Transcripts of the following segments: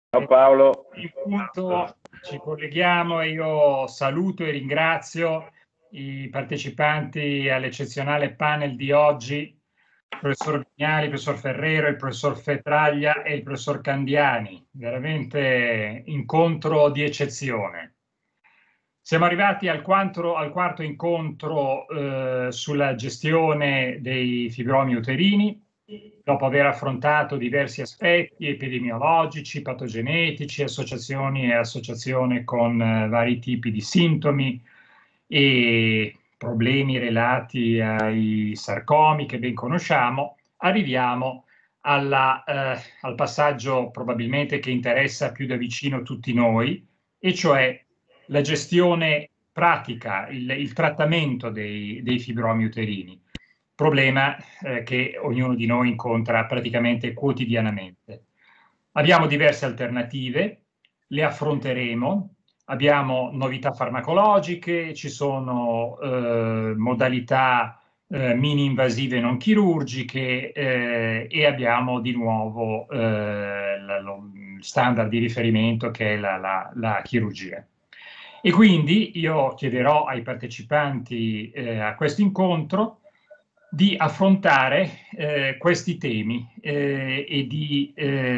Ciao Paolo. Appunto ci colleghiamo e io saluto e ringrazio i partecipanti all'eccezionale panel di oggi, il professor Vignali, il professor Ferrero, il professor Fetraglia e il professor Candiani. Veramente incontro di eccezione. Siamo arrivati al quarto incontro sulla gestione dei fibromi uterini, dopo aver affrontato diversi aspetti epidemiologici, patogenetici, associazioni e associazione con vari tipi di sintomi e problemi relati ai sarcomi che ben conosciamo, arriviamo al passaggio probabilmente che interessa più da vicino tutti noi, e cioè la gestione pratica, il trattamento dei fibromi uterini, problema che ognuno di noi incontra praticamente quotidianamente. Abbiamo diverse alternative, le affronteremo, abbiamo novità farmacologiche, ci sono modalità mini-invasive non chirurgiche e abbiamo di nuovo lo standard di riferimento che è la chirurgia. E quindi io chiederò ai partecipanti a questo incontro di affrontare questi temi e di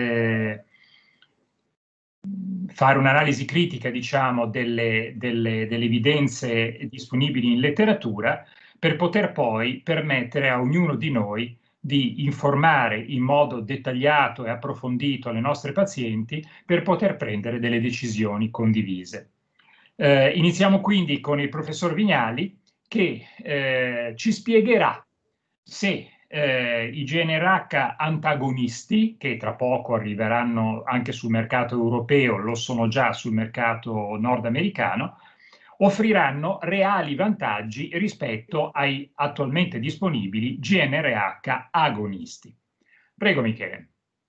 fare un'analisi critica, diciamo, delle evidenze disponibili in letteratura per poter poi permettere a ognuno di noi di informare in modo dettagliato e approfondito le nostre pazienti per poter prendere delle decisioni condivise. Iniziamo quindi con il professor Vignali che ci spiegherà se i GnRH antagonisti, che tra poco arriveranno anche sul mercato europeo, lo sono già sul mercato nordamericano, offriranno reali vantaggi rispetto ai attualmente disponibili GnRH agonisti. Prego Michele.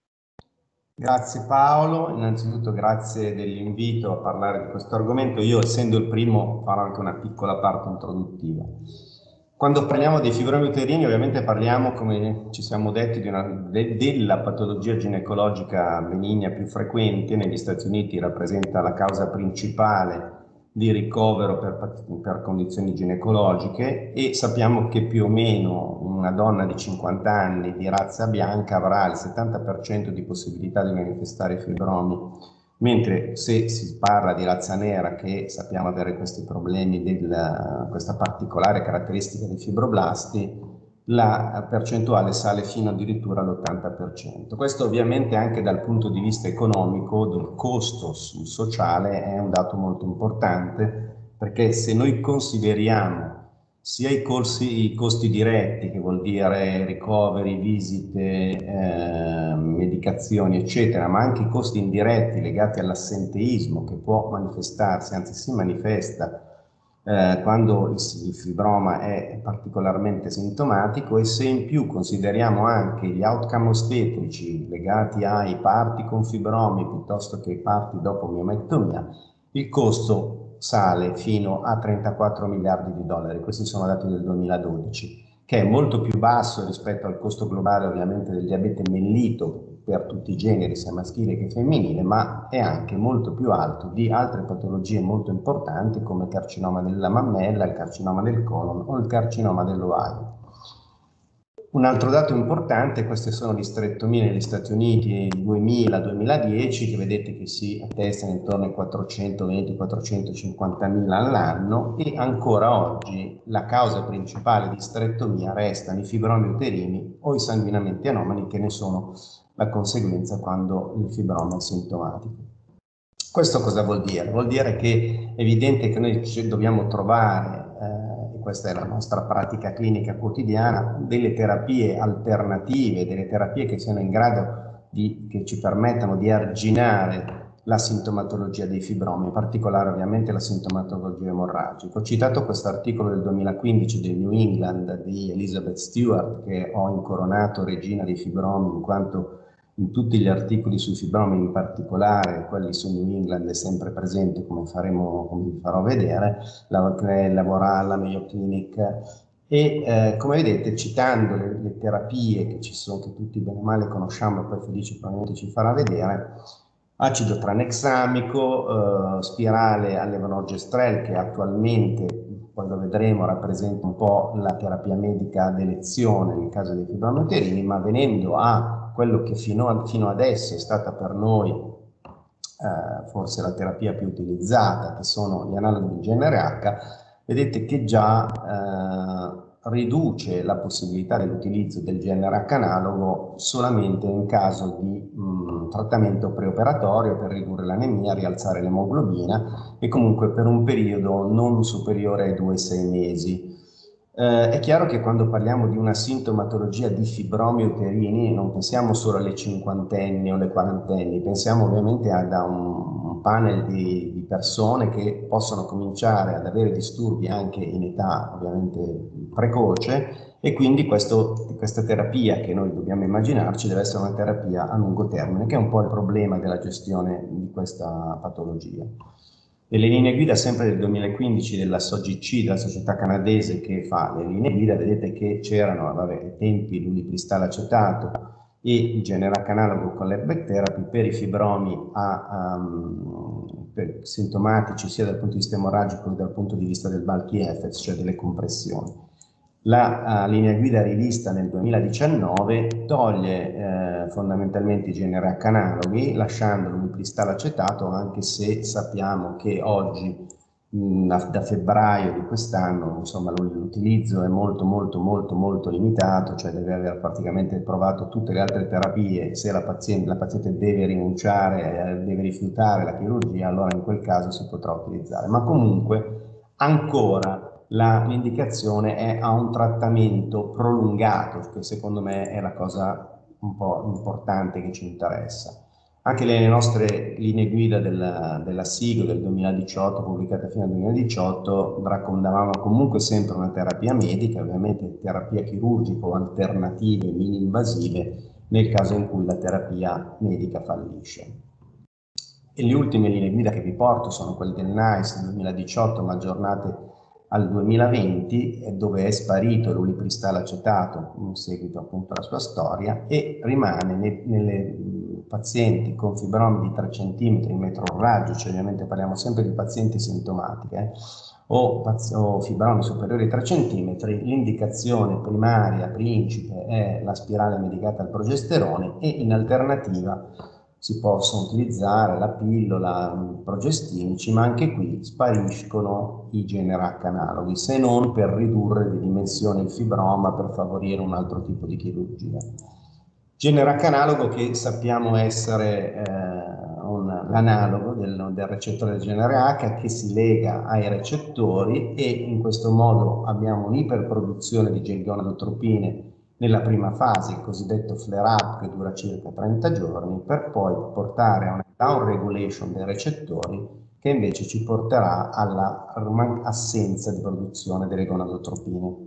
Grazie Paolo, innanzitutto grazie dell'invito a parlare di questo argomento. Io, essendo il primo, farò anche una piccola parte introduttiva. Quando parliamo dei fibromi uterini, ovviamente parliamo, come ci siamo detti, della patologia ginecologica benigna più frequente. Negli Stati Uniti rappresenta la causa principale di ricovero per condizioni ginecologiche, e sappiamo che più o meno una donna di 50 anni di razza bianca avrà il 70% di possibilità di manifestare fibromi, mentre se si parla di razza nera, che sappiamo avere questi problemi, questa particolare caratteristica dei fibroblasti, la percentuale sale fino addirittura all'80%. Questo ovviamente anche dal punto di vista economico, del costo sociale, è un dato molto importante, perché se noi consideriamo sia i costi diretti, che vuol dire ricoveri, visite, medicazioni, eccetera, ma anche i costi indiretti legati all'assenteismo, che può manifestarsi, anzi si manifesta, quando il fibroma è particolarmente sintomatico, e se in più consideriamo anche gli outcome ostetrici legati ai parti con fibromi piuttosto che ai parti dopo miomectomia, il costo sale fino a 34 miliardi di dollari. Questi sono dati del 2012, che è molto più basso rispetto al costo globale ovviamente del diabete mellito per tutti i generi, sia maschile che femminile, ma è anche molto più alto di altre patologie molto importanti come il carcinoma della mammella, il carcinoma del colon o il carcinoma dell'ovaio. Un altro dato importante, queste sono le sterectomie negli Stati Uniti 2000-2010, che vedete che si attestano intorno ai 420-450 mila all'anno, e ancora oggi la causa principale di sterectomia restano i fibromi uterini o i sanguinamenti anomali, che ne sono la conseguenza quando il fibroma è sintomatico. Questo cosa vuol dire? Vuol dire che è evidente che noi dobbiamo trovare, e questa è la nostra pratica clinica quotidiana, delle terapie alternative, delle terapie che siano in grado che ci permettano di arginare la sintomatologia dei fibromi, in particolare ovviamente la sintomatologia emorragica. Ho citato questo articolo del 2015 del New England di Elizabeth Stewart, che ho incoronato regina dei fibromi, in quanto in tutti gli articoli sui fibromi, in particolare quelli su New England, è sempre presente, come vi farò vedere, lei lavora alla Mayo Clinic, e come vedete, citando le terapie che ci sono, che tutti bene o male conosciamo, e poi Felice probabilmente ci farà vedere, acido tranexamico, spirale a levonorgestrel, che attualmente, poi lo vedremo, rappresenta un po' la terapia medica d'elezione nel caso dei fibromi uterini, ma venendo a quello che fino adesso è stata per noi forse la terapia più utilizzata, che sono gli analoghi di genere H, vedete che già riduce la possibilità dell'utilizzo del genere H analogo solamente in caso di trattamento preoperatorio per ridurre l'anemia, rialzare l'emoglobina e comunque per un periodo non superiore ai 2-6 mesi. È chiaro che quando parliamo di una sintomatologia di fibromi uterini non pensiamo solo alle cinquantenni o alle quarantenni, pensiamo ovviamente a un panel di persone che possono cominciare ad avere disturbi anche in età ovviamente precoce, e quindi questa terapia che noi dobbiamo immaginarci deve essere una terapia a lungo termine, che è un po' il problema della gestione di questa patologia. Nelle linee guida sempre del 2015 della SOGC, della società canadese che fa le linee guida, vedete che c'erano ai tempi l'ulipristal acetato e il genere H analogo con l'Airback Therapy per i fibromi sintomatici sia dal punto di vista emorragico che dal punto di vista del bulky effects, cioè delle compressioni. La linea guida rivista nel 2019 toglie fondamentalmente i generi H analoghi, lasciando l'ulipristal acetato, anche se sappiamo che oggi, da febbraio di quest'anno, insomma, l'utilizzo è molto limitato, cioè deve aver praticamente provato tutte le altre terapie. Se la paziente deve rinunciare, deve rifiutare la chirurgia, allora in quel caso si potrà utilizzare. Ma comunque ancora l'indicazione è a un trattamento prolungato, che secondo me è la cosa un po' importante che ci interessa. Anche le nostre linee guida della SIGO del 2018, pubblicate fino al 2018, raccomandavamo comunque sempre una terapia medica, ovviamente terapia chirurgica o alternative mini-invasive nel caso in cui la terapia medica fallisce. E le ultime linee guida che vi porto sono quelle del NICE del 2018, ma aggiornate al 2020, dove è sparito l'ulipristal acetato in seguito appunto alla sua storia, e rimane nelle pazienti con fibromi di 3 cm metro raggio, cioè ovviamente parliamo sempre di pazienti sintomatiche, o fibromi superiori ai 3 cm, l'indicazione primaria, principe, è la spirale medicata al progesterone, e in alternativa si possono utilizzare la pillola, progestinici, ma anche qui spariscono i generi H analoghi, se non per ridurre di dimensione il fibroma, per favorire un altro tipo di chirurgia. Genere H analogo che sappiamo essere l'analogo del recettore del genere H, che si lega ai recettori, e in questo modo abbiamo un'iperproduzione di gonadotropine nella prima fase, il cosiddetto flare-up, che dura circa 30 giorni, per poi portare a una down regulation dei recettori, che invece ci porterà alla assenza di produzione delle gonadotropine.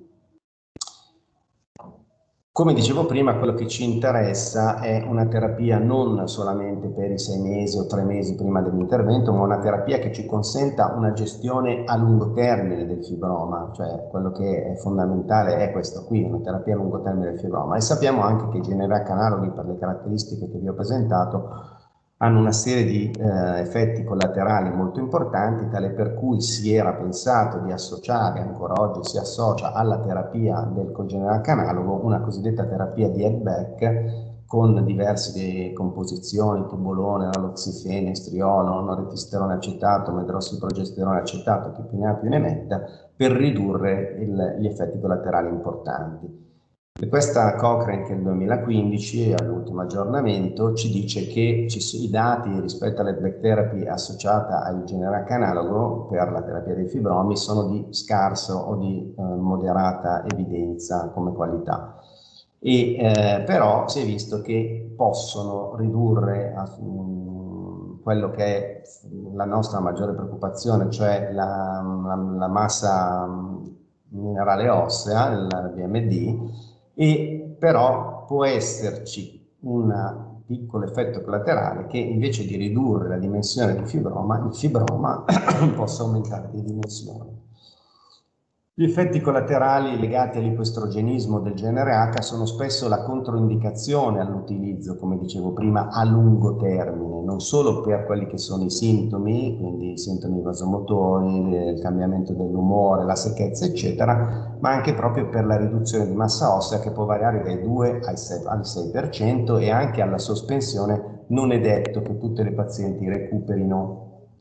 Come dicevo prima, quello che ci interessa è una terapia non solamente per i 6 mesi o 3 mesi prima dell'intervento, ma una terapia che ci consenta una gestione a lungo termine del fibroma, cioè quello che è fondamentale è questo qui, una terapia a lungo termine del fibroma. E sappiamo anche che i generi H analoghi, per le caratteristiche che vi ho presentato, hanno una serie di effetti collaterali molto importanti, tale per cui si era pensato di associare, ancora oggi si associa alla terapia del cogenere H analogo, una cosiddetta terapia di Edbeck, con diverse composizioni, tubolone, naloxifene, striolo, noretisterone acetato, medrossiprogesterone acetato, che più ne ha più ne metta, per ridurre gli effetti collaterali importanti. E questa Cochrane, che nel 2015, all'ultimo aggiornamento, ci dice che i dati rispetto all'Edbeck therapy associata al genere H analogo per la terapia dei fibromi sono di scarso o di moderata evidenza come qualità. Però si è visto che possono ridurre quello che è la nostra maggiore preoccupazione, cioè la massa minerale ossea, il BMD, e però può esserci un piccolo effetto collaterale che invece di ridurre la dimensione del fibroma, il fibroma possa aumentare di dimensione. Gli effetti collaterali legati all'ipoestrogenismo del genere H sono spesso la controindicazione all'utilizzo, come dicevo prima, a lungo termine, non solo per quelli che sono i sintomi, quindi i sintomi vasomotori, il cambiamento dell'umore, la secchezza, eccetera, ma anche proprio per la riduzione di massa ossea che può variare dai 2 al 6% e anche alla sospensione. Non è detto che tutte le pazienti recuperino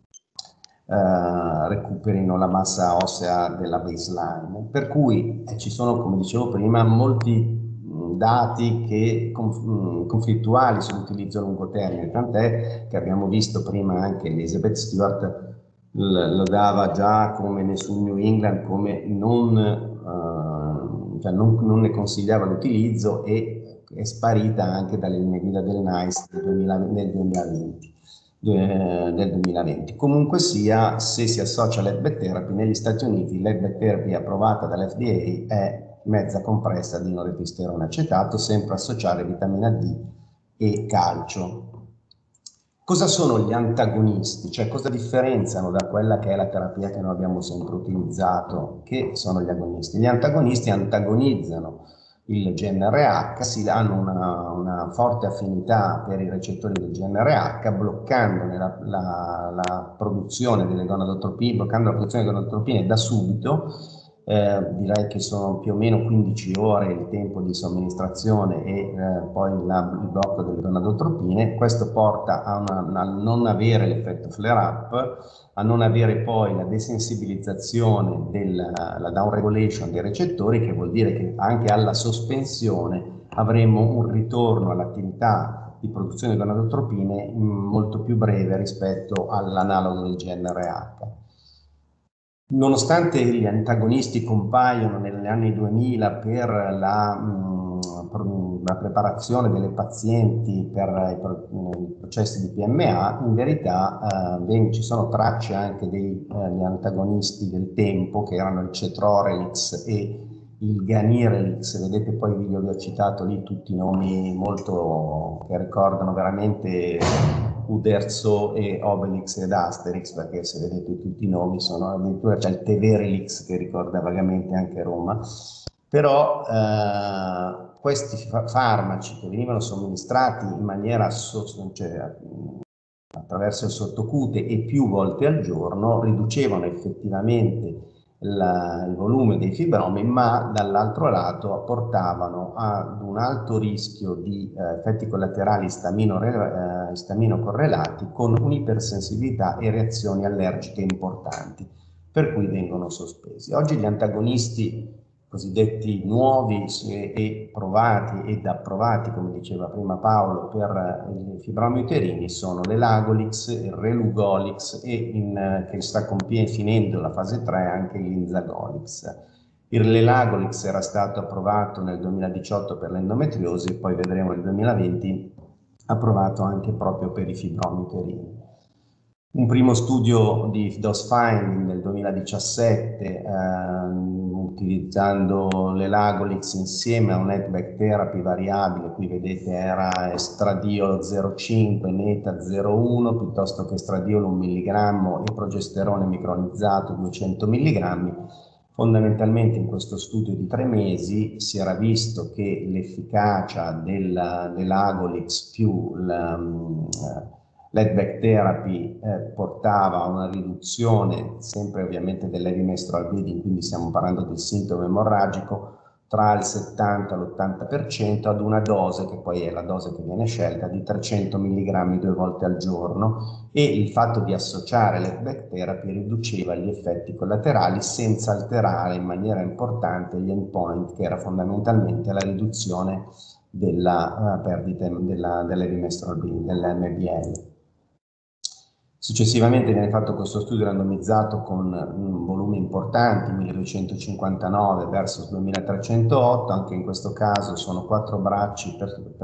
la massa ossea della baseline, per cui ci sono, come dicevo prima, molti dati che conflittuali sull'utilizzo a lungo termine, tant'è che abbiamo visto prima anche Elizabeth Stewart lo dava già come sul New England come cioè non ne consigliava l'utilizzo e è sparita anche dalle linee guida del NICE nel 2020. Comunque sia, se si associa all'Edback Therapy, negli Stati Uniti l'Edback Therapy approvata dall'FDA è mezza compressa di norepisterone acetato, sempre associare vitamina D e calcio. Cosa sono gli antagonisti? Cioè cosa differenziano da quella che è la terapia che noi abbiamo sempre utilizzato? Che sono gli agonisti? Gli antagonisti antagonizzano il GnRH, hanno una forte affinità per i recettori del GnRH, bloccando la produzione delle gonadotropine, bloccando la produzione delle gonadotropine da subito. Direi che sono più o meno 15 ore il tempo di somministrazione e poi il blocco delle gonadotropine. Questo porta a non avere l'effetto flare-up, a non avere poi la desensibilizzazione la down regulation dei recettori, che vuol dire che anche alla sospensione avremo un ritorno all'attività di produzione di gonadotropine molto più breve rispetto all'analogo del GnRH. Nonostante gli antagonisti compaiono negli anni 2000 per la preparazione delle pazienti per i processi di PMA, in verità ci sono tracce anche degli antagonisti del tempo, che erano il Cetrorelix e il Ganirelix. Vedete poi il video, vi ho citato lì tutti i nomi molto che ricordano veramente Uderzo e Obelix ed Asterix, perché se vedete tutti i nomi sono, addirittura c'è il Teverelix che ricorda vagamente anche Roma. Però questi farmaci che venivano somministrati in maniera attraverso il sottocute e più volte al giorno riducevano effettivamente il volume dei fibromi, ma dall'altro lato portavano ad un alto rischio di effetti collaterali istamino correlati con un'ipersensibilità e reazioni allergiche importanti, per cui vengono sospesi. Oggi gli antagonisti cosiddetti nuovi e provati ed approvati, come diceva prima Paolo, per i fibromi uterini sono l'Elagolix, il Relugolix e che sta finendo la fase 3 anche l'Inzagolix. L'Elagolix era stato approvato nel 2018 per l'endometriosi e poi vedremo nel 2020 approvato anche proprio per i fibromi uterini. Un primo studio di dose finding nel 2017 utilizzando l'Elagolix insieme a un Edback Therapy variabile, qui vedete era estradiolo 0,5, neta 0,1, piuttosto che estradiolo 1 mg e progesterone micronizzato 200 mg. Fondamentalmente in questo studio di 3 mesi si era visto che l'efficacia dell'Elagolix più l'Edback Therapy portava a una riduzione sempre ovviamente dell'heavy menstrual bleeding, quindi stiamo parlando del sintomo emorragico, tra il 70 e l'80% ad una dose, che poi è la dose che viene scelta, di 300 mg 2 volte al giorno, e il fatto di associare l'Edback Therapy riduceva gli effetti collaterali senza alterare in maniera importante gli endpoint, che era fondamentalmente la riduzione della perdita dell'heavy menstrual bleeding, dell'MBL. Successivamente viene fatto questo studio randomizzato con volumi importanti, 1259 versus 2308, anche in questo caso sono 4 bracci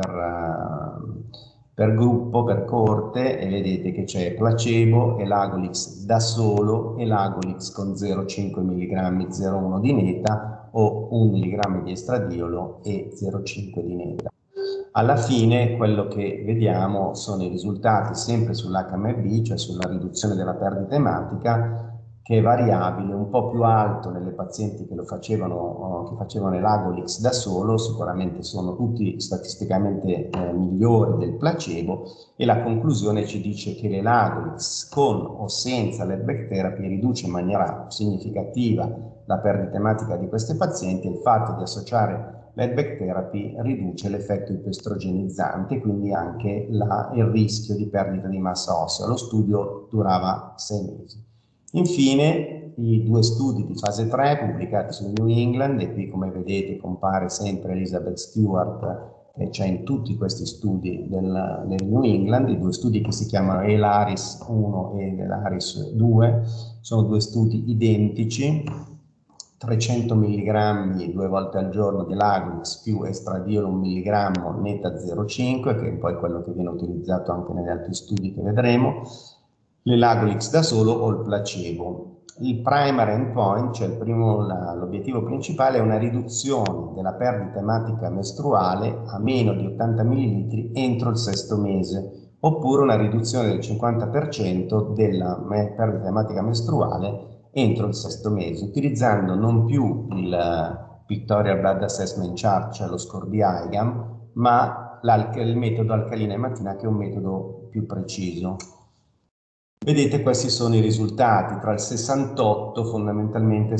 per gruppo, per coorte, e vedete che c'è placebo, Elagolix da solo, Elagolix con 0,5 mg 0,1 di neta o 1 mg di estradiolo e 0,5 di neta. Alla fine quello che vediamo sono i risultati sempre sull'HMB, cioè sulla riduzione della perdita ematica, che è variabile, un po' più alto nelle pazienti che facevano l'Agolix da solo, sicuramente sono tutti statisticamente migliori del placebo, e la conclusione ci dice che l'Agolix con o senza l'headback therapy riduce in maniera significativa la perdita ematica di queste pazienti, e il fatto di associare l'headback therapy riduce l'effetto ipoestrogenizzante, quindi anche il rischio di perdita di massa ossea. Lo studio durava 6 mesi. Infine, i 2 studi di fase 3 pubblicati su New England, e qui come vedete compare sempre Elizabeth Stewart, che c'è in tutti questi studi del New England. I 2 studi, che si chiamano ELARIS 1 e ELARIS 2, sono 2 studi identici: 300 mg 2 volte al giorno di Lagolix più estradiolo 1 mg netta 0,5, che è poi quello che viene utilizzato anche negli altri studi che vedremo, l'Elagolix da solo o il placebo. Il primary endpoint, cioè l'obiettivo principale, è una riduzione della perdita ematica mestruale a meno di 80 ml entro il 6° mese, oppure una riduzione del 50% della perdita ematica mestruale entro il 6° mese, utilizzando non più il Pictorial Blood Assessment Chart, cioè lo score di IgAN, ma il metodo alcalina emattina, che è un metodo più preciso. Vedete, questi sono i risultati: tra il 68 fondamentalmente il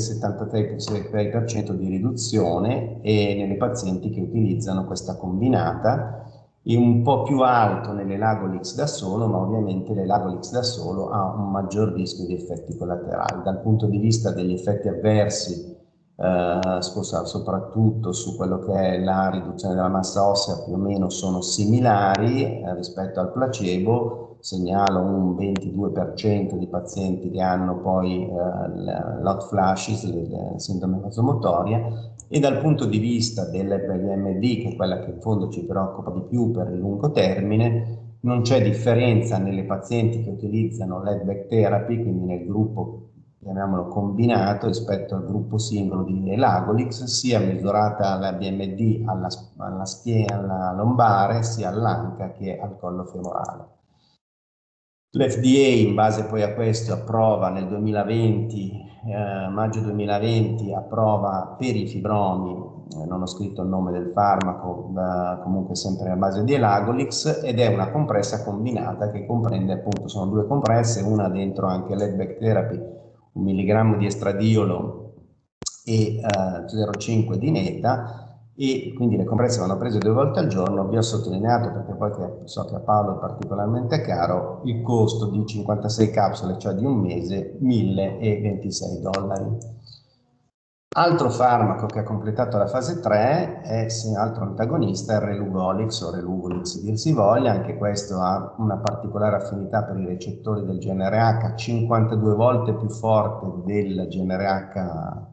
73% di riduzione, e nelle pazienti che utilizzano questa combinata, e un po' più alto nell'Elagolix da solo, ma ovviamente l'Elagolix da solo ha un maggior rischio di effetti collaterali. Dal punto di vista degli effetti avversi, soprattutto su quello che è la riduzione della massa ossea, più o meno sono similari rispetto al placebo. Segnalo un 22% di pazienti che hanno poi l'hot flashes, la sindrome vasomotoria, e dal punto di vista dell'EPMD, che è quella che in fondo ci preoccupa di più per il lungo termine, non c'è differenza nelle pazienti che utilizzano l'headback therapy, quindi nel gruppo chiamiamolo combinato, rispetto al gruppo singolo di Elagolix, sia misurata la BMD alla schiena lombare, sia all'anca che al collo femorale. L'FDA, in base poi a questo, approva nel 2020, maggio 2020, approva per i fibromi, non ho scritto il nome del farmaco, comunque sempre a base di Elagolix, ed è una compressa combinata che comprende, appunto, sono 2 compresse, una dentro anche l'headback therapy, 1 mg di estradiolo e 0,5 di neta, e quindi le compresse vanno prese 2 volte al giorno. Vi ho sottolineato, perché poi so che a Paolo è particolarmente caro, il costo di 56 capsule, cioè di un mese, $1.026. Altro farmaco che ha completato la fase 3 è altro antagonista, il Relugolix o Relugolix dir si voglia. Anche questo ha una particolare affinità per i recettori del GnRH, 52 volte più forte del GnRH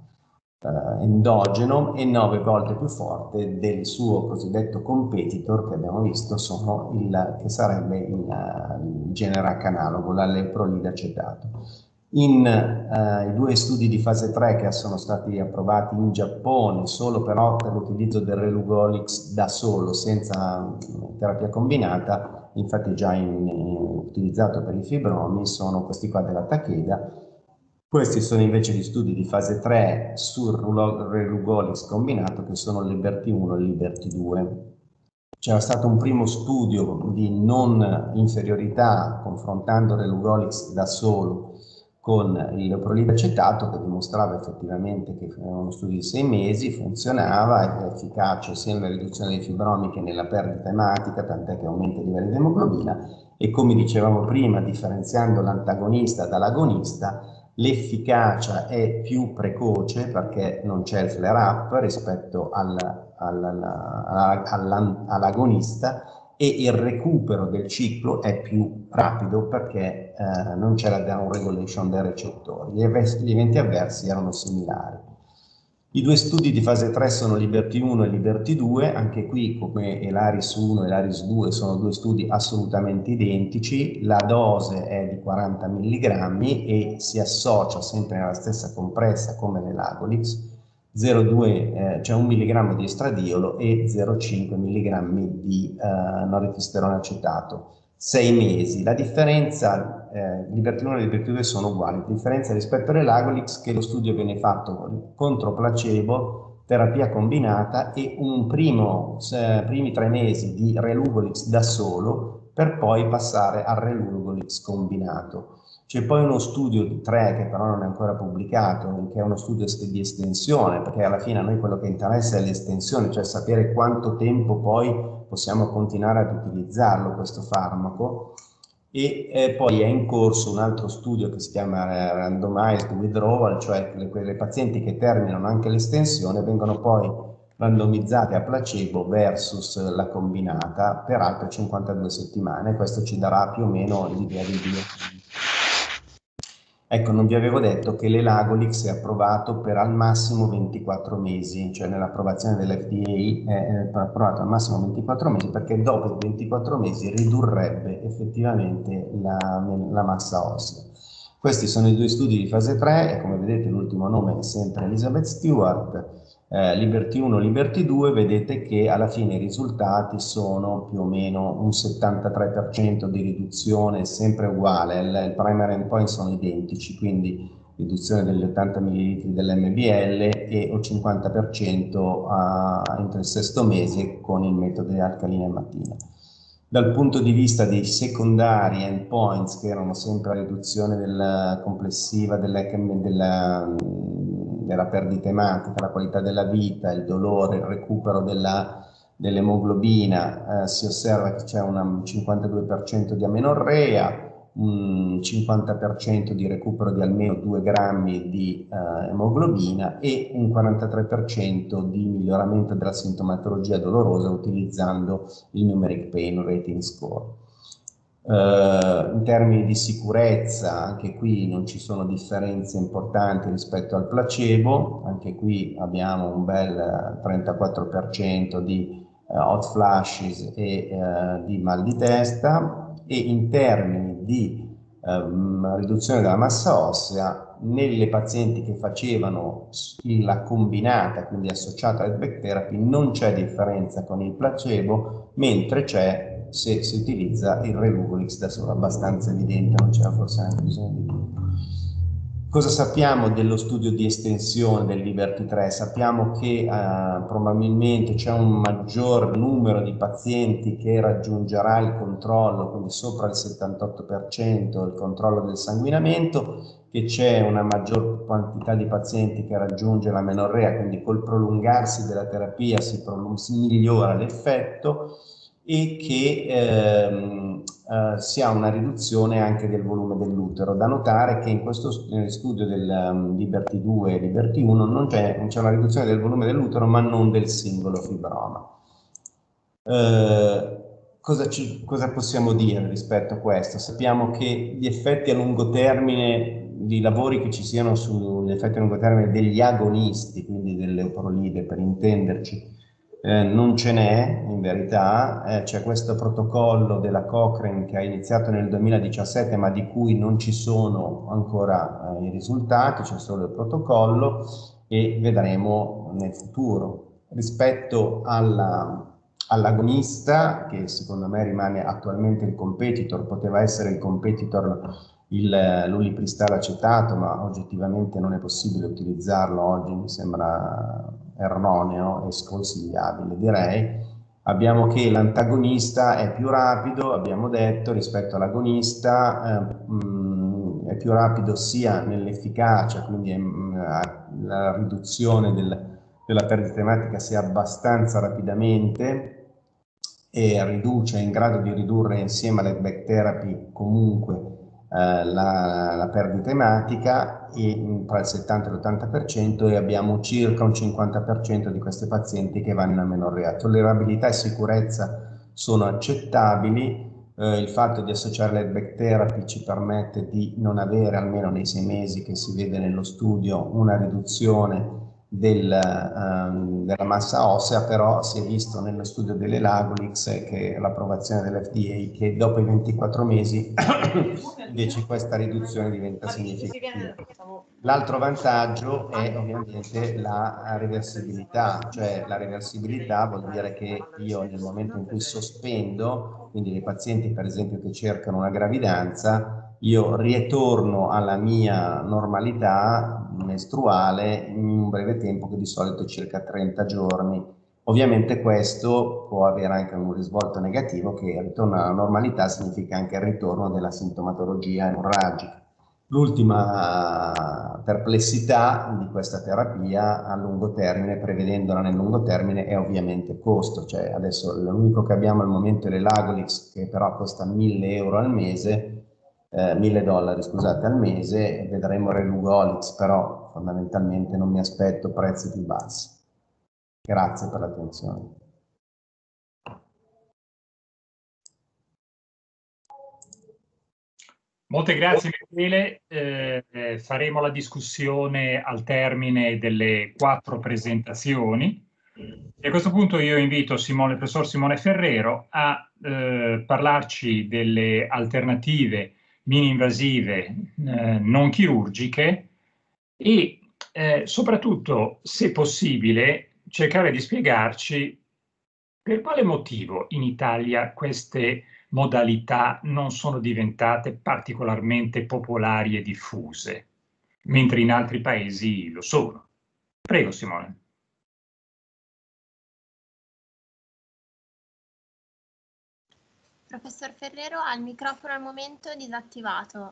endogeno e 9 volte più forte del suo cosiddetto competitor, che abbiamo visto che sarebbe il GnRH analogo, l'alleprolide acetato. I 2 studi di fase 3 che sono stati approvati in Giappone solo però per l'utilizzo del Relugolix da solo, senza terapia combinata, infatti già utilizzato per i fibromi, sono questi qua della Takeda. Questi sono invece gli studi di fase 3 sul Relugolix combinato, che sono Liberty 1 e Liberty 2. C'era stato un primo studio di non inferiorità confrontando Relugolix da solo con il leprolide acetato, che dimostrava effettivamente che era uno studio di 6 mesi, funzionava, è efficace sia nella riduzione dei fibromi che nella perdita ematica, tant'è che aumenta i livelli di emoglobina, e come dicevamo prima, differenziando l'antagonista dall'agonista, l'efficacia è più precoce perché non c'è il flare-up rispetto all'agonista, e il recupero del ciclo è più rapido perché non c'è la down regulation dei recettori. Gli eventi avversi erano similari. I 2 studi di fase 3 sono Liberty 1 e Liberty 2, anche qui come Elaris 1 e Elaris 2 sono 2 studi assolutamente identici, la dose è di 40 mg e si associa sempre nella stessa compressa come nell'Agolix, 0,2, cioè 1 mg di estradiolo e 0,5 mg di noretisterone acetato, 6 mesi. La differenza Liberty 1 e Liberty 2 sono uguali. La differenza rispetto alle Lagolix è che lo studio viene fatto contro placebo, terapia combinata e primi 3 mesi di Relugolix da solo per poi passare al Relugolix combinato. C'è poi uno studio di 3 che però non è ancora pubblicato, che è uno studio di estensione, perché alla fine a noi quello che interessa è l'estensione, cioè sapere quanto tempo poi possiamo continuare ad utilizzarlo questo farmaco. E poi è in corso un altro studio che si chiama randomized withdrawal, cioè quelle pazienti che terminano anche l'estensione vengono poi randomizzate a placebo versus la combinata per altre 52 settimane. Questo ci darà più o meno l'idea di dire. Ecco, non vi avevo detto che l'Elagolix è approvato per al massimo 24 mesi, cioè nell'approvazione dell'FDA è approvato al massimo 24 mesi perché dopo i 24 mesi ridurrebbe effettivamente la massa ossea. Questi sono i 2 studi di fase 3 e come vedete l'ultimo nome è sempre Elizabeth Stewart. Liberty 1, Liberty 2, vedete che alla fine i risultati sono più o meno un 73% di riduzione, sempre uguale, il primary endpoint sono identici, quindi riduzione degli 80 ml dell'MBL e il 50% entro il 6° mese con il metodo di alcalina e mattina. Dal punto di vista dei secondari endpoints, che erano sempre la riduzione complessiva della perdita ematica, la qualità della vita, il dolore, il recupero dell'emoglobina, si osserva che c'è un 52% di amenorrea, un 50% di recupero di almeno 2 grammi di emoglobina e un 43% di miglioramento della sintomatologia dolorosa utilizzando il Numeric Pain Rating Score. In termini di sicurezza, anche qui non ci sono differenze importanti rispetto al placebo, anche qui abbiamo un bel 34% di hot flashes e di mal di testa, e in termini di riduzione della massa ossea, nelle pazienti che facevano la combinata, quindi associata al back therapy, non c'è differenza con il placebo, mentre c'è se si utilizza il Relugolix da solo, abbastanza evidente, non c'era forse neanche bisogno di più. Cosa sappiamo dello studio di estensione del Liberty 3? Sappiamo che probabilmente c'è un maggior numero di pazienti che raggiungerà il controllo, quindi sopra il 78%, il controllo del sanguinamento, che c'è una maggior quantità di pazienti che raggiunge la menorrea, quindi col prolungarsi della terapia si migliora l'effetto, e che si ha una riduzione anche del volume dell'utero. Da notare che in questo studio del Liberty 2 e Liberty 1 non c'è una riduzione del volume dell'utero, ma non del singolo fibroma. Cosa possiamo dire rispetto a questo? Sappiamo che gli effetti a lungo termine, di lavori che ci siano sugli effetti a lungo termine degli agonisti, quindi dell'euprolide per intenderci, non ce n'è in verità. C'è questo protocollo della Cochrane che ha iniziato nel 2017 ma di cui non ci sono ancora i risultati, c'è solo il protocollo e vedremo nel futuro. Rispetto all'agonista, che secondo me rimane attualmente il competitor, poteva essere il competitor l'ulipristal acetato, ma oggettivamente non è possibile utilizzarlo oggi, mi sembra erroneo e sconsigliabile, direi. Abbiamo che l'antagonista è più rapido, abbiamo detto, rispetto all'agonista, è più rapido sia nell'efficacia, quindi la riduzione della perdita ematica sia abbastanza rapidamente e è in grado di ridurre insieme alle back therapy comunque la perdita ematica tra il 70 e l'80%, e abbiamo circa un 50% di questi pazienti che vanno in amenorrea. Tollerabilità e sicurezza sono accettabili. Il fatto di associare le back therapy ci permette di non avere, almeno nei 6 mesi che si vede nello studio, una riduzione della massa ossea, però si è visto nello studio delle Lagolix che l'approvazione dell'FDA che dopo i 24 mesi invece questa riduzione diventa significativa. L'altro vantaggio è ovviamente la reversibilità, cioè la reversibilità vuol dire che io nel momento in cui sospendo, quindi nei pazienti per esempio che cercano una gravidanza, io ritorno alla mia normalità mestruale in un breve tempo, che di solito è circa 30 giorni. Ovviamente questo può avere anche un risvolto negativo, che il ritorno alla normalità significa anche il ritorno della sintomatologia emorragica. L'ultima perplessità di questa terapia a lungo termine, prevedendola nel lungo termine, è ovviamente il costo. Cioè, adesso l'unico che abbiamo al momento è l'Elagolix, che però costa 1.000 euro al mese, 1.000 dollari, scusate, al mese. Vedremo Relugolix, però fondamentalmente non mi aspetto prezzi più bassi. Grazie per l'attenzione. Molte grazie Michele, faremo la discussione al termine delle 4 presentazioni. E a questo punto io invito il professor Simone Ferrero a parlarci delle alternative mini-invasive non chirurgiche e soprattutto, se possibile, cercare di spiegarci per quale motivo in Italia queste modalità non sono diventate particolarmente popolari e diffuse, mentre in altri paesi lo sono. Prego, Simone. Professor Ferrero ha il microfono al momento disattivato.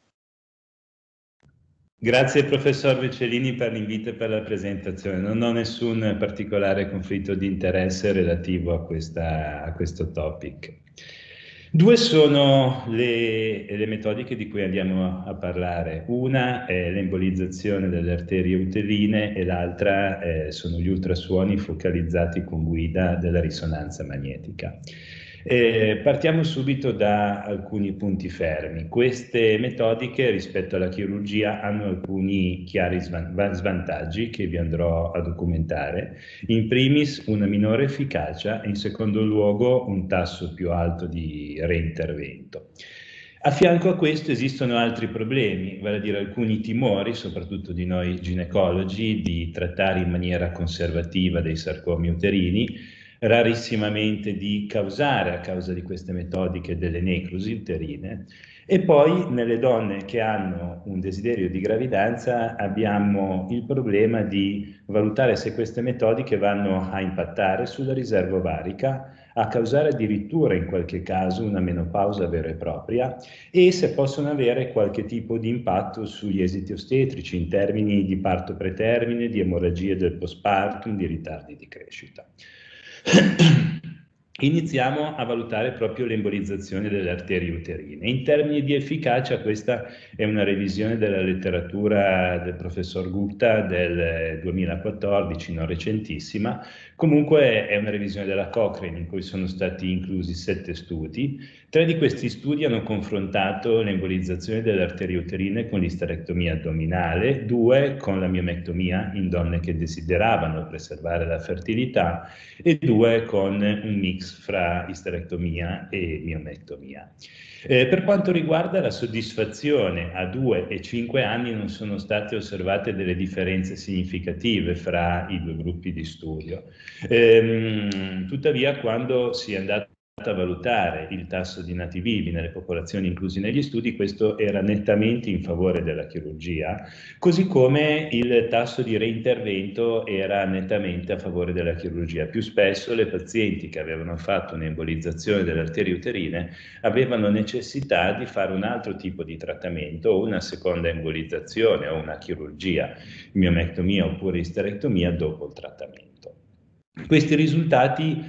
Grazie professor Vicellini per l'invito e per la presentazione. Non ho nessun particolare conflitto di interesse relativo a questo topic. 2 sono le metodiche di cui andiamo a parlare. Una è l'embolizzazione delle arterie uterine e l'altra sono gli ultrasuoni focalizzati con guida della risonanza magnetica. Partiamo subito da alcuni punti fermi. Queste metodiche rispetto alla chirurgia hanno alcuni chiari svantaggi che vi andrò a documentare. In primis una minore efficacia e in secondo luogo un tasso più alto di reintervento. A fianco a questo esistono altri problemi, vale a dire alcuni timori, soprattutto di noi ginecologi, di trattare in maniera conservativa dei sarcomi uterini, rarissimamente di causare, a causa di queste metodiche, delle necrosi uterine. E poi nelle donne che hanno un desiderio di gravidanza abbiamo il problema di valutare se queste metodiche vanno a impattare sulla riserva ovarica, a causare addirittura in qualche caso una menopausa vera e propria, e se possono avere qualche tipo di impatto sugli esiti ostetrici in termini di parto pretermine, di emorragie del postpartum, di ritardi di crescita. Iniziamo a valutare proprio l'embolizzazione delle arterie uterine. In termini di efficacia, questa è una revisione della letteratura del professor Gupta del 2014, non recentissima. Comunque è una revisione della Cochrane in cui sono stati inclusi 7 studi. 3 di questi studi hanno confrontato l'embolizzazione delle arterie uterine con l'isterectomia addominale, 2 con la miomectomia in donne che desideravano preservare la fertilità e 2 con un mix fra isterectomia e miomectomia. Per quanto riguarda la soddisfazione, a 2 e 5 anni non sono state osservate delle differenze significative fra i 2 gruppi di studio. Tuttavia, quando si è andato a valutare il tasso di nati vivi nelle popolazioni inclusi negli studi, questo era nettamente in favore della chirurgia, così come il tasso di reintervento era nettamente a favore della chirurgia. Più spesso le pazienti che avevano fatto un'embolizzazione delle arterie uterine avevano necessità di fare un altro tipo di trattamento, o una seconda embolizzazione o una chirurgia, miomectomia oppure isterectomia dopo il trattamento. Questi risultati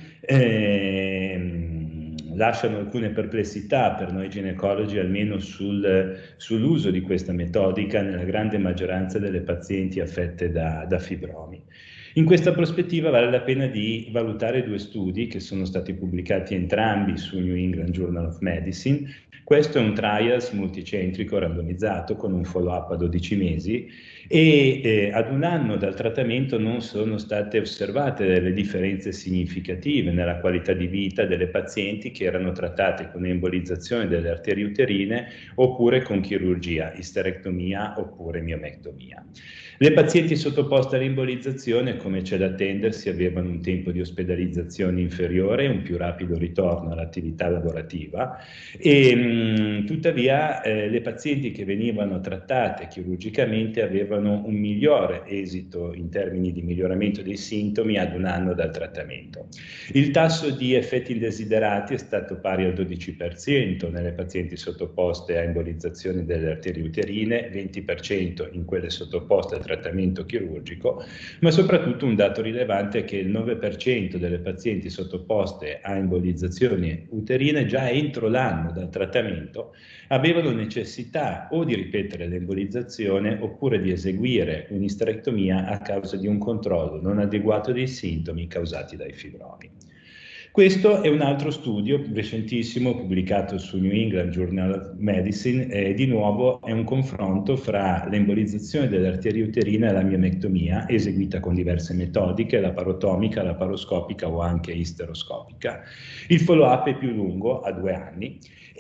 lasciano alcune perplessità per noi ginecologi, almeno sull'uso di questa metodica nella grande maggioranza delle pazienti affette da fibromi. In questa prospettiva vale la pena di valutare 2 studi che sono stati pubblicati entrambi su New England Journal of Medicine. Questo è un trials multicentrico randomizzato con un follow-up a 12 mesi e ad 1 anno dal trattamento non sono state osservate delle differenze significative nella qualità di vita delle pazienti che erano trattate con embolizzazione delle arterie uterine oppure con chirurgia, isterectomia oppure miomectomia. Le pazienti sottoposte all'embolizzazione come c'è da attendersi, avevano un tempo di ospedalizzazione inferiore e un più rapido ritorno all'attività lavorativa e tuttavia le pazienti che venivano trattate chirurgicamente avevano un migliore esito in termini di miglioramento dei sintomi ad 1 anno dal trattamento. Il tasso di effetti indesiderati è stato pari al 12% nelle pazienti sottoposte a embolizzazione delle arterie uterine, 20% in quelle sottoposte a trattamento chirurgico, ma soprattutto un dato rilevante è che il 9% delle pazienti sottoposte a embolizzazioni uterine già entro l'anno dal trattamento avevano necessità o di ripetere l'embolizzazione oppure di eseguire un'isterectomia a causa di un controllo non adeguato dei sintomi causati dai fibromi. Questo è un altro studio recentissimo pubblicato su New England Journal of Medicine e di nuovo è un confronto fra l'embolizzazione delle arterie uterine e la miomectomia eseguita con diverse metodiche, la parotomica, la paroscopica o anche isteroscopica. Il follow-up è più lungo, a 2 anni,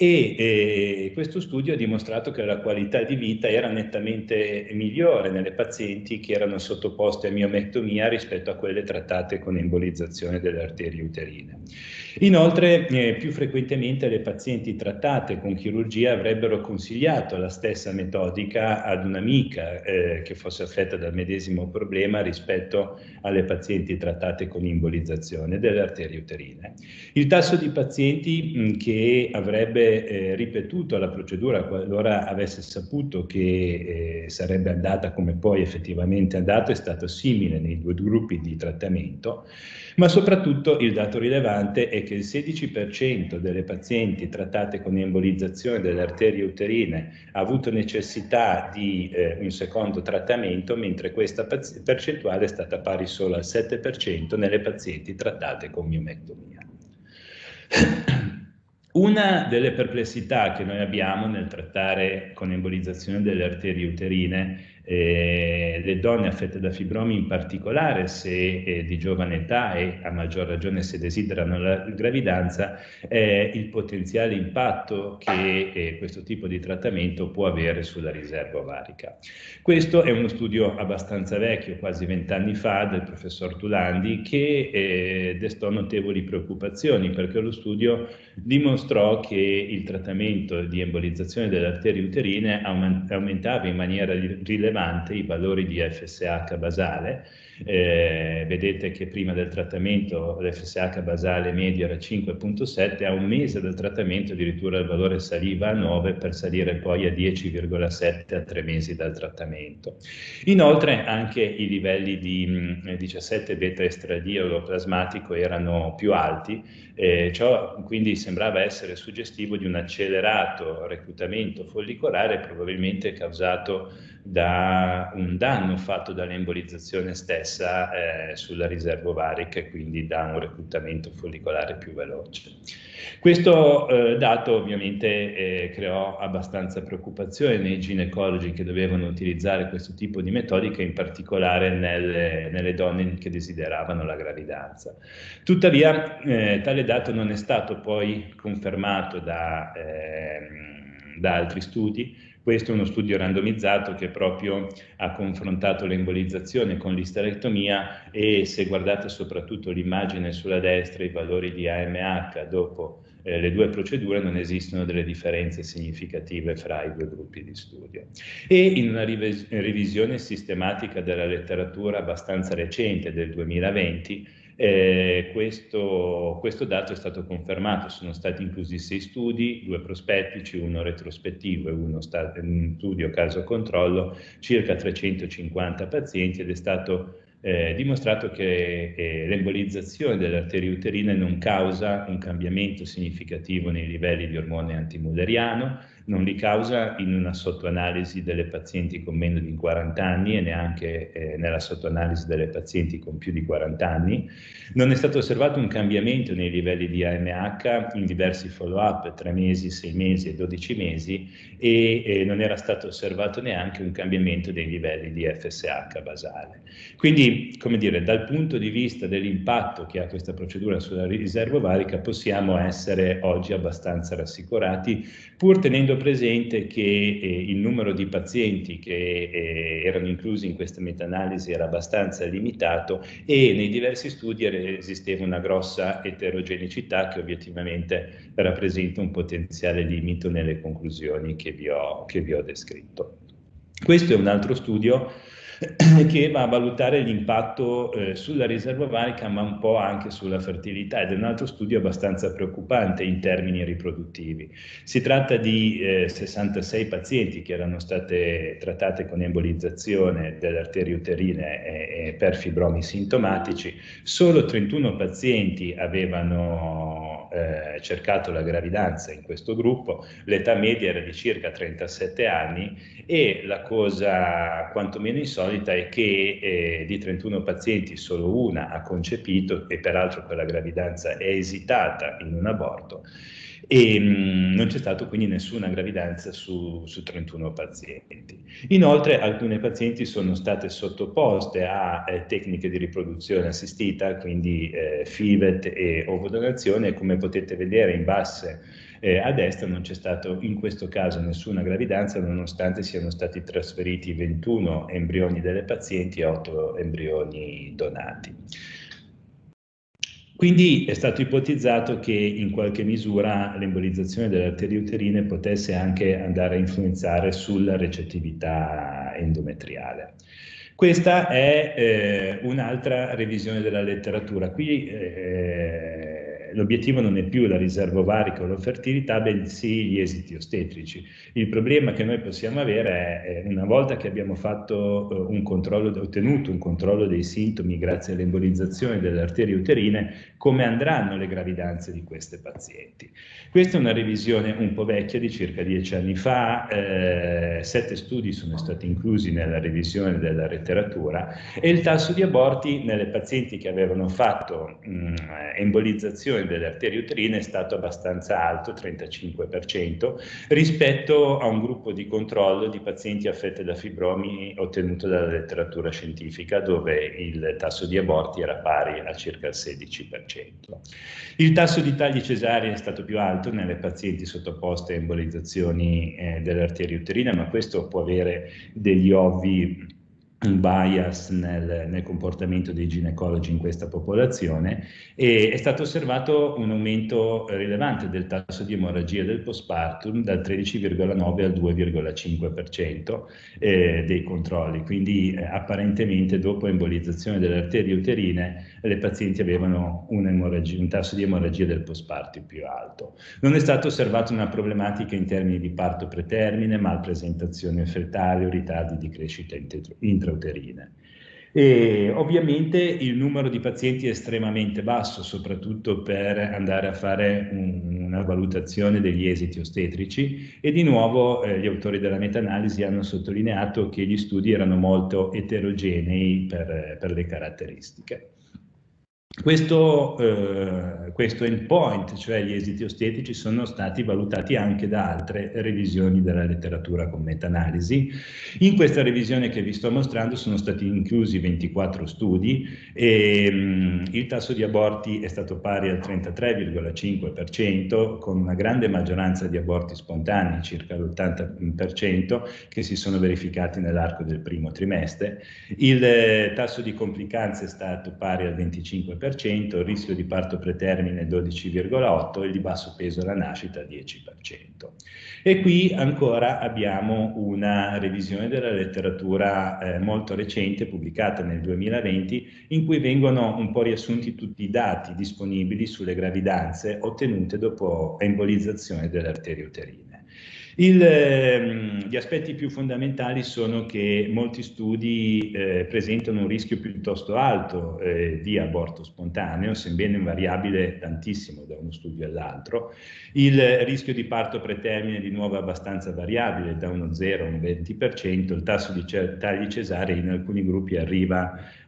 e questo studio ha dimostrato che la qualità di vita era nettamente migliore nelle pazienti che erano sottoposte a miomectomia rispetto a quelle trattate con embolizzazione delle arterie uterine. Inoltre, più frequentemente le pazienti trattate con chirurgia avrebbero consigliato la stessa metodica ad un'amica che fosse affetta dal medesimo problema rispetto alle pazienti trattate con embolizzazione delle arterie uterine. Il tasso di pazienti che avrebbe ripetuto la procedura qualora avesse saputo che sarebbe andata come poi effettivamente è andato è stato simile nei 2 gruppi di trattamento, ma soprattutto il dato rilevante è che il 16% delle pazienti trattate con embolizzazione delle arterie uterine ha avuto necessità di un secondo trattamento, mentre questa percentuale è stata pari solo al 7% nelle pazienti trattate con miomectomia. Una delle perplessità che noi abbiamo nel trattare con embolizzazione delle arterie uterine le donne affette da fibromi in particolare, se di giovane età e a maggior ragione se desiderano la gravidanza, è il potenziale impatto che questo tipo di trattamento può avere sulla riserva ovarica. Questo è uno studio abbastanza vecchio, quasi 20 anni fa, del professor Tulandi, che destò notevoli preoccupazioni perché lo studio dimostrò che il trattamento di embolizzazione delle arterie uterine aumentava in maniera rilevante i valori di FSH basale. Vedete che prima del trattamento l'FSH basale medio era 5,7, a 1 mese del trattamento addirittura il valore saliva a 9 per salire poi a 10,7 a 3 mesi dal trattamento. Inoltre anche i livelli di 17 beta estradiolo plasmatico erano più alti, ciò quindi sembrava essere suggestivo di un accelerato reclutamento follicolare probabilmente causato da un danno fatto dall'embolizzazione stessa sulla riserva ovarica e quindi da un reclutamento follicolare più veloce. Questo dato ovviamente creò abbastanza preoccupazione nei ginecologi che dovevano utilizzare questo tipo di metodica, in particolare nelle donne che desideravano la gravidanza. Tuttavia tale dato non è stato poi confermato da altri studi. Questo è uno studio randomizzato che proprio ha confrontato l'embolizzazione con l'isterectomia e se guardate soprattutto l'immagine sulla destra, i valori di AMH dopo le 2 procedure non esistono delle differenze significative fra i 2 gruppi di studio. E in una revisione sistematica della letteratura abbastanza recente del 2020, questo dato è stato confermato. Sono stati inclusi 6 studi, 2 prospettici, 1 retrospettivo e 1 studio caso controllo, circa 350 pazienti, ed è stato dimostrato che l'embolizzazione delle arterie uterine non causa un cambiamento significativo nei livelli di ormone antimulleriano, non li causa in una sottoanalisi delle pazienti con meno di 40 anni e neanche nella sottoanalisi delle pazienti con più di 40 anni. Non è stato osservato un cambiamento nei livelli di AMH in diversi follow-up, 3 mesi, 6 mesi e 12 mesi, e non era stato osservato neanche un cambiamento dei livelli di FSH basale. Quindi, come dire, dal punto di vista dell'impatto che ha questa procedura sulla riserva ovarica possiamo essere oggi abbastanza rassicurati, pur tenendo tenendo presente che il numero di pazienti che erano inclusi in questa meta-analisi era abbastanza limitato e nei diversi studi esisteva una grossa eterogeneità che obiettivamente rappresenta un potenziale limite nelle conclusioni che vi ho descritto. Questo è un altro studio che va a valutare l'impatto sulla riserva ovarica, ma un po' anche sulla fertilità, ed è un altro studio abbastanza preoccupante in termini riproduttivi. Si tratta di 66 pazienti che erano state trattate con embolizzazione delle arterie uterine per fibromi sintomatici. Solo 31 pazienti avevano cercato la gravidanza in questo gruppo, l'età media era di circa 37 anni e la cosa quantomeno insolita è che di 31 pazienti solo una ha concepito e peraltro quella gravidanza è esitata in un aborto e non c'è stata quindi nessuna gravidanza su 31 pazienti. Inoltre alcune pazienti sono state sottoposte a tecniche di riproduzione assistita, quindi FIVET e ovodonazione, e come potete vedere in basso a destra non c'è stato in questo caso nessuna gravidanza, nonostante siano stati trasferiti 21 embrioni delle pazienti e 8 embrioni donati. Quindi è stato ipotizzato che in qualche misura l'embolizzazione delle arterie uterine potesse anche andare a influenzare sulla recettività endometriale. Questa è un'altra revisione della letteratura. Qui l'obiettivo non è più la riserva ovarica o la fertilità, bensì gli esiti ostetrici. Il problema che noi possiamo avere è, una volta che abbiamo fatto ottenuto un controllo dei sintomi grazie all'embolizzazione delle arterie uterine, come andranno le gravidanze di queste pazienti. Questa è una revisione un po' vecchia, di circa 10 anni fa, 7 studi sono stati inclusi nella revisione della letteratura e il tasso di aborti nelle pazienti che avevano fatto embolizzazione delle arterie uterine è stato abbastanza alto, 35%, rispetto a un gruppo di controllo di pazienti affette da fibromi ottenuto dalla letteratura scientifica, dove il tasso di aborti era pari a circa il 16%. Il tasso di tagli cesarei è stato più alto nelle pazienti sottoposte a embolizzazioni delle arterie uterine, ma questo può avere degli ovvi bias nel comportamento dei ginecologi in questa popolazione, e è stato osservato un aumento rilevante del tasso di emorragia del postpartum dal 13,9 al 2,5% dei controlli, quindi apparentemente dopo embolizzazione delle arterie uterine le pazienti avevano un tasso di emorragia del postpartum più alto. Non è stata osservata una problematica in termini di parto pretermine, malpresentazione fetale o ritardi di crescita intrauterina. E ovviamente il numero di pazienti è estremamente basso, soprattutto per andare a fare una valutazione degli esiti ostetrici, e di nuovo gli autori della meta-analisi hanno sottolineato che gli studi erano molto eterogenei per le caratteristiche. Questo endpoint, cioè gli esiti ostetrici, sono stati valutati anche da altre revisioni della letteratura con meta-analisi. In questa revisione che vi sto mostrando sono stati inclusi 24 studi e il tasso di aborti è stato pari al 33,5%, con una grande maggioranza di aborti spontanei, circa l'80%, che si sono verificati nell'arco del primo trimestre. Il tasso di complicanze è stato pari al 25%, il rischio di parto pretermine 12,8% e il di basso peso alla nascita 10%. E qui ancora abbiamo una revisione della letteratura molto recente, pubblicata nel 2020, in cui vengono un po' riassunti tutti i dati disponibili sulle gravidanze ottenute dopo embolizzazione delle arterie uterine. Gli aspetti più fondamentali sono che molti studi presentano un rischio piuttosto alto di aborto spontaneo, sebbene variabile tantissimo da uno studio all'altro. Il rischio di parto pretermine di nuovo è abbastanza variabile, da uno 0 a un 20%, il tasso di tagli cesarei in alcuni gruppi arriva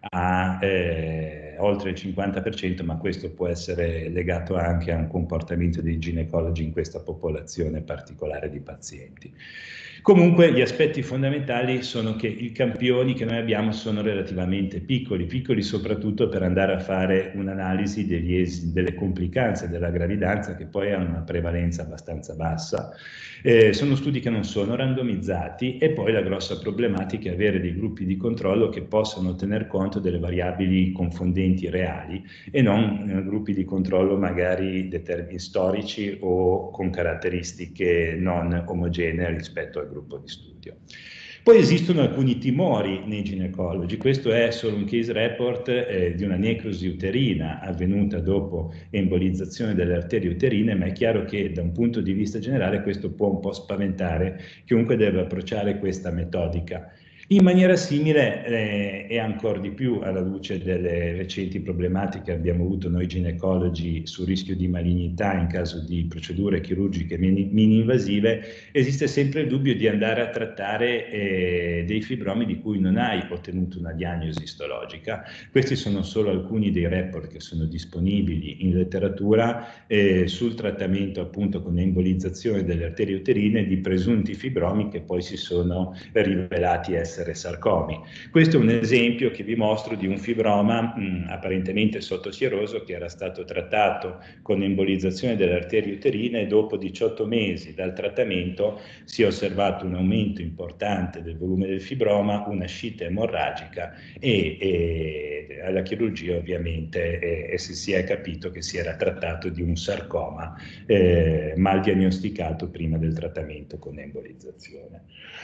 a oltre il 50%, ma questo può essere legato anche a un comportamento dei ginecologi in questa popolazione particolare di pazienti. Comunque gli aspetti fondamentali sono che i campioni che noi abbiamo sono relativamente piccoli soprattutto per andare a fare un'analisi delle complicanze della gravidanza, che poi hanno una prevalenza abbastanza bassa. Sono studi che non sono randomizzati, e poi la grossa problematica è avere dei gruppi di controllo che possano tener conto delle variabili confondenti reali e non gruppi di controllo magari storici o con caratteristiche non omogenee rispetto al gruppo di studio. Poi esistono alcuni timori nei ginecologi. Questo è solo un case report di una necrosi uterina avvenuta dopo embolizzazione delle arterie uterine, ma è chiaro che da un punto di vista generale questo può un po' spaventare chiunque deve approcciare questa metodica. In maniera simile e ancora di più alla luce delle recenti problematiche che abbiamo avuto noi ginecologi sul rischio di malignità in caso di procedure chirurgiche mini-invasive, esiste sempre il dubbio di andare a trattare dei fibromi di cui non hai ottenuto una diagnosi istologica. Questi sono solo alcuni dei report che sono disponibili in letteratura sul trattamento appunto con embolizzazione delle arterie uterine di presunti fibromi che poi si sono rivelati essere sarcomi. Questo è un esempio che vi mostro di un fibroma apparentemente sottosieroso che era stato trattato con embolizzazione delle arterie uterine, e dopo 18 mesi dal trattamento si è osservato un aumento importante del volume del fibroma, un'ascita emorragica e alla chirurgia ovviamente si è capito che si era trattato di un sarcoma mal diagnosticato prima del trattamento con embolizzazione.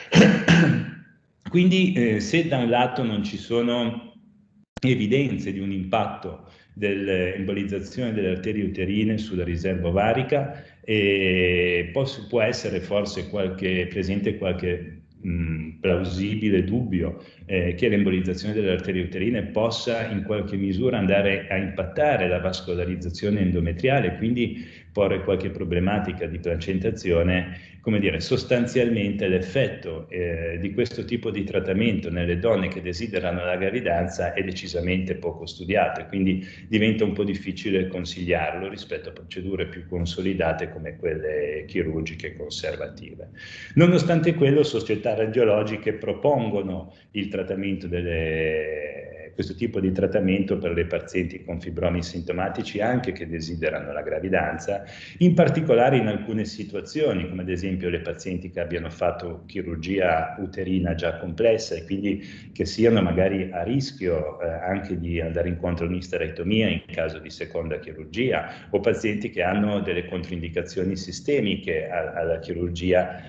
Quindi se da un lato non ci sono evidenze di un impatto dell'embolizzazione delle arterie uterine sulla riserva ovarica, può essere forse presente qualche plausibile dubbio che l'embolizzazione delle arterie uterine possa in qualche misura andare a impattare la vascolarizzazione endometriale, quindi porre qualche problematica di placentazione. Come dire, sostanzialmente l'effetto di questo tipo di trattamento nelle donne che desiderano la gravidanza è decisamente poco studiato, e quindi diventa un po' difficile consigliarlo rispetto a procedure più consolidate come quelle chirurgiche conservative. Nonostante quello, società radiologiche propongono il trattamento questo tipo di trattamento per le pazienti con fibromi sintomatici anche che desiderano la gravidanza, in particolare in alcune situazioni, come ad esempio le pazienti che abbiano fatto chirurgia uterina già complessa e quindi che siano magari a rischio anche di andare incontro a un'isterectomia in caso di seconda chirurgia, o pazienti che hanno delle controindicazioni sistemiche alla chirurgia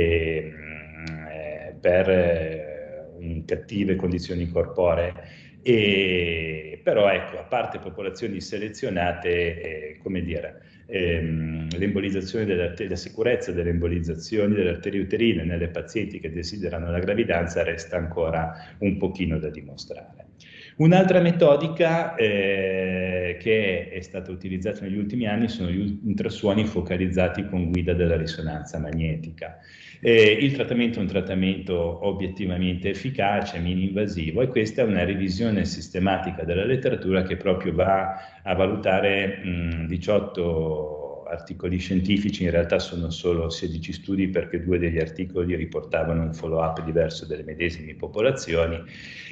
per cattive condizioni corporee. Però ecco, a parte popolazioni selezionate, come dire, la sicurezza delle embolizzazioni delle arterie uterine nelle pazienti che desiderano la gravidanza resta ancora un pochino da dimostrare. Un'altra metodica che è stata utilizzata negli ultimi anni sono gli ultrasuoni focalizzati con guida della risonanza magnetica. Il trattamento è un trattamento obiettivamente efficace, mini-invasivo, e questa è una revisione sistematica della letteratura che proprio va a valutare 18 articoli scientifici. In realtà sono solo 16 studi perché 2 degli articoli riportavano un follow-up diverso delle medesime popolazioni,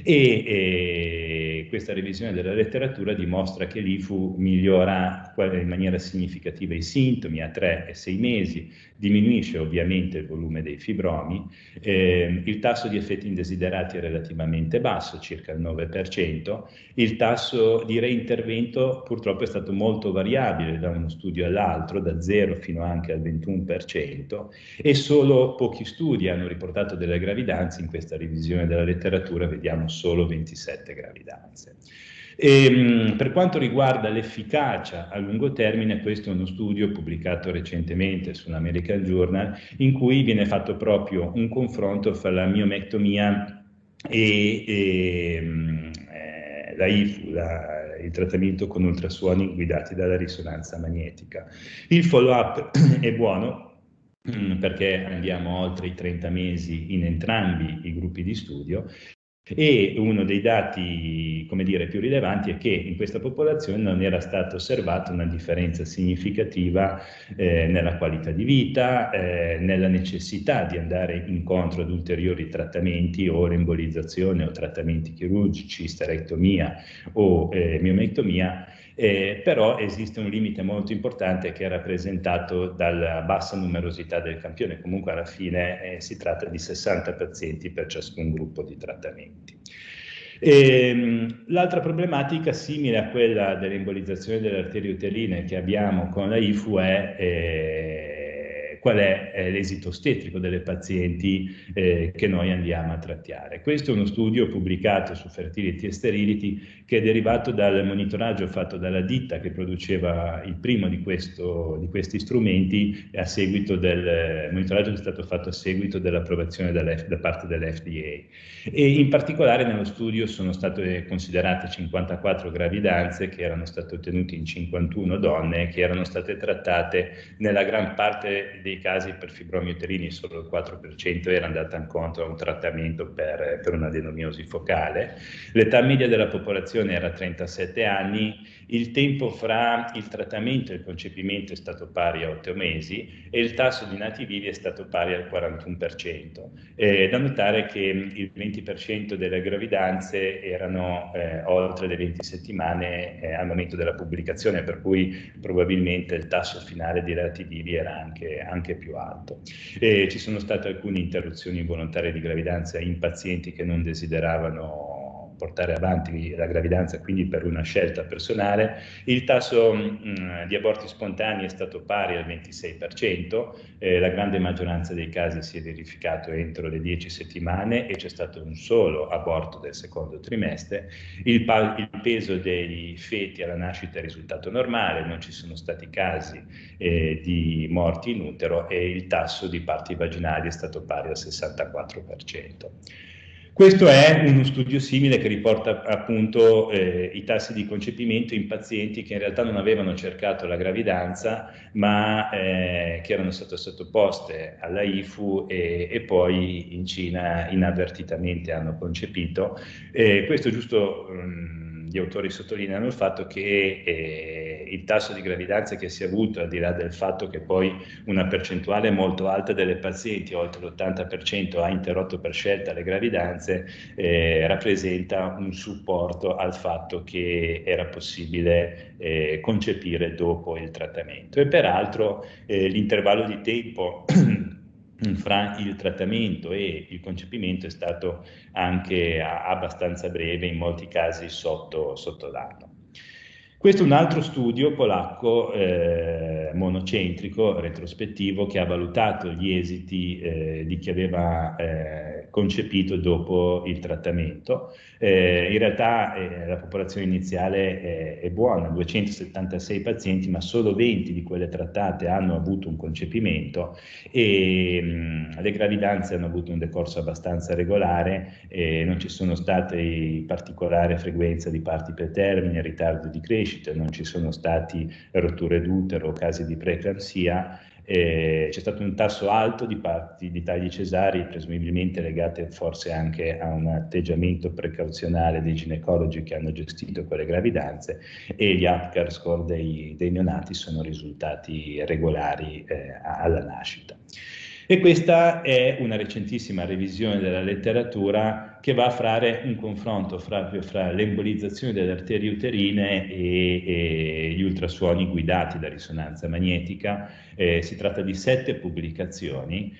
e questa revisione della letteratura dimostra che l'IFU migliora in maniera significativa i sintomi a 3 e 6 mesi, diminuisce ovviamente il volume dei fibromi, il tasso di effetti indesiderati è relativamente basso, circa il 9%, il tasso di reintervento purtroppo è stato molto variabile da uno studio all'altro, da 0 fino anche al 21%, e solo pochi studi hanno riportato delle gravidanze. In questa revisione della letteratura vediamo solo 27 gravidanze. Per quanto riguarda l'efficacia a lungo termine, questo è uno studio pubblicato recentemente sull'American Journal, in cui viene fatto proprio un confronto fra la miomectomia e la IFU, il trattamento con ultrasuoni guidati dalla risonanza magnetica. Il follow-up è buono perché andiamo oltre i 30 mesi in entrambi i gruppi di studio, E uno dei dati, come dire, più rilevanti è che in questa popolazione non era stata osservata una differenza significativa nella qualità di vita, nella necessità di andare incontro ad ulteriori trattamenti o l'embolizzazione o trattamenti chirurgici, sterectomia o miomectomia. Però esiste un limite molto importante che è rappresentato dalla bassa numerosità del campione. Comunque alla fine si tratta di 60 pazienti per ciascun gruppo di trattamenti. L'altra problematica simile a quella dell'embolizzazione delle arterie uterine che abbiamo con la IFU è qual è l'esito ostetrico delle pazienti che noi andiamo a trattare. Questo è uno studio pubblicato su Fertility e Sterility che è derivato dal monitoraggio fatto dalla ditta che produceva il primo di questi strumenti a seguito del monitoraggio che è stato fatto a seguito dell'approvazione da parte dell'FDA. E in particolare nello studio sono state considerate 54 gravidanze che erano state ottenute in 51 donne che erano state trattate nella gran parte dei casi per fibromi uterini, solo il 4% era andata incontro a un trattamento per un'adenomiosi focale. L'età media della popolazione era 37 anni, il tempo fra il trattamento e il concepimento è stato pari a 8 mesi e il tasso di nati vivi è stato pari al 41%. Da notare che il 20% delle gravidanze erano oltre le 20 settimane al momento della pubblicazione, per cui probabilmente il tasso finale di nati vivi era anche più alto. Ci sono state alcune interruzioni involontarie di gravidanza in pazienti che non desideravano portare avanti la gravidanza, quindi per una scelta personale. Il tasso di aborti spontanei è stato pari al 26%, la grande maggioranza dei casi si è verificato entro le 10 settimane e c'è stato un solo aborto del secondo trimestre. Il peso dei feti alla nascita è risultato normale, non ci sono stati casi di morti in utero e il tasso di parti vaginali è stato pari al 64%. Questo è uno studio simile che riporta appunto i tassi di concepimento in pazienti che in realtà non avevano cercato la gravidanza ma che erano state sottoposte alla IFU e poi in Cina inavvertitamente hanno concepito. Questo giusto gli autori sottolineano il fatto che il tasso di gravidanza che si è avuto, al di là del fatto che poi una percentuale molto alta delle pazienti, oltre l'80%, ha interrotto per scelta le gravidanze, rappresenta un supporto al fatto che era possibile concepire dopo il trattamento. E peraltro l'intervallo di tempo fra il trattamento e il concepimento è stato anche abbastanza breve, in molti casi sotto l'anno. Questo è un altro studio polacco monocentrico, retrospettivo, che ha valutato gli esiti di chi aveva concepito dopo il trattamento. In realtà la popolazione iniziale è buona, 276 pazienti, ma solo 20 di quelle trattate hanno avuto un concepimento e le gravidanze hanno avuto un decorso abbastanza regolare, non ci sono state particolare frequenza di parti pretermine, ritardo di crescita, non ci sono stati rotture d'utero, casi di preeclampsia. C'è stato un tasso alto di tagli cesarei, presumibilmente legate forse anche a un atteggiamento precauzionale dei ginecologi che hanno gestito quelle gravidanze, e gli Apgar score dei neonati sono risultati regolari alla nascita. E questa è una recentissima revisione della letteratura che va a fare un confronto fra l'embolizzazione delle arterie uterine e gli ultrasuoni guidati da risonanza magnetica. Si tratta di 7 pubblicazioni.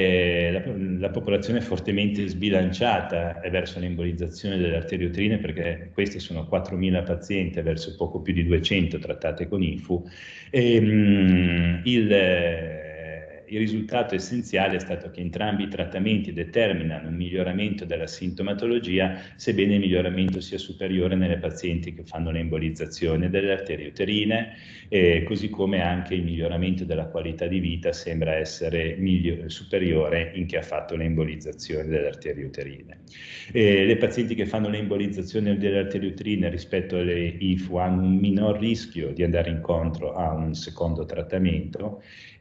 La popolazione è fortemente sbilanciata verso l'embolizzazione delle arterie uterine, perché questi sono 4.000 pazienti verso poco più di 200 trattate con IFU. Il risultato essenziale è stato che entrambi i trattamenti determinano un miglioramento della sintomatologia, sebbene il miglioramento sia superiore nelle pazienti che fanno l'embolizzazione delle arterie uterine, così come anche il miglioramento della qualità di vita sembra essere superiore in chi ha fatto l'embolizzazione delle arterie uterine. Le pazienti che fanno l'embolizzazione delle arterie uterine rispetto alle IFU hanno un minor rischio di andare incontro a un secondo trattamento,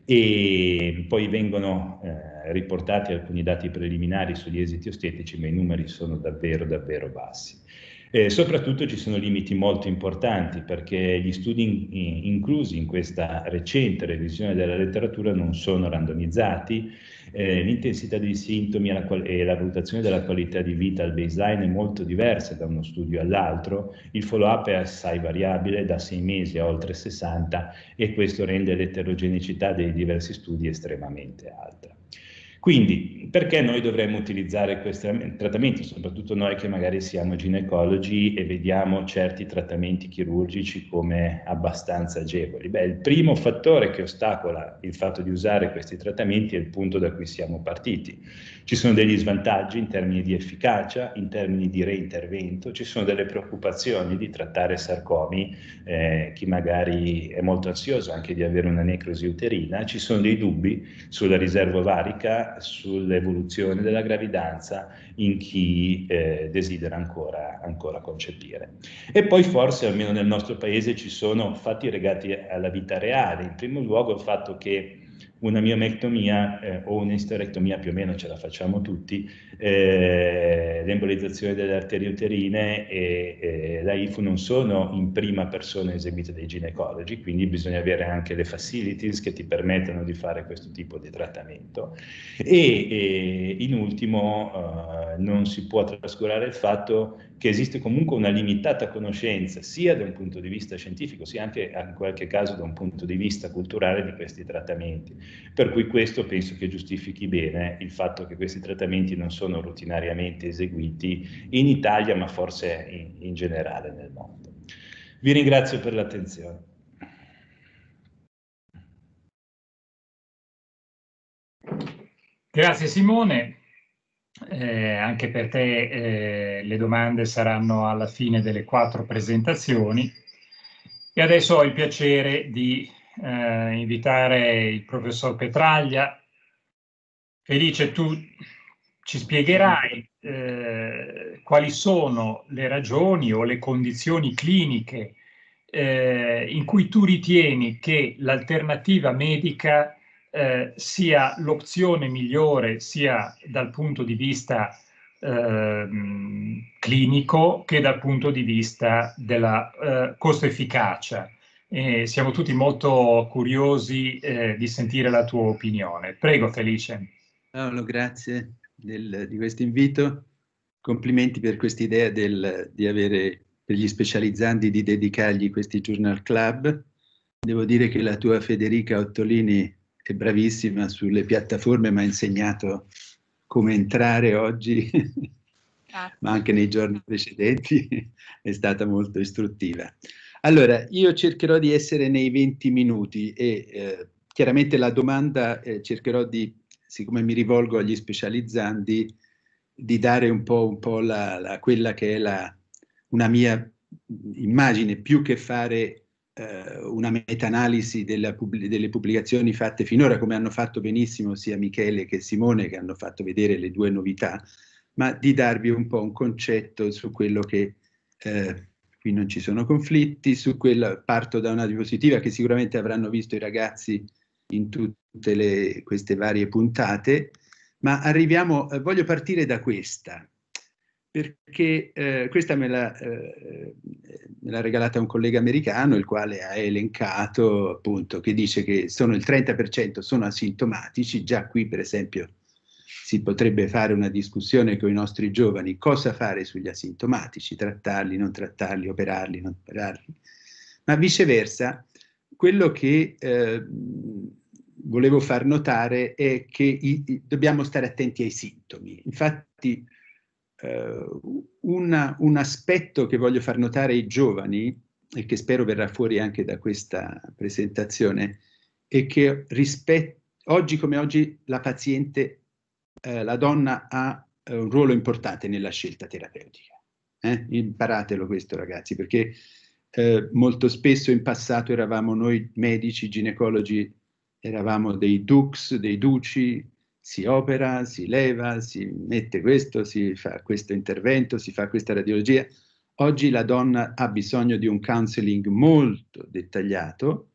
e poi vengono riportati alcuni dati preliminari sugli esiti ostetici, ma i numeri sono davvero, davvero bassi. Soprattutto ci sono limiti molto importanti, perché gli studi inclusi in questa recente revisione della letteratura non sono randomizzati, l'intensità dei sintomi e la valutazione della qualità di vita al baseline è molto diversa da uno studio all'altro, il follow-up è assai variabile da 6 mesi a oltre 60 e questo rende l'eterogeneità dei diversi studi estremamente alta. Quindi, perché noi dovremmo utilizzare questi trattamenti, soprattutto noi che magari siamo ginecologi e vediamo certi trattamenti chirurgici come abbastanza agevoli? Beh, il primo fattore che ostacola il fatto di usare questi trattamenti è il punto da cui siamo partiti. Ci sono degli svantaggi in termini di efficacia, in termini di reintervento, ci sono delle preoccupazioni di trattare sarcomi, chi magari è molto ansioso anche di avere una necrosi uterina, ci sono dei dubbi sulla riserva ovarica, sull'evoluzione della gravidanza in chi desidera ancora concepire. E poi forse, almeno nel nostro paese, ci sono fatti legati alla vita reale. In primo luogo il fatto che una miomectomia o un'isterectomia, più o meno ce la facciamo tutti, l'embolizzazione delle arterie uterine e la IFU non sono in prima persona eseguite dai ginecologi, quindi bisogna avere anche le facilities che ti permettano di fare questo tipo di trattamento. E in ultimo non si può trascurare il fatto che esiste comunque una limitata conoscenza sia da un punto di vista scientifico sia anche in qualche caso da un punto di vista culturale di questi trattamenti, per cui questo penso che giustifichi bene il fatto che questi trattamenti non sono rutinariamente eseguiti in Italia ma forse in generale nel mondo. Vi ringrazio per l'attenzione. Grazie Simone. Anche per te le domande saranno alla fine delle 4 presentazioni e adesso ho il piacere di invitare il professor Petraglia. Felice, tu ci spiegherai quali sono le ragioni o le condizioni cliniche in cui tu ritieni che l'alternativa medica sia l'opzione migliore sia dal punto di vista clinico che dal punto di vista della costo-efficacia. Siamo tutti molto curiosi di sentire la tua opinione. Prego, Felice. Paolo, grazie di questo invito. Complimenti per questa idea di avere per gli specializzanti di dedicargli questi journal club. Devo dire che la tua Federica Ottolini è bravissima sulle piattaforme, mi ha insegnato come entrare oggi, ma anche nei giorni precedenti è stata molto istruttiva. Allora, io cercherò di essere nei 20 minuti e chiaramente la domanda cercherò di, siccome mi rivolgo agli specializzanti, di dare un po' quella che è una mia immagine, più che fare una meta-analisi delle pubblicazioni fatte finora, come hanno fatto benissimo sia Michele che Simone, che hanno fatto vedere le 2 novità, ma di darvi un po' un concetto su quello che, qui non ci sono conflitti, su quello parto da una diapositiva che sicuramente avranno visto i ragazzi in tutte queste varie puntate, ma arriviamo, voglio partire da questa, perché questa me l'ha regalata un collega americano, il quale ha elencato appunto, che dice che sono il 30% sono asintomatici. Già qui per esempio si potrebbe fare una discussione con i nostri giovani, cosa fare sugli asintomatici, trattarli, non trattarli, operarli, non operarli, ma viceversa quello che volevo far notare è che dobbiamo stare attenti ai sintomi. Infatti un aspetto che voglio far notare ai giovani e che spero verrà fuori anche da questa presentazione è che oggi come oggi la paziente, la donna ha un ruolo importante nella scelta terapeutica. Imparatelo questo, ragazzi, perché molto spesso in passato eravamo noi medici, ginecologi, eravamo dei dux, dei duci, si opera, si leva, si mette questo, si fa questo intervento, si fa questa radiologia. Oggi la donna ha bisogno di un counseling molto dettagliato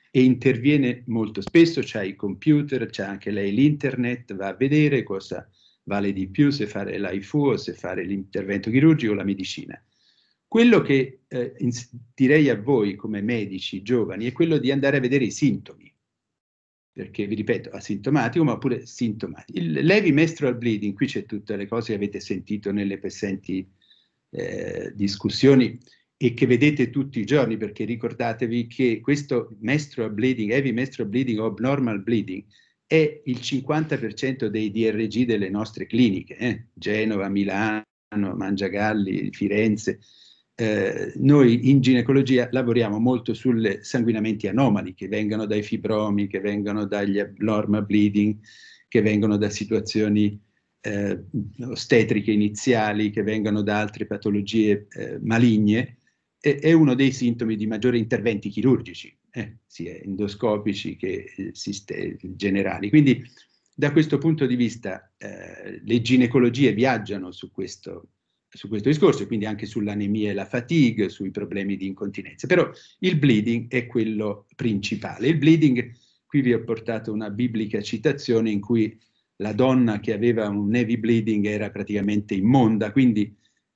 e interviene molto spesso, c'ha i computer, c'ha anche lei l'internet, va a vedere cosa vale di più, se fare l'AIFU o se fare l'intervento chirurgico o la medicina. Quello che direi a voi come medici giovani è quello di andare a vedere i sintomi, perché vi ripeto, asintomatico ma pure sintomatico. L'heavy menstrual bleeding, qui c'è tutte le cose che avete sentito nelle presenti discussioni e che vedete tutti i giorni, perché ricordatevi che questo menstrual bleeding, heavy menstrual bleeding o abnormal bleeding è il 50% dei DRG delle nostre cliniche, Genova, Milano, Mangiagalli, Firenze. Noi in ginecologia lavoriamo molto sulle sanguinamenti anomali che vengono dai fibromi, che vengono dagli abnormal bleeding, che vengono da situazioni ostetriche iniziali, che vengono da altre patologie maligne. È uno dei sintomi di maggiori interventi chirurgici, sia endoscopici che generali. Quindi da questo punto di vista le ginecologie viaggiano su questo discorso, quindi anche sull'anemia e la fatigue, sui problemi di incontinenza. Però il bleeding è quello principale. Il bleeding, qui vi ho portato una biblica citazione in cui la donna che aveva un heavy bleeding era praticamente immonda, quindi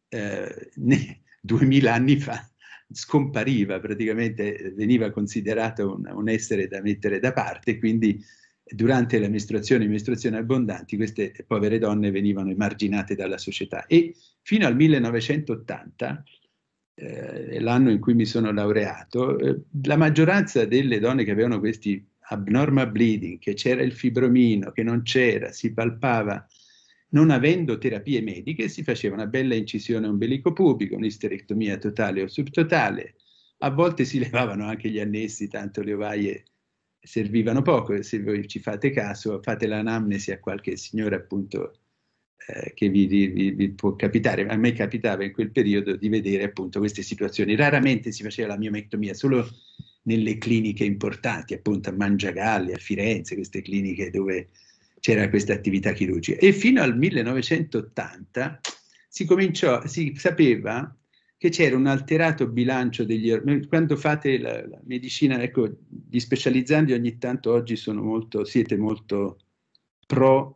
2000 anni fa scompariva, praticamente veniva considerato un essere da mettere da parte, quindi durante la mestruazioni abbondanti queste povere donne venivano emarginate dalla società. E fino al 1980, l'anno in cui mi sono laureato, la maggioranza delle donne che avevano questi abnormal bleeding, che c'era il fibromino, che non c'era, si palpava, non avendo terapie mediche, si faceva una bella incisione ombelico-pubica, un'isterectomia totale o subtotale, a volte si levavano anche gli annessi, tanto le ovaie servivano poco. Se voi ci fate caso, fate l'anamnesi a qualche signora appunto che vi può capitare. A me capitava in quel periodo di vedere appunto queste situazioni. Raramente si faceva la miomectomia, solo nelle cliniche importanti, appunto a Mangiagalli, a Firenze, queste cliniche dove c'era questa attività chirurgica. E fino al 1980 si sapeva che c'era un alterato bilancio degli ormoni. Quando fate la medicina, ecco, gli specializzandi ogni tanto oggi siete molto pro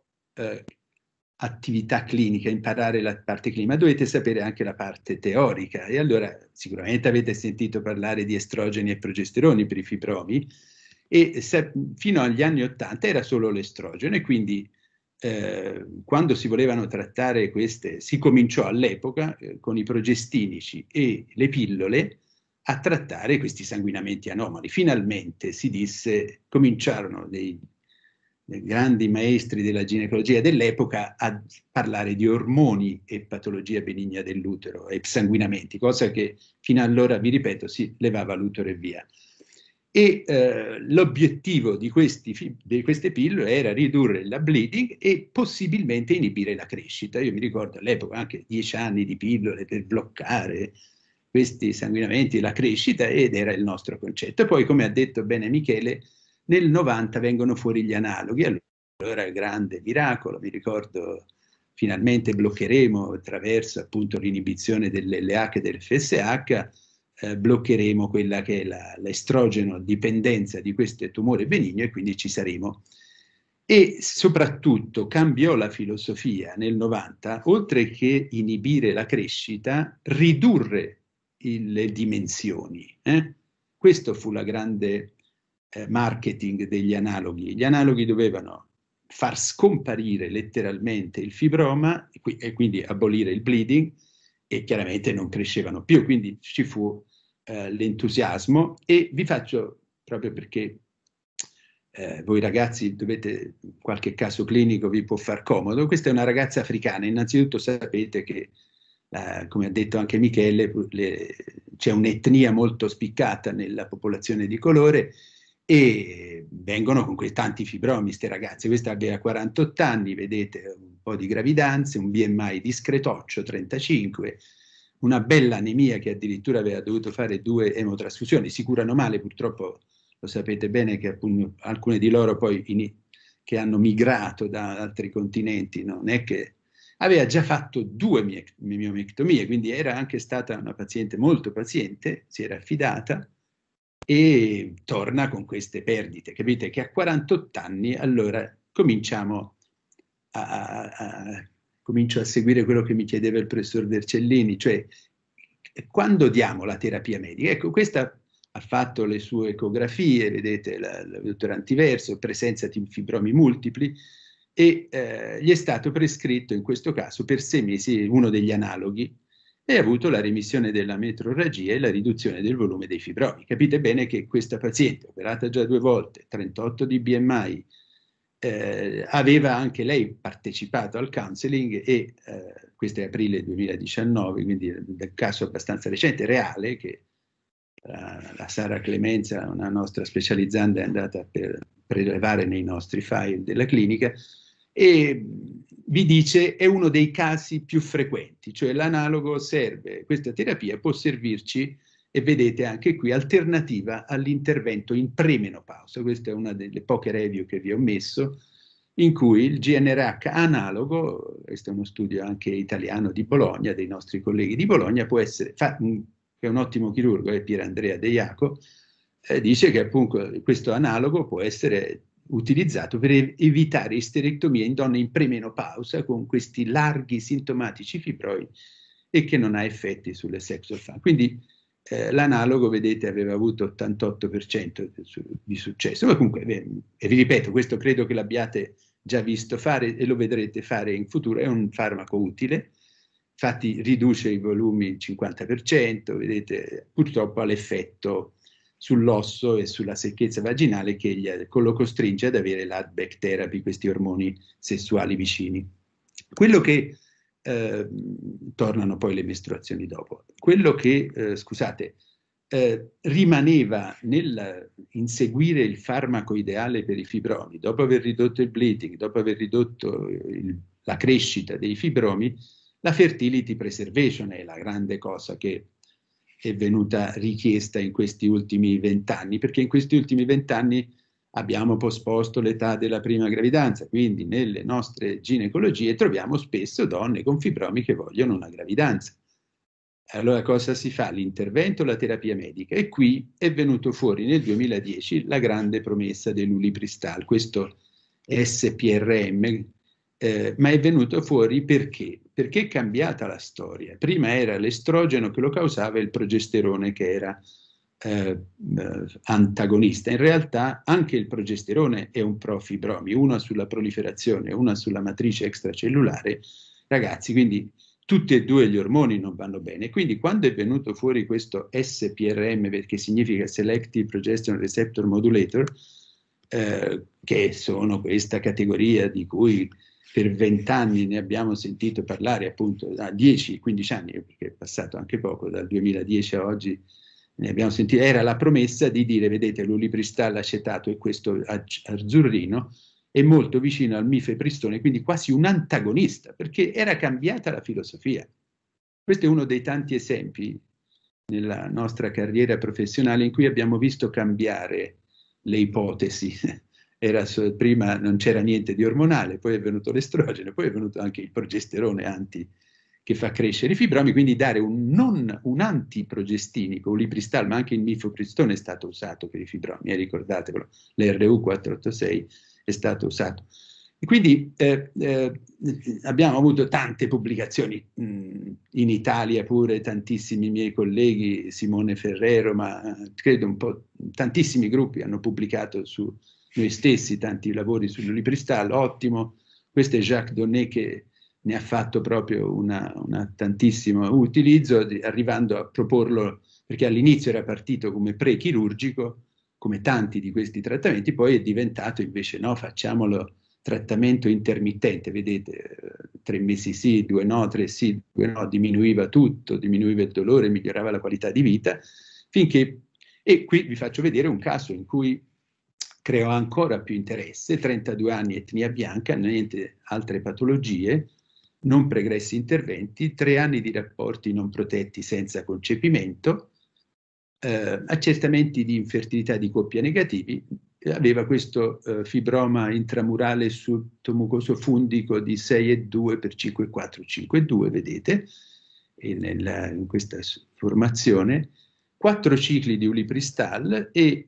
attività clinica, imparare la parte clinica, ma dovete sapere anche la parte teorica. E allora sicuramente avete sentito parlare di estrogeni e progesteroni per i fibromi, e fino agli anni 80 era solo l'estrogeno, e quindi quando si volevano trattare queste, si cominciò all'epoca con i progestinici e le pillole a trattare questi sanguinamenti anomali. Finalmente si disse, cominciarono dei grandi maestri della ginecologia dell'epoca a parlare di ormoni e patologia benigna dell'utero e sanguinamenti, cosa che fino allora, vi ripeto, si levava l'utero e via. E l'obiettivo di queste pillole era ridurre la bleeding e possibilmente inibire la crescita. Io mi ricordo all'epoca anche 10 anni di pillole per bloccare questi sanguinamenti e la crescita, ed era il nostro concetto. E poi, come ha detto bene Michele, nel 90 vengono fuori gli analoghi. Allora, grande miracolo, mi ricordo, finalmente bloccheremo attraverso appunto l'inibizione dell'LH e del FSH, bloccheremo quella che è l'estrogeno dipendenza di questo tumore benigno, e quindi ci saremo. E soprattutto cambiò la filosofia nel 90, oltre che inibire la crescita, ridurre le dimensioni. Questo fu la grande marketing degli analoghi. Gli analoghi dovevano far scomparire letteralmente il fibroma e quindi abolire il bleeding, e chiaramente non crescevano più, quindi ci fu l'entusiasmo. E vi faccio, proprio perché voi ragazzi dovete, qualche caso clinico vi può far comodo, questa è una ragazza africana. Innanzitutto sapete che, come ha detto anche Michele, c'è un'etnia molto spiccata nella popolazione di colore, e vengono con quei tanti fibromi queste ragazze. Questa aveva 48 anni, vedete, un po' di gravidanze, un BMI discretoccio, 35, una bella anemia che addirittura aveva dovuto fare 2 emotrasfusioni. Si curano male, purtroppo lo sapete bene che appunto alcune di loro poi che hanno migrato da altri continenti, non è che aveva già fatto 2 miomectomie, quindi era anche stata una paziente molto paziente, si era affidata, e torna con queste perdite. Capite che a 48 anni allora comincio a seguire quello che mi chiedeva il professor Vercellini, cioè quando diamo la terapia medica. Ecco, questa ha fatto le sue ecografie, vedete la dottora Antiverso, presenza di fibromi multipli, e gli è stato prescritto in questo caso per 6 mesi uno degli analoghi, e ha avuto la remissione della metrorragia e la riduzione del volume dei fibromi. Capite bene che questa paziente, operata già 2 volte, 38 di BMI, aveva anche lei partecipato al counseling, e questo è aprile 2019, quindi è un caso abbastanza recente, reale, che la Sara Clemenza, una nostra specializzanda, è andata per prelevare nei nostri file della clinica, e vi dice è uno dei casi più frequenti, cioè l'analogo serve, questa terapia può servirci, e vedete anche qui, alternativa all'intervento in premenopausa. Questa è una delle poche review che vi ho messo, in cui il GnRH analogo, questo è uno studio anche italiano di Bologna, dei nostri colleghi di Bologna, può essere, che è un ottimo chirurgo, è Pier Andrea De Jaco, dice che appunto questo analogo può essere utilizzato per evitare isterectomia in donne in premenopausa con questi larghi sintomatici fibroi, e che non ha effetti sulle sex organ. Quindi l'analogo, vedete, aveva avuto 88% di successo. Ma comunque, e vi ripeto, questo credo che l'abbiate già visto fare e lo vedrete fare in futuro. È un farmaco utile, infatti riduce i volumi il 50%, vedete, purtroppo ha l'effetto sull'osso e sulla secchezza vaginale che lo costringe ad avere l'Adback therapy, questi ormoni sessuali vicini. Quello che tornano poi le mestruazioni dopo. Quello che, scusate, rimaneva inseguire il farmaco ideale per i fibromi, dopo aver ridotto il bleeding, dopo aver ridotto la crescita dei fibromi, la fertility preservation è la grande cosa che è venuta richiesta in questi ultimi 20 anni, perché in questi ultimi 20 anni abbiamo posposto l'età della prima gravidanza, quindi nelle nostre ginecologie troviamo spesso donne con fibromi che vogliono una gravidanza. Allora cosa si fa? L'intervento, la terapia medica, e qui è venuto fuori nel 2010 la grande promessa dell'Ulipristal, questo SPRM, ma è venuto fuori perché? Perché è cambiata la storia. Prima era l'estrogeno che lo causava e il progesterone che era antagonista. In realtà anche il progesterone è un profibromi, una sulla proliferazione e una sulla matrice extracellulare, ragazzi, quindi tutti e due gli ormoni non vanno bene. Quindi quando è venuto fuori questo SPRM, perché significa Selective Progesterone Receptor Modulator, che sono questa categoria di cui per 20 anni ne abbiamo sentito parlare, appunto da 10-15 anni, perché è passato anche poco, dal 2010 a oggi ne abbiamo sentito, era la promessa di dire, vedete, l'ulipristal acetato e questo azzurrino è molto vicino al mifepristone, quindi quasi un antagonista, perché era cambiata la filosofia. Questo è uno dei tanti esempi nella nostra carriera professionale in cui abbiamo visto cambiare le ipotesi. Prima non c'era niente di ormonale, poi è venuto l'estrogeno, poi è venuto anche il progesterone che fa crescere i fibromi, quindi dare non un antiprogestinico, ulipristal, ma anche il mifepristone è stato usato per i fibromi, ricordatevelo, l'RU486 è stato usato. E quindi abbiamo avuto tante pubblicazioni, in Italia pure tantissimi miei colleghi, Simone Ferrero, ma credo tantissimi gruppi hanno pubblicato su noi stessi tanti lavori sull'ulipristal, ottimo. Questo è Jacques Donnet che ne ha fatto proprio un tantissimo utilizzo, arrivando a proporlo, perché all'inizio era partito come pre-chirurgico, come tanti di questi trattamenti, poi è diventato invece no, facciamolo trattamento intermittente, vedete, 3 mesi sì, 2 no, 3 sì, 2 no, diminuiva tutto, diminuiva il dolore, migliorava la qualità di vita, finché, e qui vi faccio vedere un caso in cui creò ancora più interesse, 32 anni, etnia bianca, niente altre patologie, non pregressi interventi, 3 anni di rapporti non protetti senza concepimento, accertamenti di infertilità di coppia negativi, aveva questo fibroma intramurale sottomucoso fundico di 6,2 per 5,4, 5,2, vedete, in questa formazione, 4 cicli di ulipristal e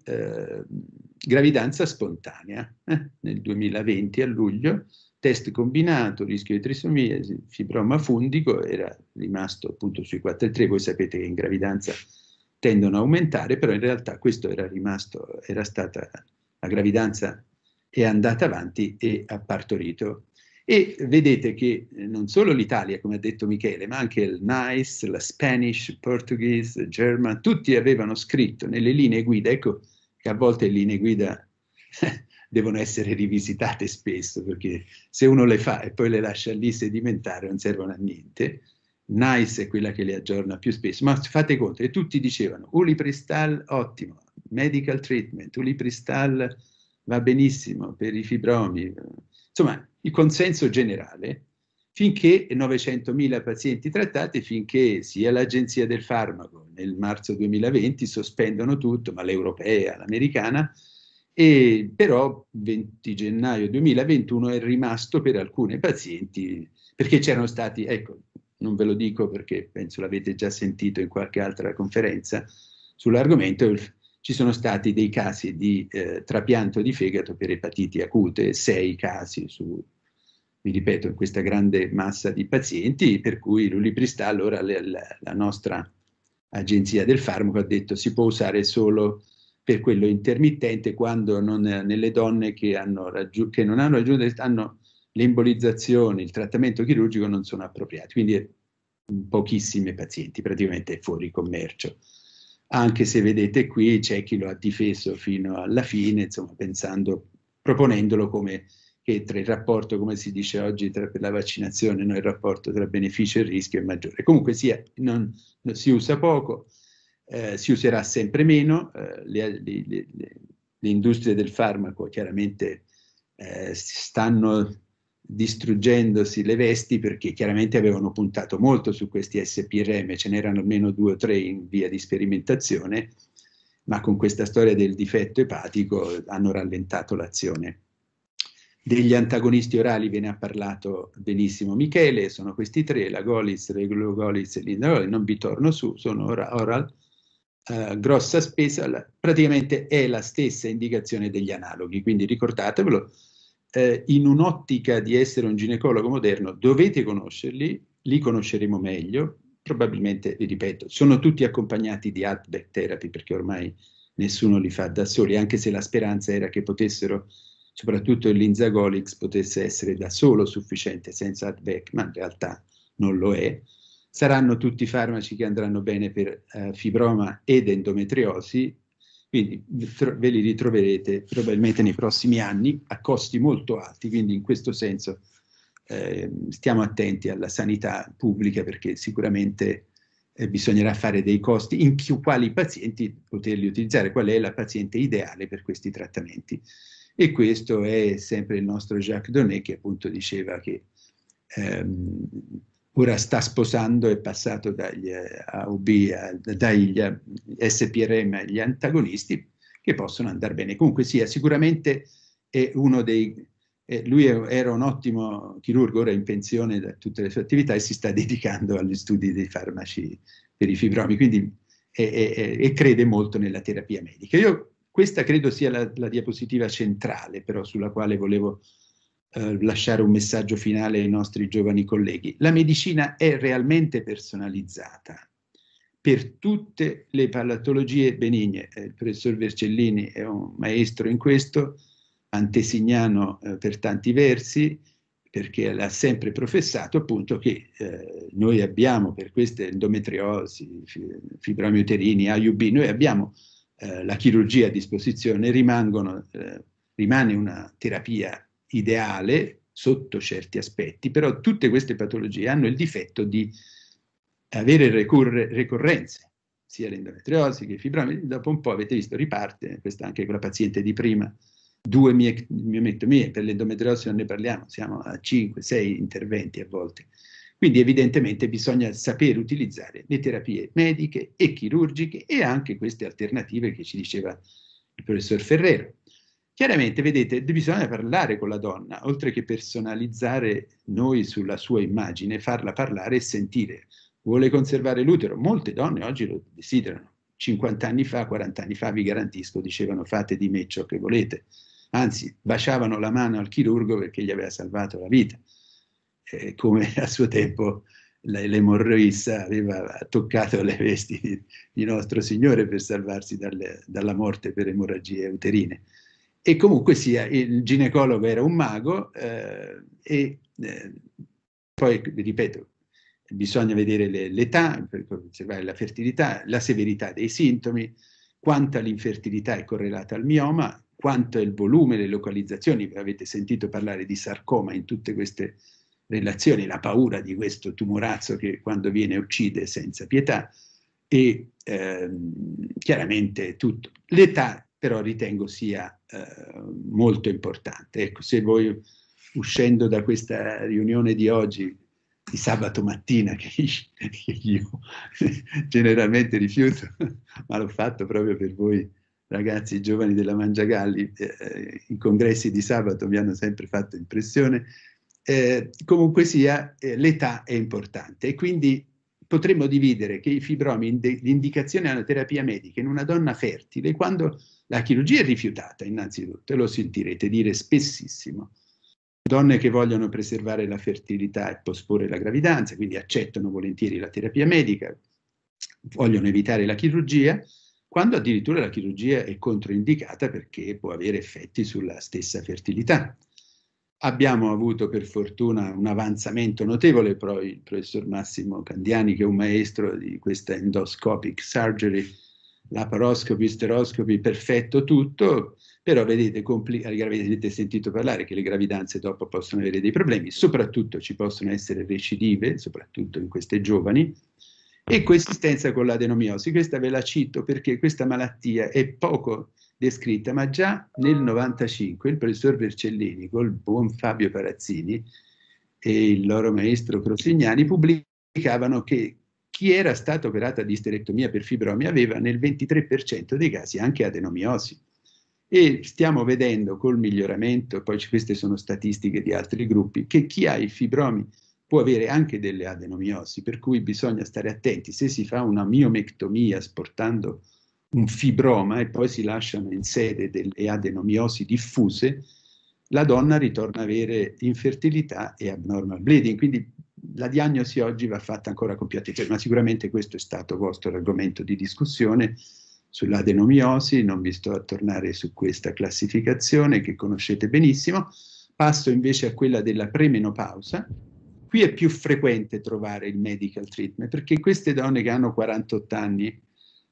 gravidanza spontanea nel 2020 a luglio, test combinato, rischio di trisomia, fibroma fundico, era rimasto appunto sui 4,3, voi sapete che in gravidanza tendono a aumentare, però in realtà questo era rimasto, era stata la gravidanza è andata avanti e ha partorito. E vedete che non solo l'Italia, come ha detto Michele, ma anche il NICE, la Spanish, Portuguese, German, tutti avevano scritto nelle linee guida, ecco che a volte le linee guida devono essere rivisitate spesso, perché se uno le fa e poi le lascia lì sedimentare non servono a niente. NICE è quella che le aggiorna più spesso, ma fate conto che tutti dicevano ulipristal ottimo, medical treatment, ulipristal va benissimo per i fibromi, insomma il consenso generale, finché 900.000 pazienti trattati, finché sia l'Agenzia del Farmaco nel marzo 2020 sospendono tutto, ma l'europea, l'americana, e però 20 gennaio 2021 è rimasto per alcuni pazienti, perché c'erano stati, ecco, non ve lo dico perché penso l'avete già sentito in qualche altra conferenza sull'argomento, ci sono stati dei casi di trapianto di fegato per epatiti acute, 6 casi su, vi ripeto, in questa grande massa di pazienti, per cui l'ulipristal, ora la nostra agenzia del farmaco ha detto si può usare solo per quello intermittente quando nelle donne che non hanno raggiunto, hanno le embolizzazioni, il trattamento chirurgico non sono appropriati, quindi pochissime pazienti, praticamente è fuori commercio. Anche se vedete qui c'è chi lo ha difeso fino alla fine, insomma, proponendolo come che tra il rapporto, come si dice oggi, per la vaccinazione, no, il rapporto tra beneficio e rischio è maggiore. Comunque sia, non si usa poco, si userà sempre meno, le industrie del farmaco chiaramente stanno distruggendosi le vesti perché chiaramente avevano puntato molto su questi SPRM, ce n'erano almeno 2 o 3 in via di sperimentazione, ma con questa storia del difetto epatico hanno rallentato l'azione. Degli antagonisti orali ve ne ha parlato benissimo Michele, sono questi 3, la Golis, Regulogoliz e l'Indagolis, non vi torno su, sono oral, grossa spesa, praticamente è la stessa indicazione degli analoghi, quindi ricordatevelo, in un'ottica di essere un ginecologo moderno dovete conoscerli, li conosceremo meglio, probabilmente, vi ripeto, sono tutti accompagnati di AdBack therapy perché ormai nessuno li fa da soli, anche se la speranza era che potessero, soprattutto il Linzagolix, potesse essere da solo sufficiente senza AdBack, ma in realtà non lo è. Saranno tutti farmaci che andranno bene per fibroma ed endometriosi, quindi ve li ritroverete probabilmente nei prossimi anni a costi molto alti, quindi in questo senso stiamo attenti alla sanità pubblica perché sicuramente bisognerà fare dei costi in quali pazienti poterli utilizzare, qual è la paziente ideale per questi trattamenti. E questo è sempre il nostro Jacques Donnet che appunto diceva che ora sta sposando, è passato dagli AUB, dagli SPRM agli antagonisti che possono andare bene. Comunque sia, sicuramente è uno dei... lui era un ottimo chirurgo, ora è in pensione da tutte le sue attività e si sta dedicando agli studi dei farmaci per i fibromi, quindi e crede molto nella terapia medica. Io questa credo sia la diapositiva centrale, però sulla quale volevo lasciare un messaggio finale ai nostri giovani colleghi. La medicina è realmente personalizzata per tutte le patologie benigne. Il professor Vercellini è un maestro in questo, antesignano per tanti versi, perché l'ha sempre professato appunto che noi abbiamo per queste endometriosi, fibromi uterini, IUB, noi abbiamo la chirurgia a disposizione, rimane una terapia ideale sotto certi aspetti, però tutte queste patologie hanno il difetto di avere ricorrenze, sia l'endometriosi che i fibromi, dopo un po' avete visto riparte, questa anche con la paziente di prima, 2 miomettomie, per l'endometriosi non ne parliamo, siamo a 5-6 interventi a volte. Quindi evidentemente bisogna saper utilizzare le terapie mediche e chirurgiche e anche queste alternative che ci diceva il professor Ferrero. Chiaramente, vedete, bisogna parlare con la donna, oltre che personalizzare noi sulla sua immagine, farla parlare e sentire. Vuole conservare l'utero? Molte donne oggi lo desiderano. 50 anni fa, 40 anni fa, vi garantisco, dicevano fate di me ciò che volete. Anzi, baciavano la mano al chirurgo perché gli aveva salvato la vita. Come a suo tempo l'emorroissa aveva toccato le vesti di Nostro Signore per salvarsi dalla morte per emorragie uterine. E comunque sia, il ginecologo era un mago poi, ripeto, bisogna vedere l'età, osservare la fertilità, la severità dei sintomi, quanta l'infertilità è correlata al mioma, quanto è il volume, le localizzazioni. Avete sentito parlare di sarcoma in tutte queste relazioni, la paura di questo tumorazzo che quando viene uccide senza pietà, e chiaramente tutto. L'età però ritengo sia molto importante. Ecco, se voi, uscendo da questa riunione di oggi, di sabato mattina, che io generalmente rifiuto, ma l'ho fatto proprio per voi ragazzi giovani della Mangiagalli, i congressi di sabato mi hanno sempre fatto impressione. Comunque sia, l'età è importante e quindi potremmo dividere che i fibromi, l'indicazione alla terapia medica in una donna fertile, quando la chirurgia è rifiutata innanzitutto, e lo sentirete dire spessissimo, donne che vogliono preservare la fertilità e posporre la gravidanza, quindi accettano volentieri la terapia medica, vogliono evitare la chirurgia, quando addirittura la chirurgia è controindicata perché può avere effetti sulla stessa fertilità. Abbiamo avuto per fortuna un avanzamento notevole, però il professor Massimo Candiani, che è un maestro di questa endoscopic surgery, laparoscopy, steroscopy, perfetto tutto, però vedete, avete sentito parlare che le gravidanze dopo possono avere dei problemi, soprattutto ci possono essere recidive, soprattutto in queste giovani, e coesistenza con l'adenomiosi. Questa ve la cito perché questa malattia è poco descritta, ma già nel 95 il professor Vercellini col buon Fabio Parazzini e il loro maestro Crosignani pubblicavano che chi era stato operato di isterectomia per fibromi aveva nel 23% dei casi anche adenomiosi. E stiamo vedendo col miglioramento, poi queste sono statistiche di altri gruppi, che chi ha i fibromi può avere anche delle adenomiosi, per cui bisogna stare attenti. Se si fa una miomectomia asportando un fibroma e poi si lasciano in sede delle adenomiosi diffuse, la donna ritorna a avere infertilità e abnormal bleeding. Quindi la diagnosi oggi va fatta ancora con più attenzione, ma sicuramente questo è stato vostro argomento di discussione sull'adenomiosi, non vi sto a tornare su questa classificazione che conoscete benissimo. Passo invece a quella della premenopausa. Qui è più frequente trovare il medical treatment, perché queste donne che hanno 48 anni,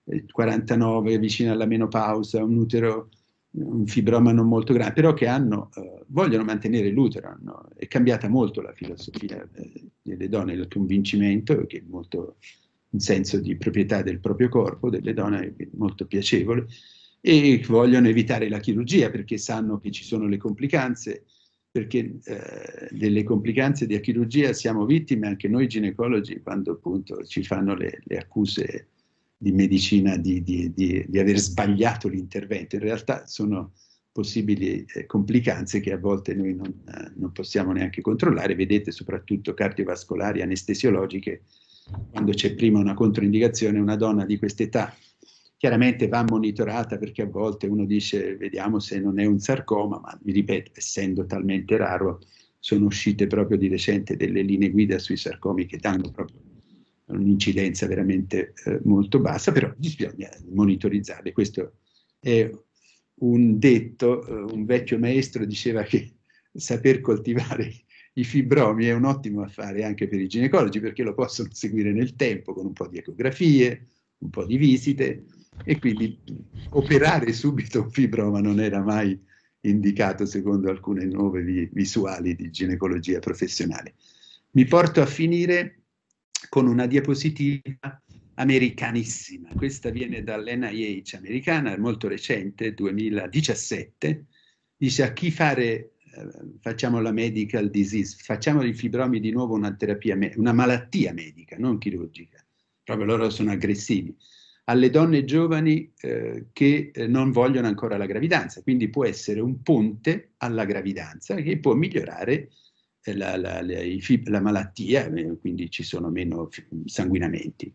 49, vicino alla menopausa, un utero, un fibroma non molto grande, però che vogliono mantenere l'utero. È cambiata molto la filosofia delle donne, il convincimento, che è molto un senso di proprietà del proprio corpo, delle donne è molto piacevole, e vogliono evitare la chirurgia perché sanno che ci sono le complicanze, perché delle complicanze di chirurgia siamo vittime anche noi ginecologi quando appunto ci fanno le accuse di medicina di aver sbagliato l'intervento. In realtà sono possibili complicanze che a volte noi non possiamo neanche controllare, vedete, soprattutto cardiovascolari, anestesiologiche. Quando c'è prima una controindicazione, una donna di quest'età chiaramente va monitorata, perché a volte uno dice vediamo se non è un sarcoma, ma vi ripeto, essendo talmente raro, sono uscite proprio di recente delle linee guida sui sarcomi che danno proprio un'incidenza veramente molto bassa, però bisogna monitorizzarle. Questo è un detto, un vecchio maestro diceva che saper coltivare i fibromi è un ottimo affare anche per i ginecologi, perché lo possono seguire nel tempo con un po' di ecografie, un po' di visite, e quindi operare subito un fibroma non era mai indicato secondo alcune nuove visuali di ginecologia professionale. Mi porto a finire con una diapositiva americanissima. Questa viene dall'NIH americana, è molto recente, 2017. Dice: a chi facciamo la medical disease, facciamo i fibromi di nuovo una terapia, una malattia medica, non chirurgica. Proprio loro sono aggressivi. Alle donne giovani che non vogliono ancora la gravidanza, quindi può essere un ponte alla gravidanza che può migliorare la malattia, quindi ci sono meno sanguinamenti.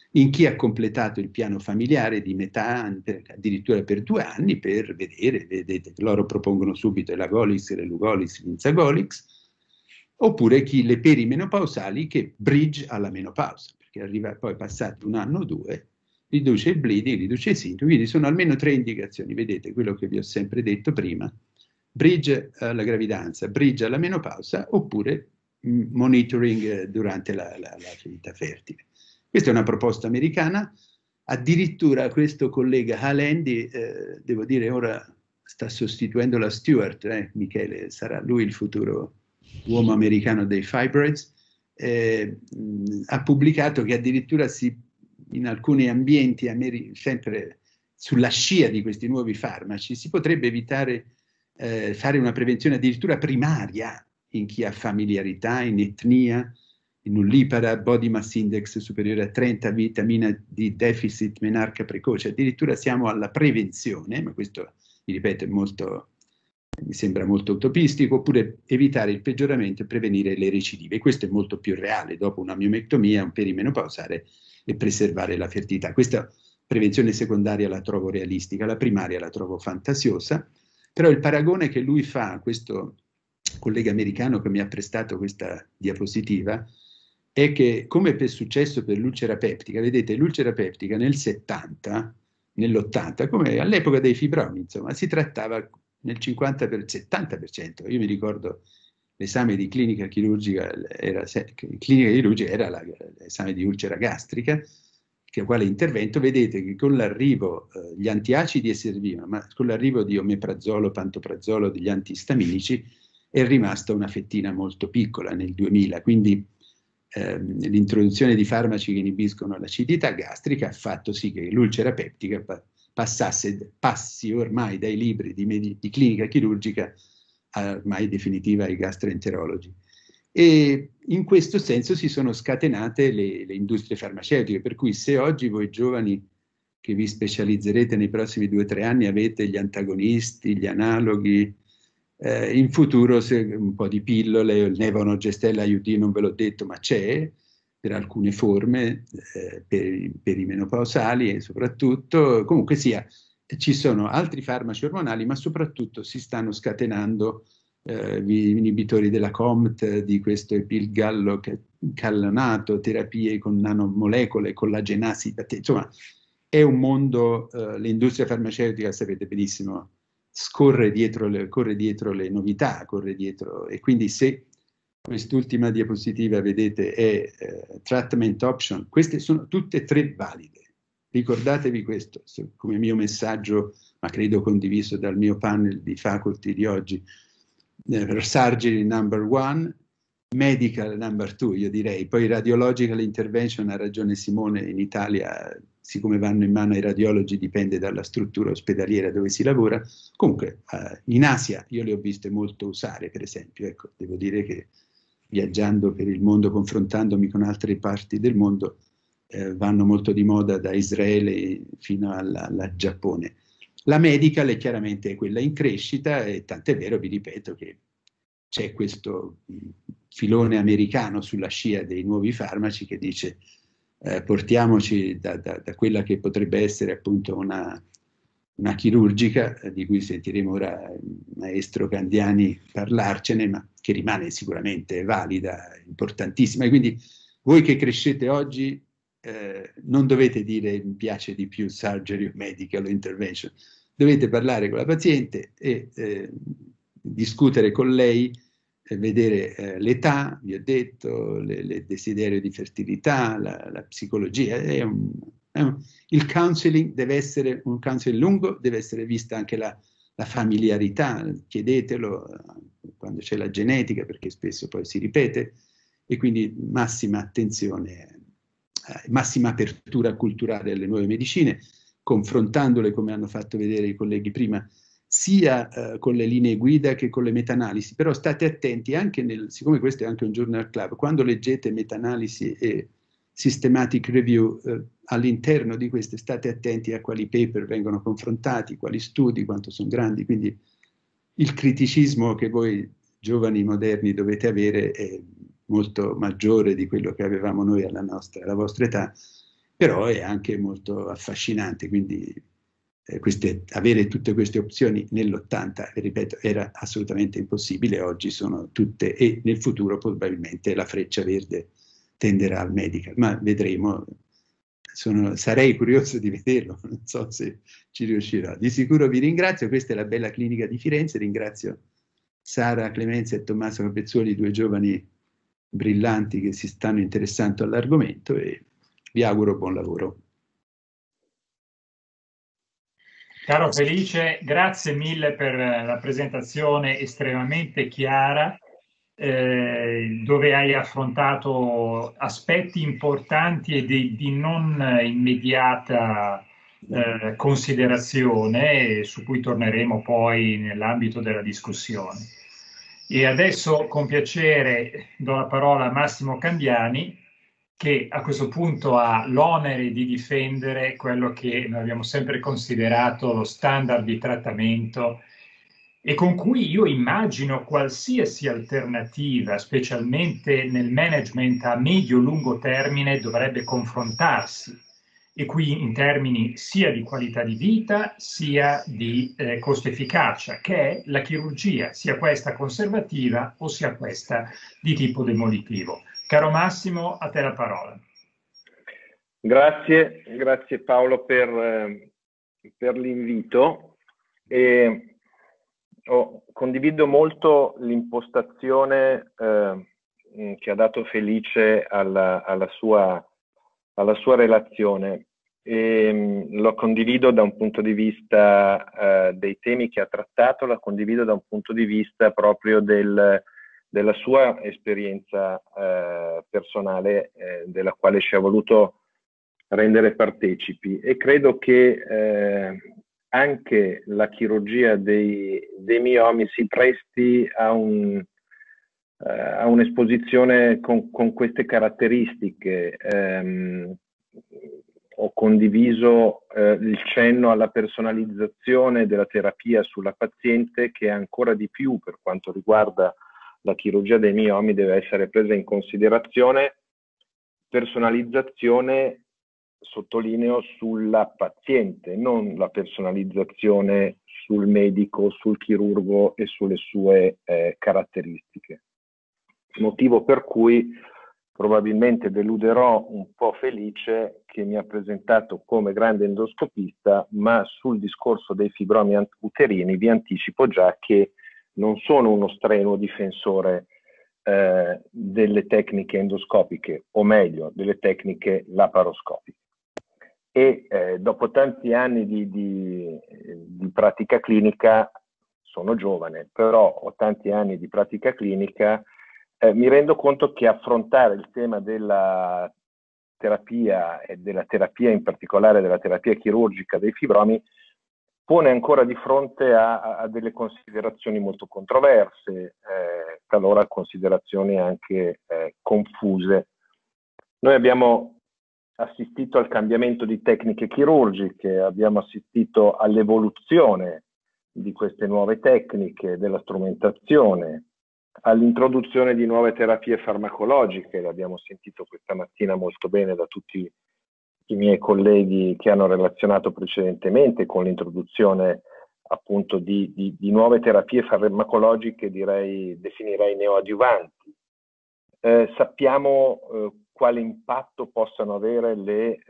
in chi ha completato il piano familiare di metà, addirittura per 2 anni, per vedere, vedete, loro propongono subito l'Agolix, l'Elugolix, l'Inzagolix, oppure chi le perimenopausali che bridge alla menopausa, perché arriva poi passato 1 anno o 2, riduce il bleeding, riduce i sintomi, quindi sono almeno 3 indicazioni, vedete quello che vi ho sempre detto prima, bridge alla gravidanza, bridge alla menopausa, oppure monitoring durante la vita fertile. Questa è una proposta americana, addirittura questo collega Hal Handy, devo dire ora sta sostituendo la Stewart, Michele, sarà lui il futuro uomo americano dei fibroids, ha pubblicato che addirittura in alcuni ambienti, sempre sulla scia di questi nuovi farmaci, si potrebbe evitare fare una prevenzione addirittura primaria in chi ha familiarità, in etnia, in un lipara, body mass index superiore a 30, vitamina D deficit, menarca precoce, addirittura siamo alla prevenzione, ma questo, vi ripeto, mi sembra molto utopistico, oppure evitare il peggioramento e prevenire le recidive. Questo è molto più reale, dopo una miomectomia, un perimenopausale, e preservare la fertilità. Questa prevenzione secondaria la trovo realistica, la primaria la trovo fantasiosa, però il paragone che lui fa, questo collega americano che mi ha prestato questa diapositiva, è che, come è successo per l'ulcera peptica, vedete, l'ulcera peptica nel 70, nell'80, come all'epoca dei fibromi, insomma, si trattava nel 70%. Io mi ricordo l'esame di clinica chirurgica era l'esame di ulcera gastrica, che quale intervento, vedete che con l'arrivo, gli antiacidi servivano, ma con l'arrivo di omeprazolo, pantoprazolo, degli antistaminici, è rimasta una fettina molto piccola nel 2000, quindi l'introduzione di farmaci che inibiscono l'acidità gastrica ha fatto sì che l'ulcera peptica passi ormai dai libri di clinica chirurgica ormai definitiva ai gastroenterologi. E in questo senso si sono scatenate le industrie farmaceutiche, per cui se oggi voi giovani che vi specializzerete nei prossimi 2 o 3 anni avete gli antagonisti, gli analoghi, in futuro se un po' di pillole, il Nevanogestella IUD non ve l'ho detto, ma c'è per alcune forme, per i menopausali e soprattutto, comunque sia, ci sono altri farmaci ormonali, ma soprattutto si stanno scatenando gli inibitori della COMT, di questo epilgallo-callanato, terapie con nanomolecole, collagenasi, insomma è un mondo, l'industria farmaceutica, sapete benissimo, corre dietro le novità, e quindi se quest'ultima diapositiva, vedete, è treatment option, queste sono tutte e 3 valide. Ricordatevi questo come mio messaggio, ma credo condiviso dal mio panel di faculty di oggi. Surgery number 1, medical number 2, io direi. Poi radiological intervention, ha ragione Simone, in Italia, siccome vanno in mano ai radiologi, dipende dalla struttura ospedaliera dove si lavora. Comunque, in Asia io le ho viste molto usare, per esempio. Ecco, devo dire che viaggiando per il mondo, confrontandomi con altre parti del mondo, vanno molto di moda da Israele fino al Giappone. La medical è chiaramente quella in crescita, e tant'è vero, vi ripeto, che c'è questo filone americano sulla scia dei nuovi farmaci che dice portiamoci da quella che potrebbe essere appunto una chirurgica, di cui sentiremo ora il maestro Candiani parlarcene, ma che rimane sicuramente valida, importantissima. E quindi voi che crescete oggi non dovete dire mi piace di più surgery o medical intervention, dovete parlare con la paziente e discutere con lei, vedere l'età, vi ho detto, il desiderio di fertilità, la psicologia. Il counseling deve essere un counseling lungo, deve essere vista anche la familiarità, chiedetelo quando c'è la genetica, perché spesso poi si ripete, e quindi massima attenzione, massima apertura culturale alle nuove medicine, confrontandole, come hanno fatto vedere i colleghi prima, sia con le linee guida che con le meta-analisi. Però state attenti anche siccome questo è anche un journal club, quando leggete meta-analisi e systematic review, all'interno di queste state attenti a quali paper vengono confrontati, quali studi, quanto sono grandi. Quindi il criticismo che voi giovani moderni dovete avere è molto maggiore di quello che avevamo noi alla vostra età, però è anche molto affascinante, quindi avere tutte queste opzioni nell'80, ripeto, era assolutamente impossibile, oggi sono tutte, e nel futuro probabilmente la freccia verde tenderà al medical, ma vedremo. Sarei curioso di vederlo, non so se ci riuscirò. Di sicuro vi ringrazio, questa è la Bella Clinica di Firenze, ringrazio Sara Clemenza e Tommaso Capezzoli, due giovani brillanti che si stanno interessando all'argomento, e vi auguro buon lavoro. Caro Felice, grazie mille per la presentazione estremamente chiara, dove hai affrontato aspetti importanti e di non immediata considerazione, su cui torneremo poi nell'ambito della discussione. E adesso con piacere do la parola a Massimo Candiani, che a questo punto ha l'onere di difendere quello che noi abbiamo sempre considerato lo standard di trattamento e con cui io immagino qualsiasi alternativa, specialmente nel management a medio-lungo termine, dovrebbe confrontarsi, e qui in termini sia di qualità di vita sia di costo-efficacia, che è la chirurgia, sia questa conservativa o sia questa di tipo demolitivo. Caro Massimo, a te la parola. Grazie Paolo per l'invito. Condivido molto l'impostazione che ha dato Felice alla sua relazione. Lo condivido da un punto di vista dei temi che ha trattato, la condivido da un punto di vista proprio della sua esperienza personale, della quale ci ha voluto rendere partecipi, e credo che anche la chirurgia dei miomi si presti a un'esposizione con queste caratteristiche. Ho condiviso il cenno alla personalizzazione della terapia sulla paziente, che ancora di più per quanto riguarda la chirurgia dei miomi deve essere presa in considerazione. Personalizzazione, sottolineo, sulla paziente, non la personalizzazione sul medico, sul chirurgo e sulle sue caratteristiche. Motivo per cui probabilmente deluderò un po' Felice, che mi ha presentato come grande endoscopista, ma sul discorso dei fibromi uterini vi anticipo già che non sono uno strenuo difensore delle tecniche endoscopiche, o meglio, delle tecniche laparoscopiche. E dopo tanti anni di pratica clinica, sono giovane, però ho tanti anni di pratica clinica, mi rendo conto che affrontare il tema della terapia, e della terapia in particolare della terapia chirurgica dei fibromi, pone ancora di fronte a delle considerazioni molto controverse, talora considerazioni anche confuse. Noi abbiamo assistito al cambiamento di tecniche chirurgiche, abbiamo assistito all'evoluzione di queste nuove tecniche, della strumentazione, all'introduzione di nuove terapie farmacologiche, l'abbiamo sentito questa mattina molto bene da tutti i miei colleghi che hanno relazionato precedentemente, con l'introduzione appunto di nuove terapie farmacologiche, definirei neoadiuvanti. Sappiamo quale impatto possano avere le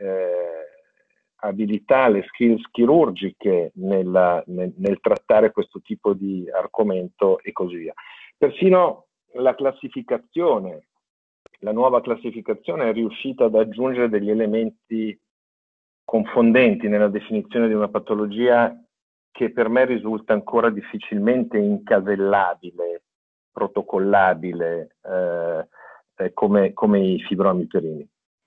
abilità, le skills chirurgiche nel trattare questo tipo di argomento e così via. Persino la classificazione, la nuova classificazione è riuscita ad aggiungere degli elementi confondenti nella definizione di una patologia che per me risulta ancora difficilmente incasellabile, protocollabile, come i fibromi uterini.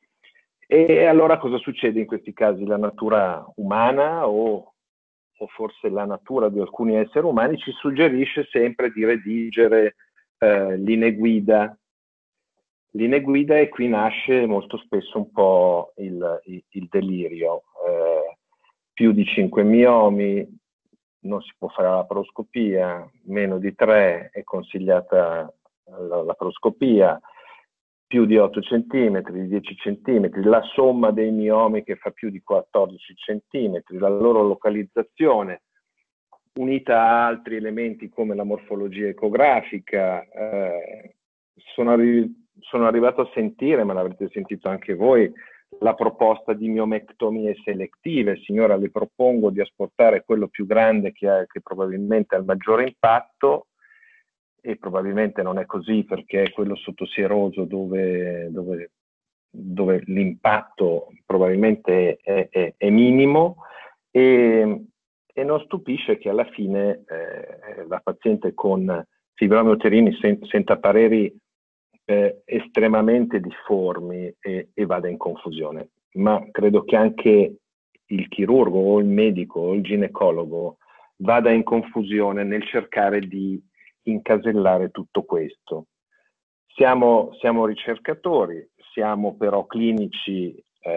E allora cosa succede in questi casi? La natura umana o forse la natura di alcuni esseri umani ci suggerisce sempre di redigere linee guida. Linee guida, e qui nasce molto spesso un po' il delirio. Più di 5 miomi, non si può fare la laparoscopia, meno di 3 è consigliata la laparoscopia, più di 8 cm, di 10 cm, la somma dei miomi che fa più di 14 cm, la loro localizzazione, unita a altri elementi come la morfologia ecografica. Sono arrivato a sentire, ma l'avrete sentito anche voi, la proposta di miomectomie selettive. Signora, le propongo di asportare quello più grande che probabilmente ha il maggiore impatto, e probabilmente non è così, perché è quello sottosieroso dove l'impatto probabilmente è minimo, e non stupisce che alla fine la paziente con fibromi uterini senta pareri estremamente difformi e vada in confusione. Ma credo che anche il chirurgo o il medico o il ginecologo vada in confusione nel cercare di incasellare tutto questo. Siamo ricercatori, siamo però clinici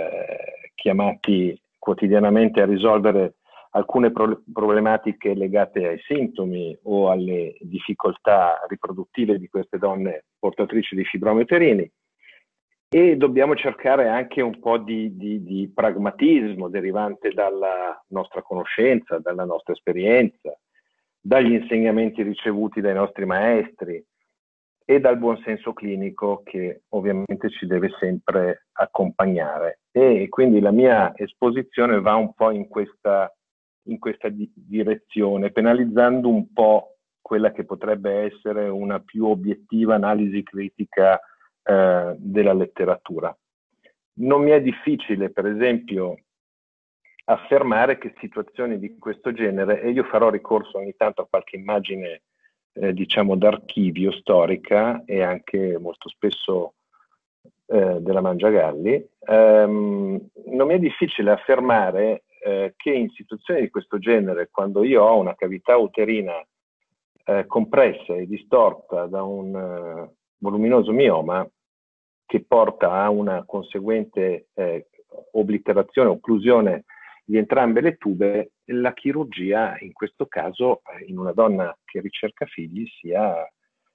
chiamati quotidianamente a risolvere alcune problematiche legate ai sintomi o alle difficoltà riproduttive di queste donne portatrici di fibromi uterini, e dobbiamo cercare anche un po' di pragmatismo derivante dalla nostra conoscenza, dalla nostra esperienza, dagli insegnamenti ricevuti dai nostri maestri e dal buon senso clinico che ovviamente ci deve sempre accompagnare. E quindi la mia esposizione va un po' in questa direzione, penalizzando un po' quella che potrebbe essere una più obiettiva analisi critica della letteratura. Non mi è difficile, per esempio, affermare che situazioni di questo genere, e io farò ricorso ogni tanto a qualche immagine diciamo d'archivio storica e anche molto spesso della Mangiagalli, non mi è difficile affermare che in situazioni di questo genere, quando io ho una cavità uterina compressa e distorta da un voluminoso mioma che porta a una conseguente obliterazione, occlusione di entrambe le tube, la chirurgia in questo caso in una donna che ricerca figli sia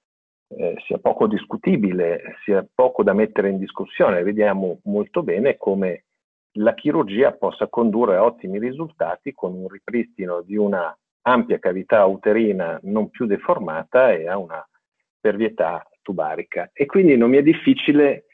poco discutibile, sia poco da mettere in discussione. Vediamo molto bene come la chirurgia possa condurre a ottimi risultati con un ripristino di una ampia cavità uterina non più deformata e a una pervietà tubarica. E quindi non mi è difficile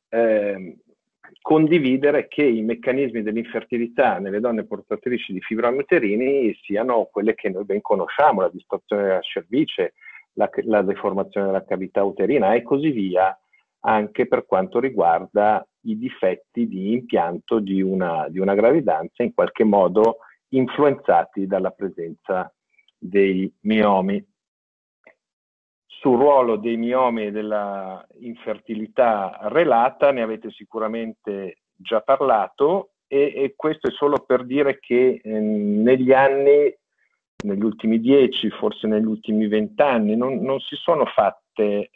condividere che i meccanismi dell'infertilità nelle donne portatrici di fibromi uterini siano quelle che noi ben conosciamo: la distorsione della cervice, la deformazione della cavità uterina e così via, anche per quanto riguarda i difetti di impianto di una gravidanza, in qualche modo influenzati dalla presenza dei miomi. Sul ruolo dei miomi e della infertilità relata ne avete sicuramente già parlato, e questo è solo per dire che negli anni, negli ultimi 10, forse negli ultimi 20 anni, non si sono fatti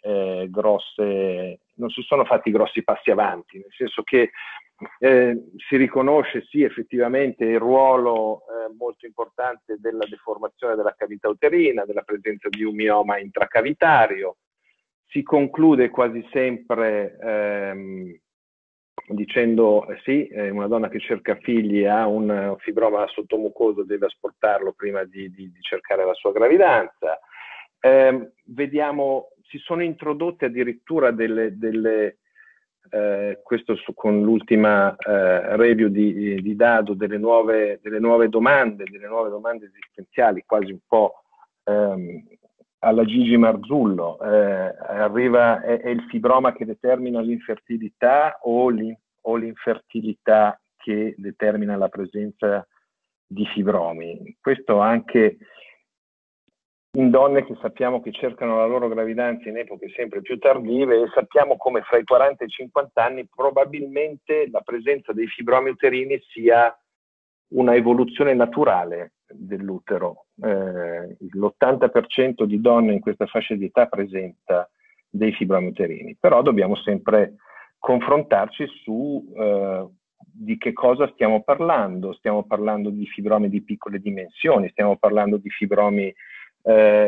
grossi passi avanti, nel senso che si riconosce sì effettivamente il ruolo molto importante della deformazione della cavità uterina, della presenza di un mioma intracavitario. Si conclude quasi sempre dicendo sì, una donna che cerca figli ha un fibroma sottomucoso, deve asportarlo prima di cercare la sua gravidanza. Vediamo, si sono introdotte addirittura questo con l'ultima review di Dado, delle nuove domande esistenziali, quasi un po' alla Gigi Marzullo. È il fibroma che determina l'infertilità o l'infertilità che determina la presenza di fibromi? Questo anche in donne che sappiamo che cercano la loro gravidanza in epoche sempre più tardive, e sappiamo come fra i 40 e i 50 anni probabilmente la presenza dei fibromi uterini sia una evoluzione naturale dell'utero. L'80% di donne in questa fascia di età presenta dei fibromi uterini, però dobbiamo sempre confrontarci su di che cosa stiamo parlando. Stiamo parlando di fibromi di piccole dimensioni, stiamo parlando di fibromi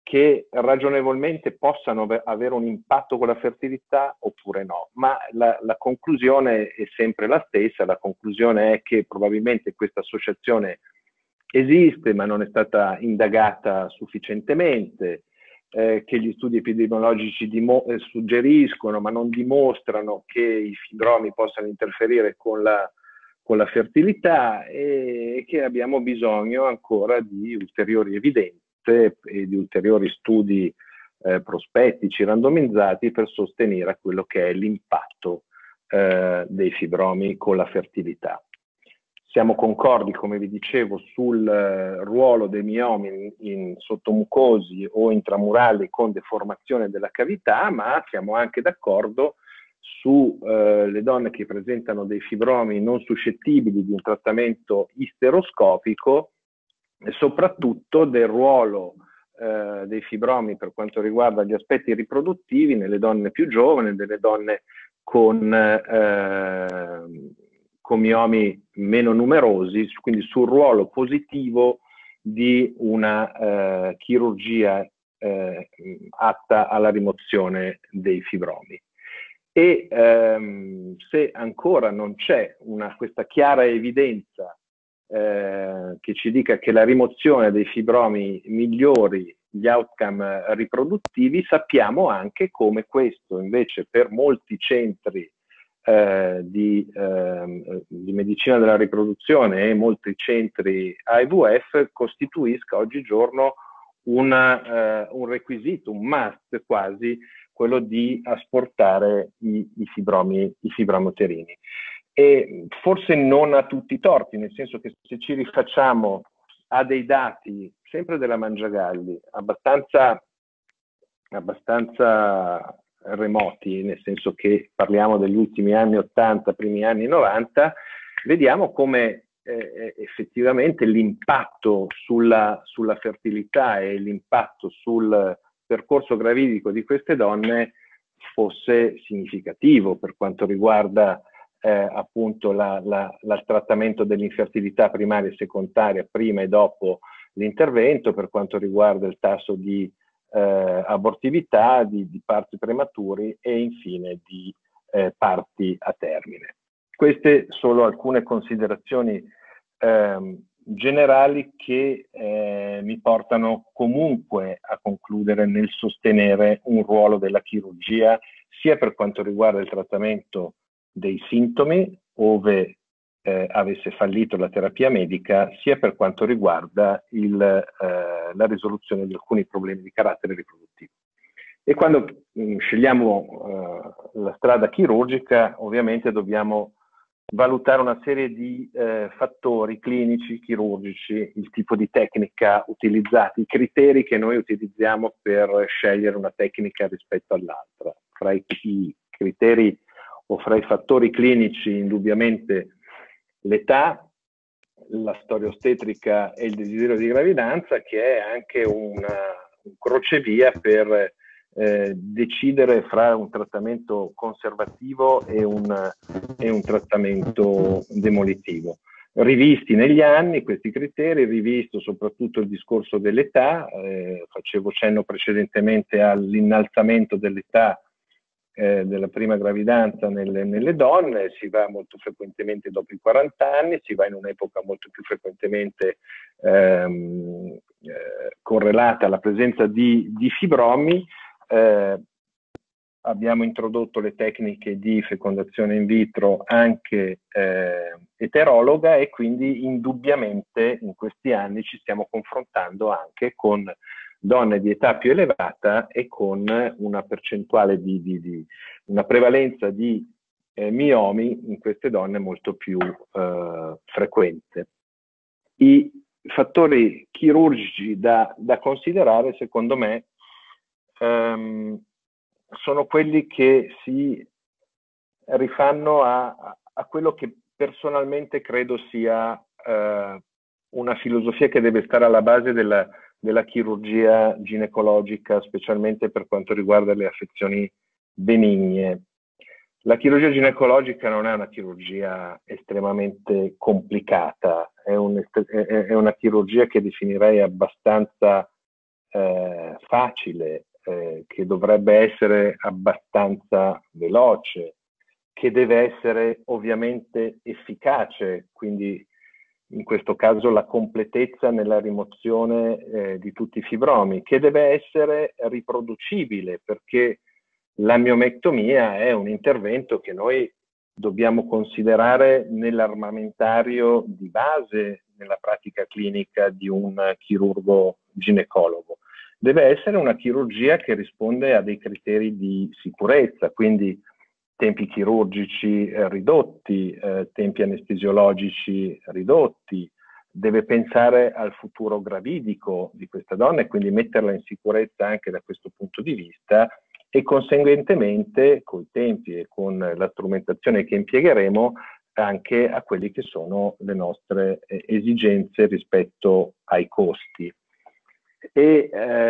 che ragionevolmente possano avere un impatto con la fertilità oppure no, ma la conclusione è sempre la stessa. La conclusione è che probabilmente questa associazione esiste ma non è stata indagata sufficientemente, che gli studi epidemiologici suggeriscono ma non dimostrano che i fibromi possano interferire con la fertilità, e che abbiamo bisogno ancora di ulteriori evidenze e di ulteriori studi prospettici randomizzati per sostenere quello che è l'impatto dei fibromi con la fertilità. Siamo concordi, come vi dicevo, sul ruolo dei miomi in sottomucosi o intramurali con deformazione della cavità, ma siamo anche d'accordo sulle donne che presentano dei fibromi non suscettibili di un trattamento isteroscopico, e soprattutto del ruolo dei fibromi per quanto riguarda gli aspetti riproduttivi nelle donne più giovani, delle donne con miomi meno numerosi, quindi sul ruolo positivo di una chirurgia atta alla rimozione dei fibromi. E se ancora non c'è questa chiara evidenza che ci dica che la rimozione dei fibromi migliori gli outcome riproduttivi, sappiamo anche come questo invece per molti centri di medicina della riproduzione e molti centri IVF costituisca oggigiorno un requisito, un must quasi, quello di asportare i fibromi uterini. E forse non a tutti i torti, nel senso che se ci rifacciamo a dei dati sempre della Mangiagalli abbastanza remoti, nel senso che parliamo degli ultimi anni 80, primi anni 90, vediamo come effettivamente l'impatto sulla fertilità e l'impatto sul percorso gravidico di queste donne fosse significativo per quanto riguarda appunto il trattamento dell'infertilità primaria e secondaria prima e dopo l'intervento, per quanto riguarda il tasso di abortività, di parti prematuri e infine di parti a termine. Queste sono alcune considerazioni generali che mi portano comunque a concludere nel sostenere un ruolo della chirurgia sia per quanto riguarda il trattamento dei sintomi, ove avesse fallito la terapia medica, sia per quanto riguarda la risoluzione di alcuni problemi di carattere riproduttivo. E quando scegliamo la strada chirurgica, ovviamente dobbiamo valutare una serie di fattori clinici, chirurgici, il tipo di tecnica utilizzata, i criteri che noi utilizziamo per scegliere una tecnica rispetto all'altra. Fra i criteri o fra i fattori clinici, indubbiamente l'età, la storia ostetrica e il desiderio di gravidanza, che è anche un crocevia per decidere fra un trattamento conservativo e un trattamento demolitivo. Rivisti negli anni questi criteri, rivisto soprattutto il discorso dell'età, facevo cenno precedentemente all'innalzamento dell'età della prima gravidanza nelle donne, si va molto frequentemente dopo i 40 anni, si va in un'epoca molto più frequentemente correlata alla presenza di fibromi. Abbiamo introdotto le tecniche di fecondazione in vitro anche eterologa, e quindi indubbiamente in questi anni ci stiamo confrontando anche con donne di età più elevata e con una percentuale una prevalenza di miomi in queste donne molto più frequente. I fattori chirurgici da considerare, secondo me, sono quelli che si rifanno a quello che personalmente credo sia una filosofia che deve stare alla base della chirurgia ginecologica, specialmente per quanto riguarda le affezioni benigne. La chirurgia ginecologica non è una chirurgia estremamente complicata, è una chirurgia che definirei abbastanza facile, che dovrebbe essere abbastanza veloce, che deve essere ovviamente efficace, quindi in questo caso la completezza nella rimozione di tutti i fibromi, che deve essere riproducibile, perché la miomectomia è un intervento che noi dobbiamo considerare nell'armamentario di base nella pratica clinica di un chirurgo ginecologo. Deve essere una chirurgia che risponde a dei criteri di sicurezza, quindi tempi chirurgici ridotti, tempi anestesiologici ridotti, deve pensare al futuro gravidico di questa donna e quindi metterla in sicurezza anche da questo punto di vista, e conseguentemente con i tempi e con la strumentazione che impiegheremo anche a quelli che sono le nostre esigenze rispetto ai costi. E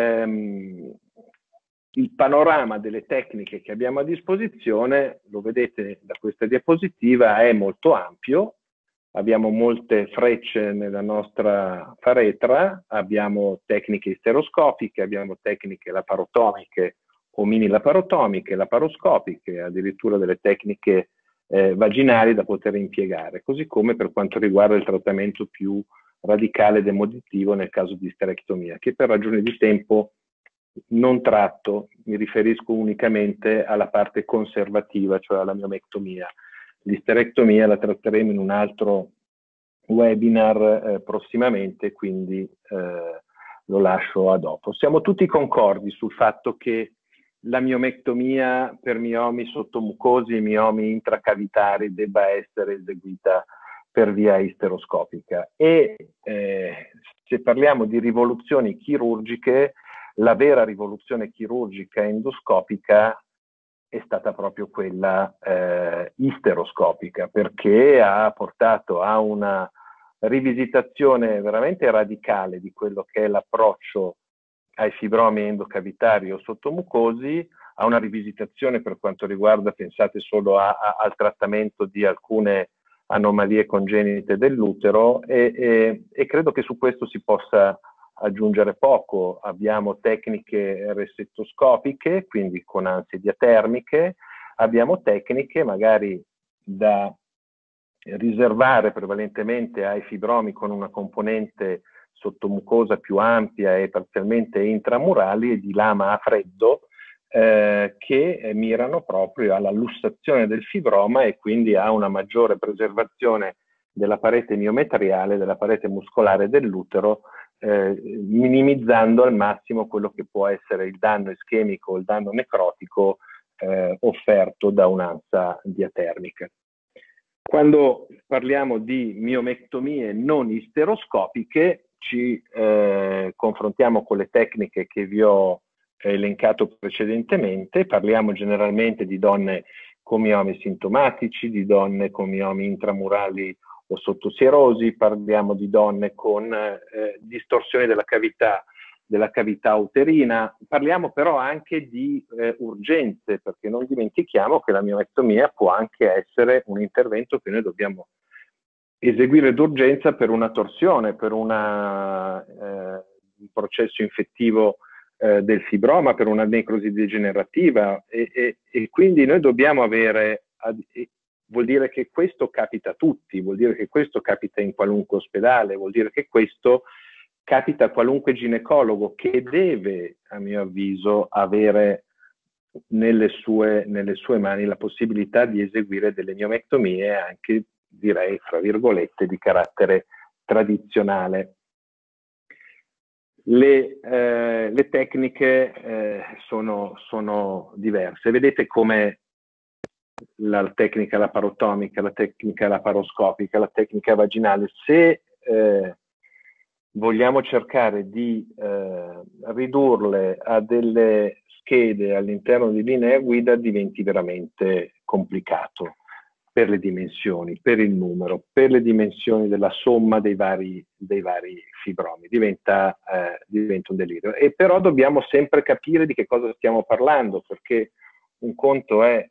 il panorama delle tecniche che abbiamo a disposizione, lo vedete da questa diapositiva, è molto ampio. Abbiamo molte frecce nella nostra faretra, abbiamo tecniche isteroscopiche, abbiamo tecniche laparotomiche o mini laparotomiche, laparoscopiche, addirittura delle tecniche vaginali da poter impiegare, così come per quanto riguarda il trattamento più radicale ed emolitivo nel caso di isterectomia, che per ragioni di tempo non tratto, mi riferisco unicamente alla parte conservativa, cioè alla miomectomia. L'isterectomia la tratteremo in un altro webinar prossimamente, quindi lo lascio a dopo. Siamo tutti concordi sul fatto che la miomectomia per miomi sottomucosi e miomi intracavitari debba essere eseguita per via isteroscopica, e se parliamo di rivoluzioni chirurgiche, la vera rivoluzione chirurgica endoscopica è stata proprio quella isteroscopica, perché ha portato a una rivisitazione veramente radicale di quello che è l'approccio ai fibromi endocavitari o sottomucosi, a una rivisitazione per quanto riguarda, pensate solo al trattamento di alcune anomalie congenite dell'utero, e credo che su questo si possa aggiungere poco. Abbiamo tecniche resettoscopiche, quindi con ansie diatermiche, abbiamo tecniche magari da riservare prevalentemente ai fibromi con una componente sottomucosa più ampia e parzialmente intramurali e di lama a freddo, che mirano proprio alla lussazione del fibroma e quindi a una maggiore preservazione della parete miometriale, della parete muscolare dell'utero, minimizzando al massimo quello che può essere il danno ischemico o il danno necrotico offerto da un'ansa diatermica. Quando parliamo di miomectomie non isteroscopiche, ci confrontiamo con le tecniche che vi ho elencato precedentemente. Parliamo generalmente di donne con miomi sintomatici, di donne con miomi intramurali o sottosierosi, parliamo di donne con distorsione della cavità uterina, parliamo però anche di urgenze, perché non dimentichiamo che la miomectomia può anche essere un intervento che noi dobbiamo eseguire d'urgenza per una torsione, per un processo infettivo del fibroma, per una necrosi degenerativa, e quindi noi dobbiamo avere, vuol dire che questo capita a tutti, vuol dire che questo capita in qualunque ospedale, vuol dire che questo capita a qualunque ginecologo, che deve, a mio avviso, avere nelle sue mani la possibilità di eseguire delle miomectomie anche, direi, fra virgolette, di carattere tradizionale. Le tecniche sono diverse. Vedete come la tecnica laparotomica, la tecnica laparoscopica, la tecnica vaginale, se vogliamo cercare di ridurle a delle schede all'interno di linee guida, diventi veramente complicato per le dimensioni, per il numero, per le dimensioni della somma dei vari fibromi. Diventa un delirio. E però dobbiamo sempre capire di che cosa stiamo parlando, perché un conto è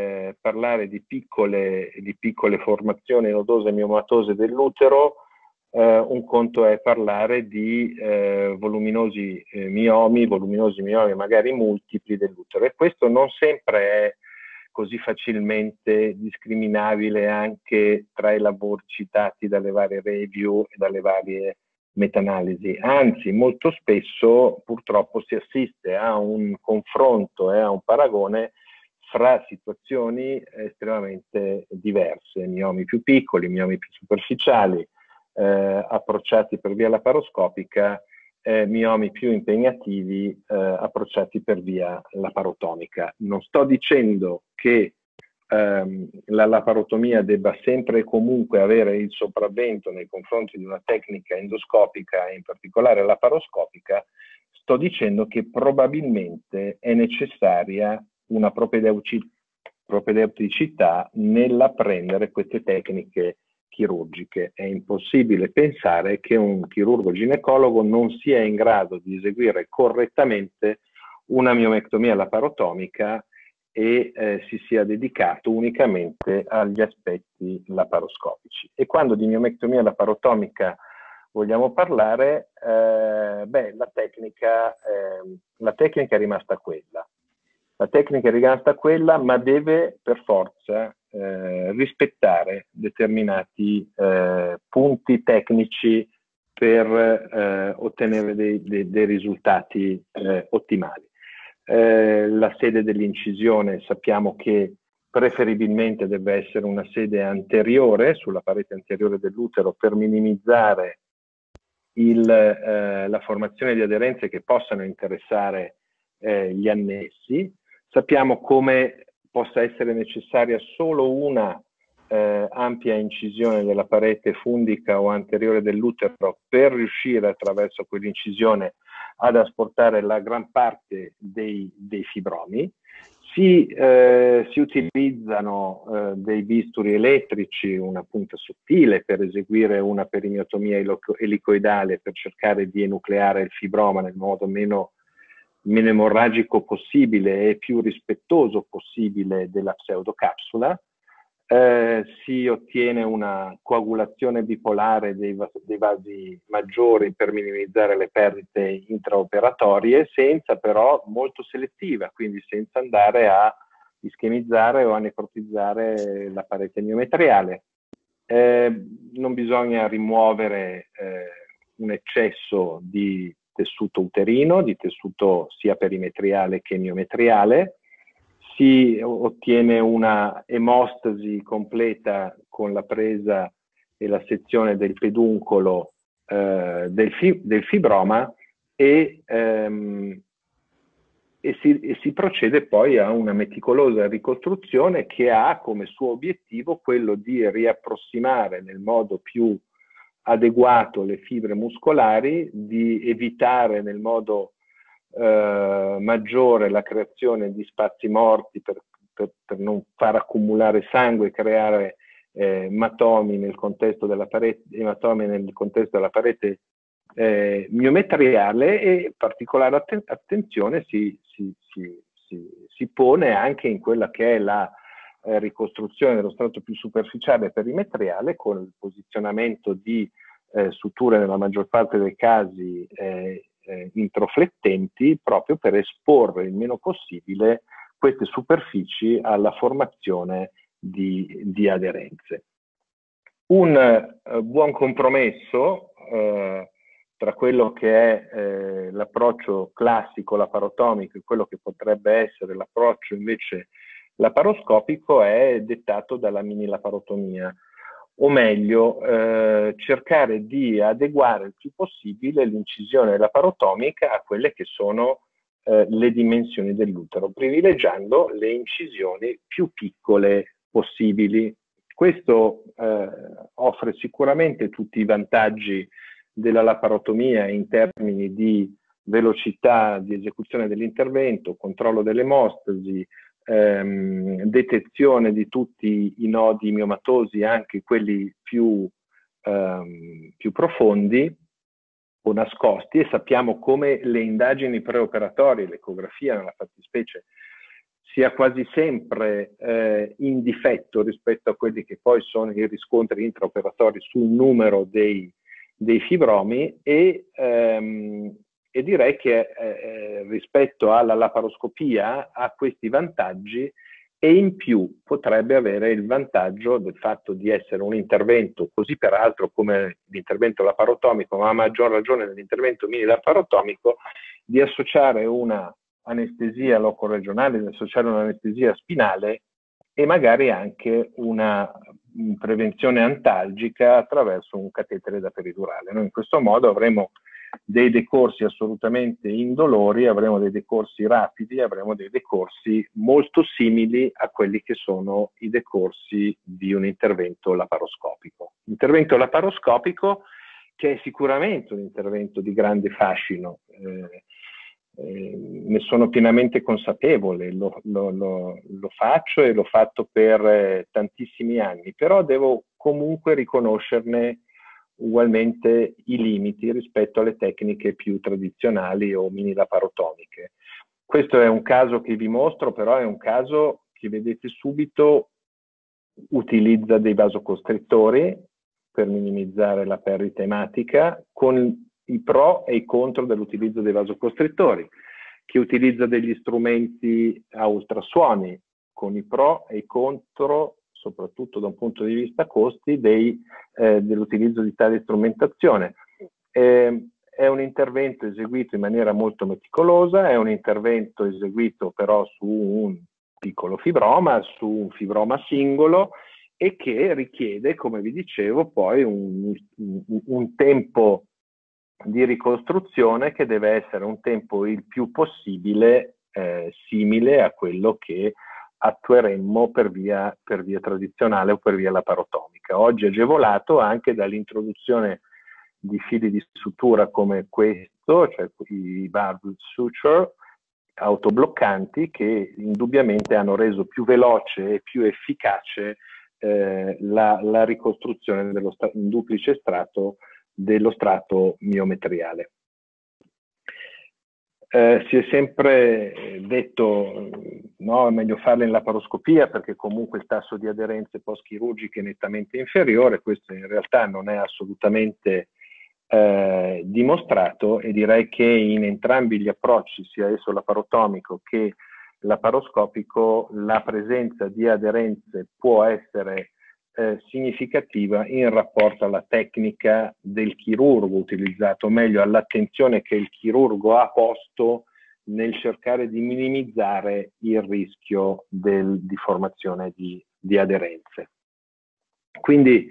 parlare di piccole formazioni nodose e miomatose dell'utero, un conto è parlare di voluminosi miomi magari multipli dell'utero, e questo non sempre è così facilmente discriminabile anche tra i lavori citati dalle varie review e dalle varie meta-analisi. Anzi, molto spesso purtroppo si assiste a un confronto e a un paragone fra situazioni estremamente diverse, miomi più piccoli, miomi più superficiali, approcciati per via laparoscopica, miomi più impegnativi approcciati per via laparotomica. Non sto dicendo che la laparotomia debba sempre e comunque avere il sopravvento nei confronti di una tecnica endoscopica e in particolare laparoscopica, sto dicendo che probabilmente è necessaria una propedeuticità nell'apprendere queste tecniche chirurgiche. È impossibile pensare che un chirurgo ginecologo non sia in grado di eseguire correttamente una miomectomia laparotomica e si sia dedicato unicamente agli aspetti laparoscopici. E quando di miomectomia laparotomica vogliamo parlare, la tecnica è rimasta quella. La tecnica è rimasta quella, ma deve per forza rispettare determinati punti tecnici per ottenere dei risultati ottimali. La sede dell'incisione sappiamo che preferibilmente deve essere una sede anteriore, sulla parete anteriore dell'utero, per minimizzare la formazione di aderenze che possano interessare gli annessi. Sappiamo come possa essere necessaria solo una ampia incisione della parete fundica o anteriore dell'utero per riuscire attraverso quell'incisione ad asportare la gran parte dei fibromi. Si utilizzano dei bisturi elettrici, una punta sottile, per eseguire una perimiotomia elicoidale per cercare di enucleare il fibroma nel modo meno emorragico possibile e più rispettoso possibile della pseudocapsula. Si ottiene una coagulazione bipolare dei vasi maggiori per minimizzare le perdite intraoperatorie, senza però molto selettiva, quindi senza andare a ischemizzare o a necrotizzare la parete miometriale. Non bisogna rimuovere un eccesso di tessuto uterino, di tessuto sia perimetriale che miometriale. Si ottiene una emostasi completa con la presa e la sezione del peduncolo del fibroma e si procede poi a una meticolosa ricostruzione che ha come suo obiettivo quello di riapprossimare nel modo più adeguato le fibre muscolari, di evitare nel modo maggiore la creazione di spazi morti per non far accumulare sangue e creare ematomi nel contesto della parete miometriale, e particolare attenzione si pone anche in quella che è la ricostruzione dello strato più superficiale perimetriale, con il posizionamento di suture nella maggior parte dei casi introflettenti, proprio per esporre il meno possibile queste superfici alla formazione di aderenze. Un buon compromesso tra quello che è l'approccio classico laparotomico e quello che potrebbe essere l'approccio invece laparoscopico è dettato dalla mini laparotomia, o meglio cercare di adeguare il più possibile l'incisione laparotomica a quelle che sono le dimensioni dell'utero, privilegiando le incisioni più piccole possibili. Questo offre sicuramente tutti i vantaggi della laparotomia in termini di velocità di esecuzione dell'intervento, controllo dell'emostasi, detezione di tutti i nodi miomatosi, anche quelli più profondi o nascosti, e sappiamo come le indagini preoperatorie, l'ecografia nella fattispecie, sia quasi sempre in difetto rispetto a quelli che poi sono i riscontri intraoperatori sul numero dei dei fibromi e direi che rispetto alla laparoscopia ha questi vantaggi, e in più potrebbe avere il vantaggio del fatto di essere un intervento, così peraltro come l'intervento laparotomico, ma a maggior ragione nell'intervento mini-laparotomico, di associare una anestesia locoregionale, di associare un'anestesia spinale e magari anche una prevenzione antalgica attraverso un catetere da peridurale. Noi in questo modo avremo dei decorsi assolutamente indolori, avremo dei decorsi rapidi, avremo dei decorsi molto simili a quelli che sono i decorsi di un intervento laparoscopico. Intervento laparoscopico che è sicuramente un intervento di grande fascino, ne sono pienamente consapevole, lo faccio e l'ho fatto per tantissimi anni, però devo comunque riconoscerne ugualmente i limiti rispetto alle tecniche più tradizionali o mini-laparotomiche. Questo è un caso che vi mostro, però è un caso che vedete subito utilizza dei vasocostrittori per minimizzare la perdita ematica, con i pro e i contro dell'utilizzo dei vasocostrittori, che utilizza degli strumenti a ultrasuoni, con i pro e i contro, soprattutto da un punto di vista costi, dell'utilizzo di tale strumentazione. È un intervento eseguito in maniera molto meticolosa, è un intervento eseguito però su un piccolo fibroma, su un fibroma singolo, e che richiede, come vi dicevo, poi un tempo di ricostruzione che deve essere un tempo il più possibile simile a quello che attueremmo per via tradizionale o per via laparotomica. Oggi agevolato anche dall'introduzione di fili di sutura come questo, cioè i barbed suture autobloccanti, che indubbiamente hanno reso più veloce e più efficace la ricostruzione in duplice strato dello strato miometriale. Si è sempre detto no, è meglio farla in laparoscopia perché comunque il tasso di aderenze post-chirurgiche è nettamente inferiore. Questo in realtà non è assolutamente dimostrato, e direi che in entrambi gli approcci, sia esso laparotomico che laparoscopico, la presenza di aderenze può essere significativa in rapporto alla tecnica del chirurgo utilizzato, o meglio all'attenzione che il chirurgo ha posto nel cercare di minimizzare il rischio di formazione di aderenze. Quindi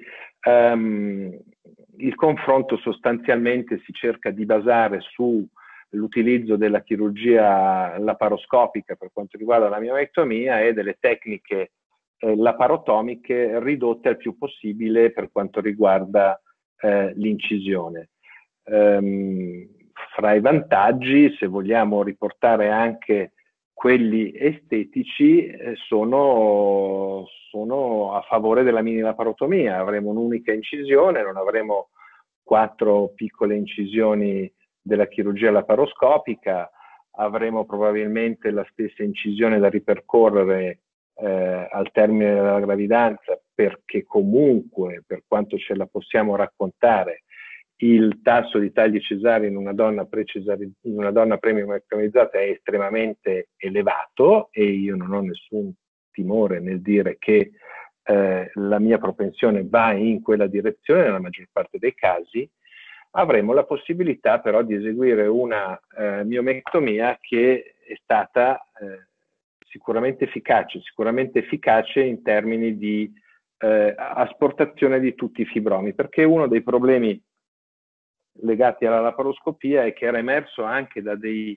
il confronto sostanzialmente si cerca di basare sull'utilizzo della chirurgia laparoscopica per quanto riguarda la miomectomia e delle tecniche laparotomiche ridotte al più possibile per quanto riguarda l'incisione. Fra i vantaggi, se vogliamo riportare anche quelli estetici, sono a favore della mini laparotomia. Avremo un'unica incisione, non avremo 4 piccole incisioni della chirurgia laparoscopica, avremo probabilmente la stessa incisione da ripercorrere al termine della gravidanza, perché comunque, per quanto ce la possiamo raccontare, il tasso di tagli cesarei in una donna premiomectomizzata è estremamente elevato, e io non ho nessun timore nel dire che la mia propensione va in quella direzione nella maggior parte dei casi. Avremo la possibilità però di eseguire una miomectomia che è stata sicuramente efficace in termini di asportazione di tutti i fibromi, perché uno dei problemi legati alla laparoscopia è che era emerso anche da dei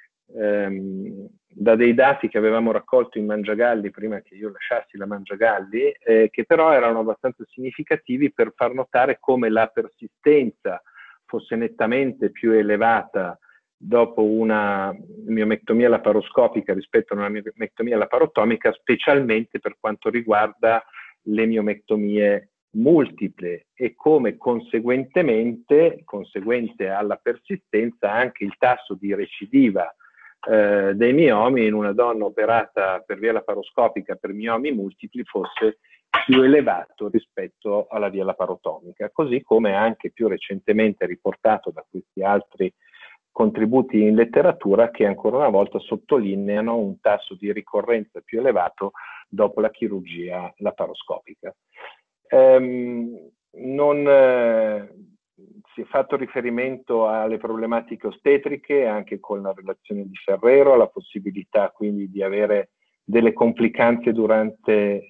dati che avevamo raccolto in Mangiagalli prima che io lasciassi la Mangiagalli, che però erano abbastanza significativi per far notare come la persistenza fosse nettamente più elevata dopo una miomectomia laparoscopica rispetto a una miomectomia laparotomica, specialmente per quanto riguarda le miomectomie multiple, e come conseguente alla persistenza anche il tasso di recidiva dei miomi in una donna operata per via laparoscopica per miomi multipli fosse più elevato rispetto alla via laparotomica, così come anche più recentemente riportato da questi altri contributi in letteratura che ancora una volta sottolineano un tasso di ricorrenza più elevato dopo la chirurgia laparoscopica. Si è fatto riferimento alle problematiche ostetriche anche con la relazione di Ferrero, alla possibilità quindi di avere delle complicanze durante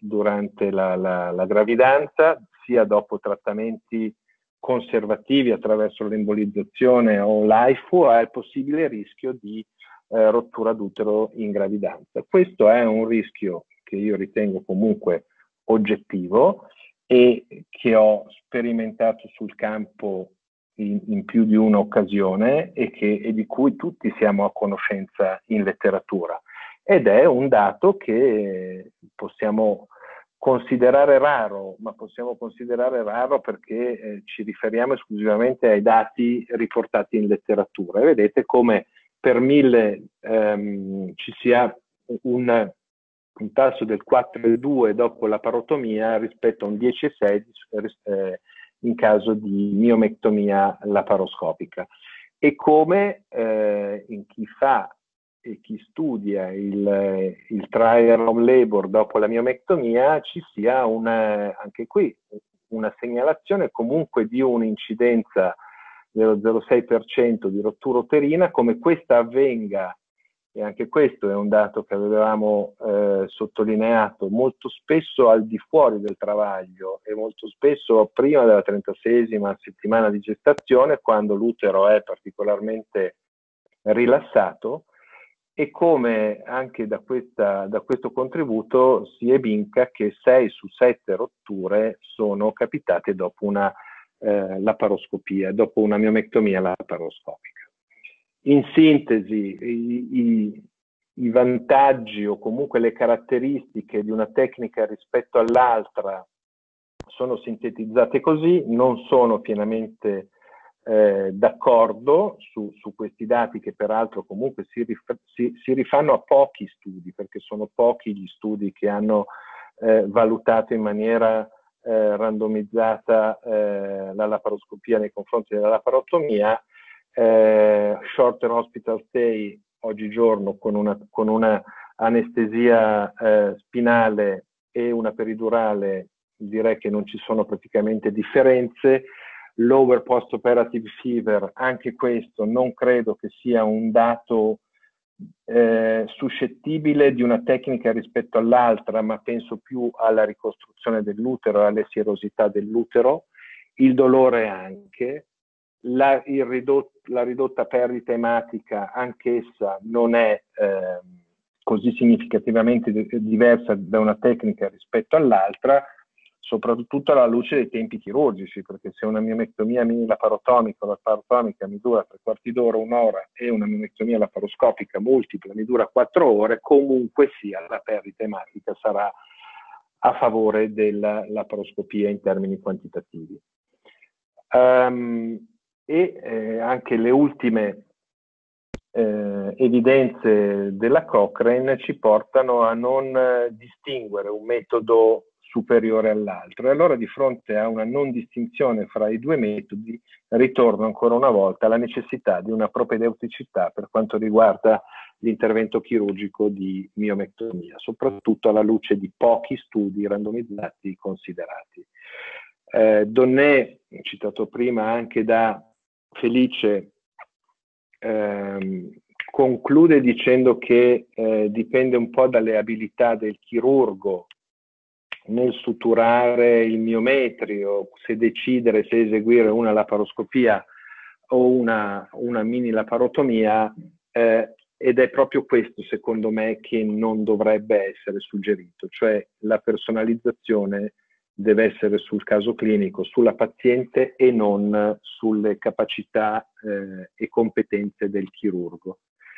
la gravidanza, sia dopo trattamenti conservativi attraverso l'embolizzazione o l'AIFU, al possibile rischio di rottura d'utero in gravidanza. Questo è un rischio che io ritengo comunque oggettivo e che ho sperimentato sul campo in più di un'occasione e di cui tutti siamo a conoscenza in letteratura. Ed è un dato che possiamo considerare raro, ma possiamo considerare raro perché ci riferiamo esclusivamente ai dati riportati in letteratura. E vedete come per 1000 ci sia un tasso del 4,2 dopo la parotomia rispetto a un 10,6 in caso di miomectomia laparoscopica. E come in chi fa e chi studia il trial of labor dopo la miomectomia ci sia anche qui una segnalazione comunque di un'incidenza dello 0,6% di rottura uterina, come questa avvenga, e anche questo è un dato che avevamo sottolineato, molto spesso al di fuori del travaglio e molto spesso prima della 36esima settimana di gestazione, quando l'utero è particolarmente rilassato, e come anche da questo contributo si evinca che 6 su 7 rotture sono capitate dopo una laparoscopia, dopo una miomectomia laparoscopica. In sintesi, i vantaggi o comunque le caratteristiche di una tecnica rispetto all'altra sono sintetizzate così, non sono pienamente d'accordo su questi dati, che peraltro comunque si rifanno a pochi studi, perché sono pochi gli studi che hanno valutato in maniera randomizzata la laparoscopia nei confronti della laparotomia. Shorter hospital stay oggigiorno con una anestesia spinale e una peridurale, direi che non ci sono praticamente differenze. Lower post-operative fever, anche questo non credo che sia un dato suscettibile di una tecnica rispetto all'altra, ma penso più alla ricostruzione dell'utero, alle serosità dell'utero, il dolore anche, la ridotta perdita ematica, anch'essa non è così significativamente diversa da una tecnica rispetto all'altra, soprattutto alla luce dei tempi chirurgici, perché se una miomectomia mini-laparotomica o laparotomica mi dura 3/4 d'ora, un'ora, e una miomectomia laparoscopica multipla mi dura 4 ore, comunque sia la perdita ematica sarà a favore della laparoscopia in termini quantitativi. Anche le ultime evidenze della Cochrane ci portano a non distinguere un metodo superiore all'altro, e allora di fronte a una non distinzione fra i due metodi ritorno ancora una volta alla necessità di una propedeuticità per quanto riguarda l'intervento chirurgico di miomectomia, soprattutto alla luce di pochi studi randomizzati considerati. Donné, citato prima anche da Felice, conclude dicendo che dipende un po' dalle abilità del chirurgo nel suturare il miometrio, se decidere se eseguire una laparoscopia o una mini laparotomia, ed è proprio questo secondo me che non dovrebbe essere suggerito, cioè la personalizzazione deve essere sul caso clinico, sulla paziente e non sulle capacità e competenze del chirurgo.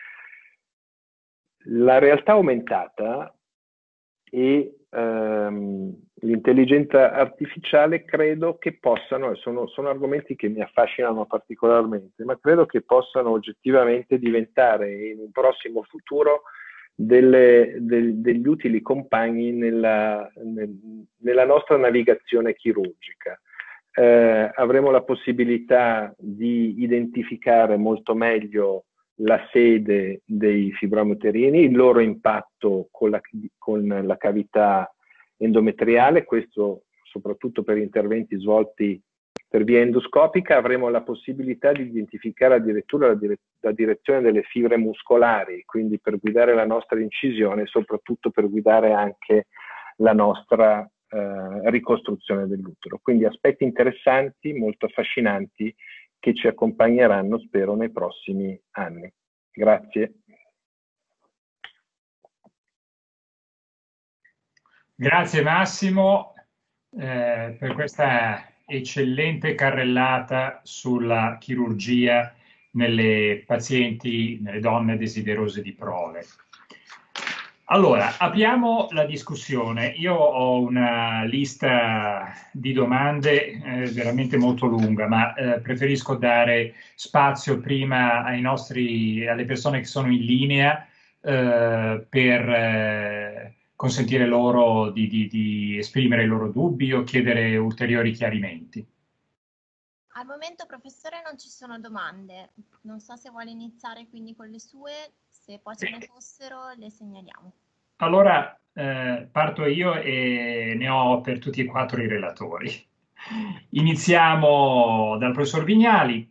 La realtà aumentata e l'intelligenza artificiale credo che possano, e sono argomenti che mi affascinano particolarmente, ma credo che possano oggettivamente diventare in un prossimo futuro degli utili compagni nella nostra navigazione chirurgica. Avremo la possibilità di identificare molto meglio la sede dei fibromi uterini, il loro impatto con la cavità endometriale, questo soprattutto per interventi svolti per via endoscopica. Avremo la possibilità di identificare addirittura la direzione delle fibre muscolari, quindi per guidare la nostra incisione e soprattutto per guidare anche la nostra ricostruzione dell'utero. Quindi aspetti interessanti, molto affascinanti, che ci accompagneranno, spero, nei prossimi anni. Grazie. Grazie Massimo per questa eccellente carrellata sulla chirurgia nelle pazienti, nelle donne desiderose di prole. Allora, apriamo la discussione. Io ho una lista di domande veramente molto lunga, ma preferisco dare spazio prima alle persone che sono in linea per consentire loro di esprimere i loro dubbi o chiedere ulteriori chiarimenti. Al momento, professore, non ci sono domande. Non so se vuole iniziare quindi con le sue, se poi ce ne fossero le segnaliamo. Allora parto io e ne ho per tutti e quattro i relatori. Iniziamo dal professor Vignali.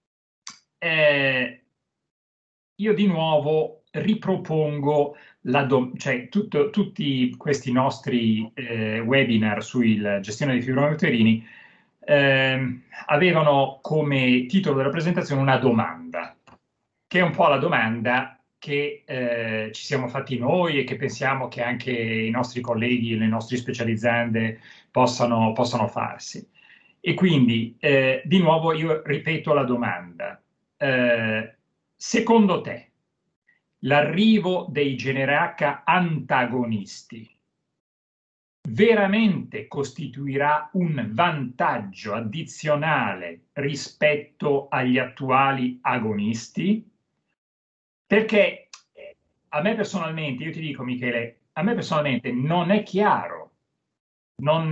Io di nuovo ripropongo tutti questi nostri webinar sulla gestione dei fibromi uterini avevano come titolo della presentazione una domanda, che è un po' la domanda che ci siamo fatti noi e che pensiamo che anche i nostri colleghi e le nostre specializzande possano farsi. E quindi, di nuovo, io ripeto la domanda. Secondo te, l'arrivo dei GnRH antagonisti veramente costituirà un vantaggio addizionale rispetto agli attuali agonisti? Perché a me personalmente, io ti dico Michele, a me personalmente non è chiaro, non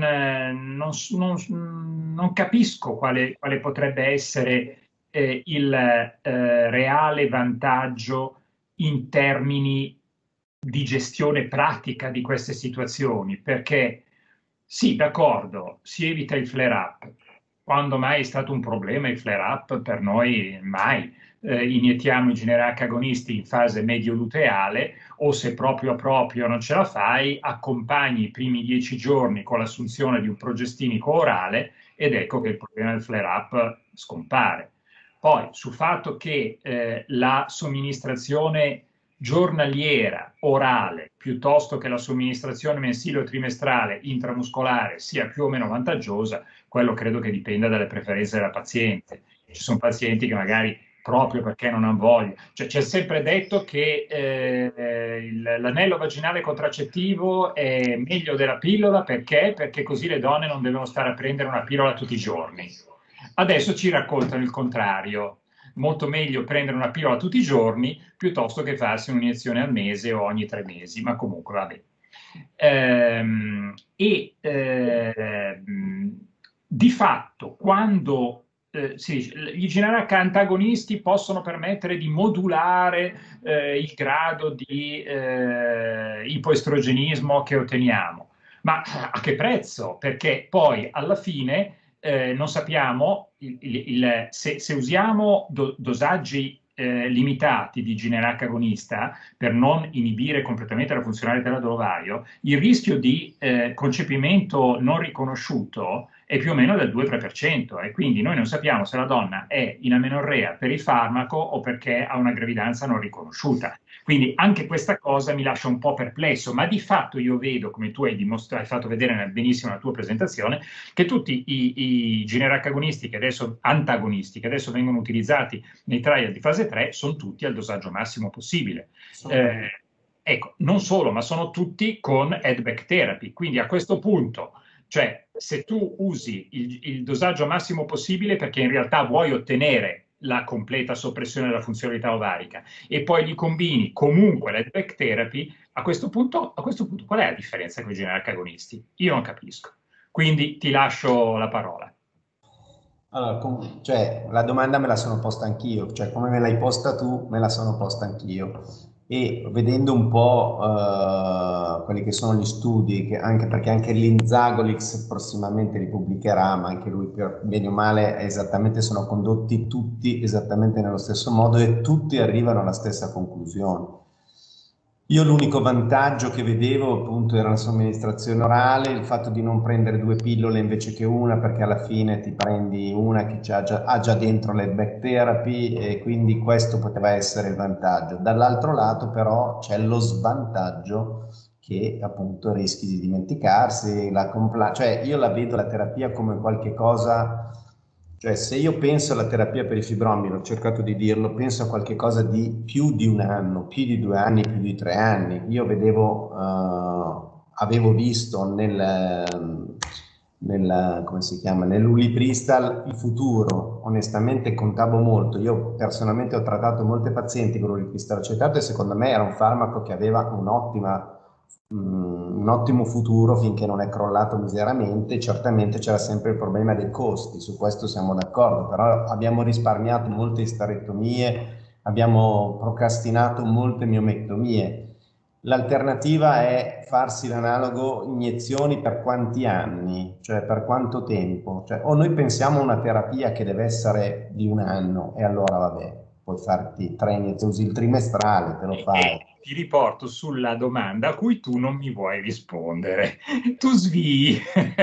capisco quale potrebbe essere il reale vantaggio in termini di gestione pratica di queste situazioni, perché sì, d'accordo, si evita il flare-up. Quando mai è stato un problema il flare-up? Per noi mai. Iniettiamo i GnRH agonisti in fase medio-luteale o se proprio a proprio non ce la fai, accompagni i primi 10 giorni con l'assunzione di un progestinico orale ed ecco che il problema del flare-up scompare. Poi sul fatto che la somministrazione giornaliera orale piuttosto che la somministrazione mensile o trimestrale intramuscolare sia più o meno vantaggiosa, quello credo che dipenda dalle preferenze della paziente. Ci sono pazienti che magari proprio perché non hanno voglia, cioè c'è sempre detto che l'anello vaginale contraccettivo è meglio della pillola perché così le donne non devono stare a prendere una pillola tutti i giorni. Adesso ci raccontano il contrario. Molto meglio prendere una pillola tutti i giorni piuttosto che farsi un'iniezione al mese o ogni 3 mesi, ma comunque vabbè. Di fatto, quando gli GnRH antagonisti possono permettere di modulare il grado di ipoestrogenismo che otteniamo, ma a che prezzo? Perché poi alla fine non sappiamo se usiamo dosaggi limitati di GnRH agonista per non inibire completamente la funzionalità dell'ovario, il rischio di concepimento non riconosciuto è più o meno del 2-3% e quindi noi non sappiamo se la donna è in amenorrea per il farmaco o perché ha una gravidanza non riconosciuta. Quindi anche questa cosa mi lascia un po' perplesso, ma di fatto io vedo, come tu hai fatto vedere benissimo nella tua presentazione, che tutti i GnRH agonisti antagonisti che adesso vengono utilizzati nei trial di fase 3 sono tutti al dosaggio massimo possibile. Ecco, non solo, ma sono tutti con add-back therapy, quindi a questo punto, cioè se tu usi il dosaggio massimo possibile perché in realtà vuoi ottenere la completa soppressione della funzionalità ovarica e poi gli combini comunque l'headback therapy, a questo punto qual è la differenza con i generic agonisti? Io non capisco. Quindi ti lascio la parola. Allora, cioè, la domanda me la sono posta anch'io, cioè come me l'hai posta tu, me la sono posta anch'io. E vedendo un po' quelli che sono gli studi, anche perché anche l'Inzagolix prossimamente li pubblicherà, ma anche lui bene o male esattamente sono condotti tutti esattamente nello stesso modo e tutti arrivano alla stessa conclusione. Io l'unico vantaggio che vedevo appunto era la somministrazione orale, il fatto di non prendere 2 pillole invece che una, perché alla fine ti prendi una che ha già dentro l'headback therapy e quindi questo poteva essere il vantaggio. Dall'altro lato però c'è lo svantaggio che appunto rischi di dimenticarsi, cioè io la vedo la terapia come qualche cosa. Cioè, se io penso alla terapia per i fibromi, ho cercato di dirlo, penso a qualche cosa di più di un anno, più di 2 anni, più di 3 anni. Io avevo visto come si chiama, nell'Ulipristal il futuro. Onestamente contavo molto. Io personalmente ho trattato molte pazienti con l'Ulipristal acetato e secondo me era un farmaco che aveva un ottimo futuro finché non è crollato miseramente. Certamente c'era sempre il problema dei costi, su questo siamo d'accordo, però abbiamo risparmiato molte isterectomie, abbiamo procrastinato molte miomectomie. L'alternativa è farsi l'analogo iniezioni per quanti anni, cioè per quanto tempo, cioè, o noi pensiamo a una terapia che deve essere di 1 anno e allora vabbè, puoi farti 3 iniezioni, usi il trimestrale, te lo fai. Ti riporto sulla domanda a cui tu non mi vuoi rispondere. Tu svii.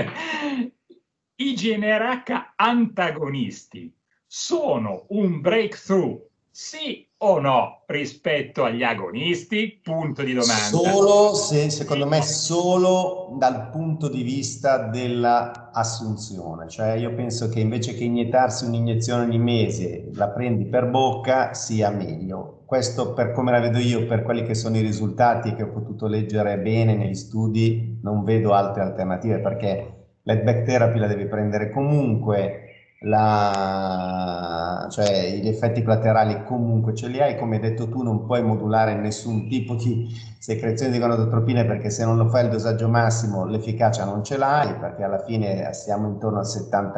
I GnRH antagonisti sono un breakthrough, sì o no, rispetto agli agonisti? Punto di domanda. Solo se, secondo me, solo dal punto di vista dell'assunzione. Cioè io penso che invece che iniettarsi un'iniezione ogni mese, la prendi per bocca, sia meglio. Questo per come la vedo io, per quelli che sono i risultati che ho potuto leggere bene negli studi, non vedo altre alternative, perché l'headback therapy la devi prendere comunque, cioè gli effetti collaterali comunque ce li hai, come hai detto tu non puoi modulare nessun tipo di secrezione di gonadotropine, perché se non lo fai il dosaggio massimo l'efficacia non ce l'hai, perché alla fine siamo intorno al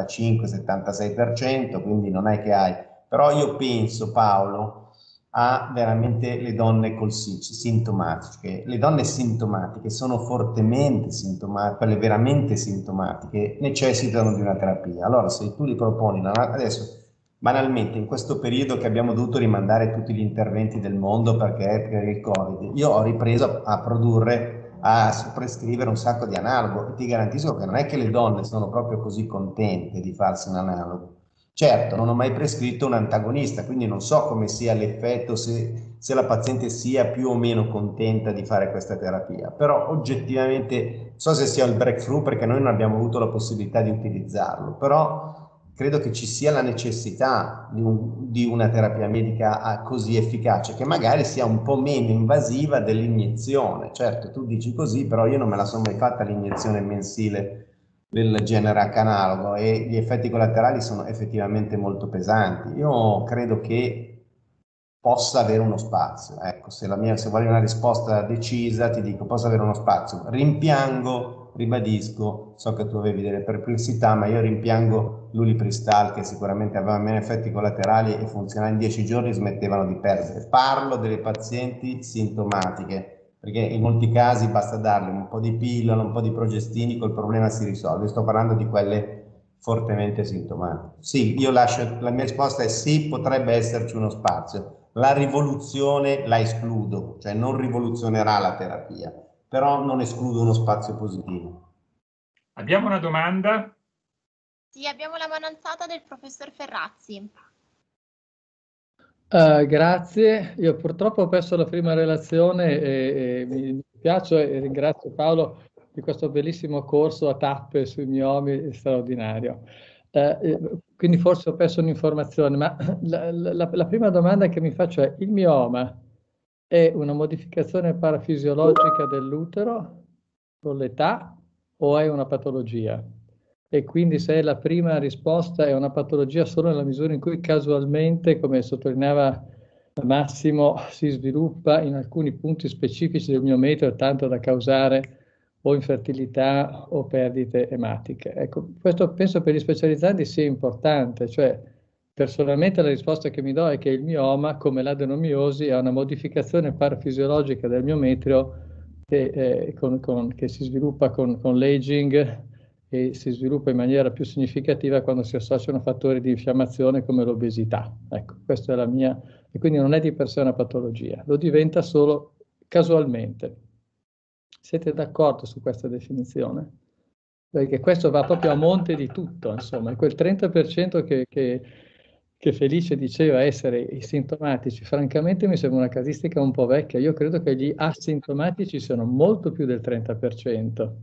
75-76%, quindi non è che hai. Però io penso, Paolo, a veramente le donne sintomatiche. Le donne sintomatiche sono fortemente sintomatiche, quelle veramente sintomatiche necessitano di una terapia. Allora se tu li proponi, adesso banalmente in questo periodo che abbiamo dovuto rimandare tutti gli interventi del mondo perché per il Covid, io ho ripreso a produrre, a prescrivere un sacco di analogo e ti garantisco che non è che le donne sono proprio così contente di farsi un analogo. Certo, non ho mai prescritto un antagonista, quindi non so come sia l'effetto, se la paziente sia più o meno contenta di fare questa terapia, però oggettivamente so se sia il breakthrough perché noi non abbiamo avuto la possibilità di utilizzarlo, però credo che ci sia la necessità di una terapia medica così efficace, che magari sia un po' meno invasiva dell'iniezione. Certo, tu dici così, però io non me la sono mai fatta l'iniezione mensile del GnRH analogo e gli effetti collaterali sono effettivamente molto pesanti. Io credo che possa avere uno spazio. Ecco, se vuoi una risposta decisa, ti dico, possa avere uno spazio. Rimpiango, ribadisco, so che tu avevi delle perplessità, ma io rimpiango l'Ulipristal, che sicuramente aveva meno effetti collaterali e funzionava in 10 giorni, smettevano di perdere. Parlo delle pazienti sintomatiche, perché in molti casi basta darle un po' di pillola, un po' di progestinico, il problema si risolve. Sto parlando di quelle fortemente sintomatiche. Sì, la mia risposta è sì, potrebbe esserci uno spazio. La rivoluzione la escludo, cioè non rivoluzionerà la terapia, però non escludo uno spazio positivo. Abbiamo una domanda? Sì, abbiamo la mano alzata del professor Ferrazzi. Grazie, io purtroppo ho perso la prima relazione e mi piace e ringrazio Paolo di questo bellissimo corso a tappe sui miomi, straordinario. Quindi forse ho perso un'informazione, ma la prima domanda che mi faccio è: il mioma è una modificazione parafisiologica dell'utero con l'età o è una patologia? e quindi se la prima risposta è una patologia solo nella misura in cui casualmente, come sottolineava Massimo, si sviluppa in alcuni punti specifici del miometrio tanto da causare o infertilità o perdite ematiche. Ecco, questo penso per gli specializzandi sia importante, cioè personalmente la risposta che mi do è che il mioma, come l'adenomiosi, è una modificazione parafisiologica del miometrio che si sviluppa con l'aging e si sviluppa in maniera più significativa quando si associano fattori di infiammazione come l'obesità. Ecco, questa è la mia, e quindi non è di per sé una patologia, lo diventa solo casualmente. Siete d'accordo su questa definizione? Perché questo va proprio a monte di tutto, insomma, quel 30% che Felice diceva essere i sintomatici, francamente mi sembra una casistica un po' vecchia. Io credo che gli asintomatici siano molto più del 30%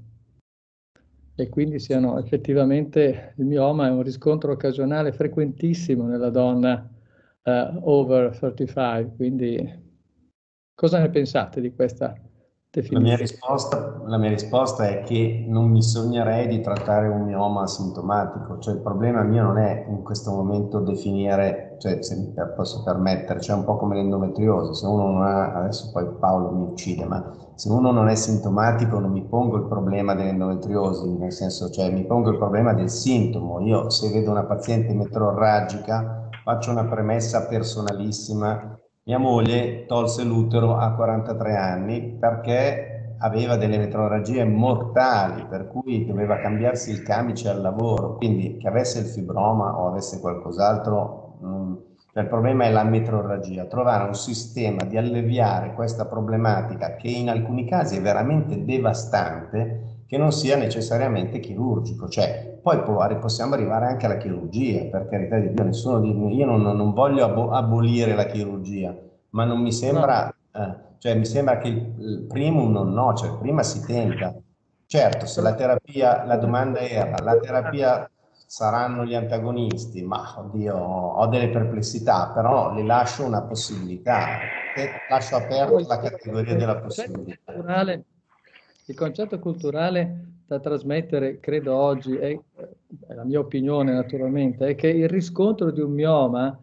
e quindi siano effettivamente, il mioma è un riscontro occasionale frequentissimo nella donna over 35, quindi cosa ne pensate di questa definizione? La mia risposta è che non mi sognerei di trattare un mioma asintomatico, cioè il problema mio non è in questo momento definire, cioè se mi posso permettere, cioè un po' come l'endometriosi, se uno non ha, adesso poi Paolo mi uccide, ma se uno non è sintomatico non mi pongo il problema dell'endometriosi, nel senso, cioè mi pongo il problema del sintomo. Io se vedo una paziente metrorragica faccio una premessa personalissima. Mia moglie tolse l'utero a 43 anni perché aveva delle metrorragie mortali, per cui doveva cambiarsi il camice al lavoro, quindi che avesse il fibroma o avesse qualcos'altro, il problema è la metrorragia, trovare un sistema di alleviare questa problematica che in alcuni casi è veramente devastante, che non sia necessariamente chirurgico, cioè poi possiamo arrivare anche alla chirurgia, per carità di Dio, io non voglio abolire la chirurgia, ma non mi sembra, cioè mi sembra che il primum non nocere, prima si tenta. Certo, se la terapia, la domanda era, la terapia saranno gli antagonisti, ma oddio, ho delle perplessità, però le lascio una possibilità, lascio aperta la categoria della possibilità. Il concetto culturale da trasmettere, credo oggi, è la mia opinione naturalmente, è che il riscontro di un mioma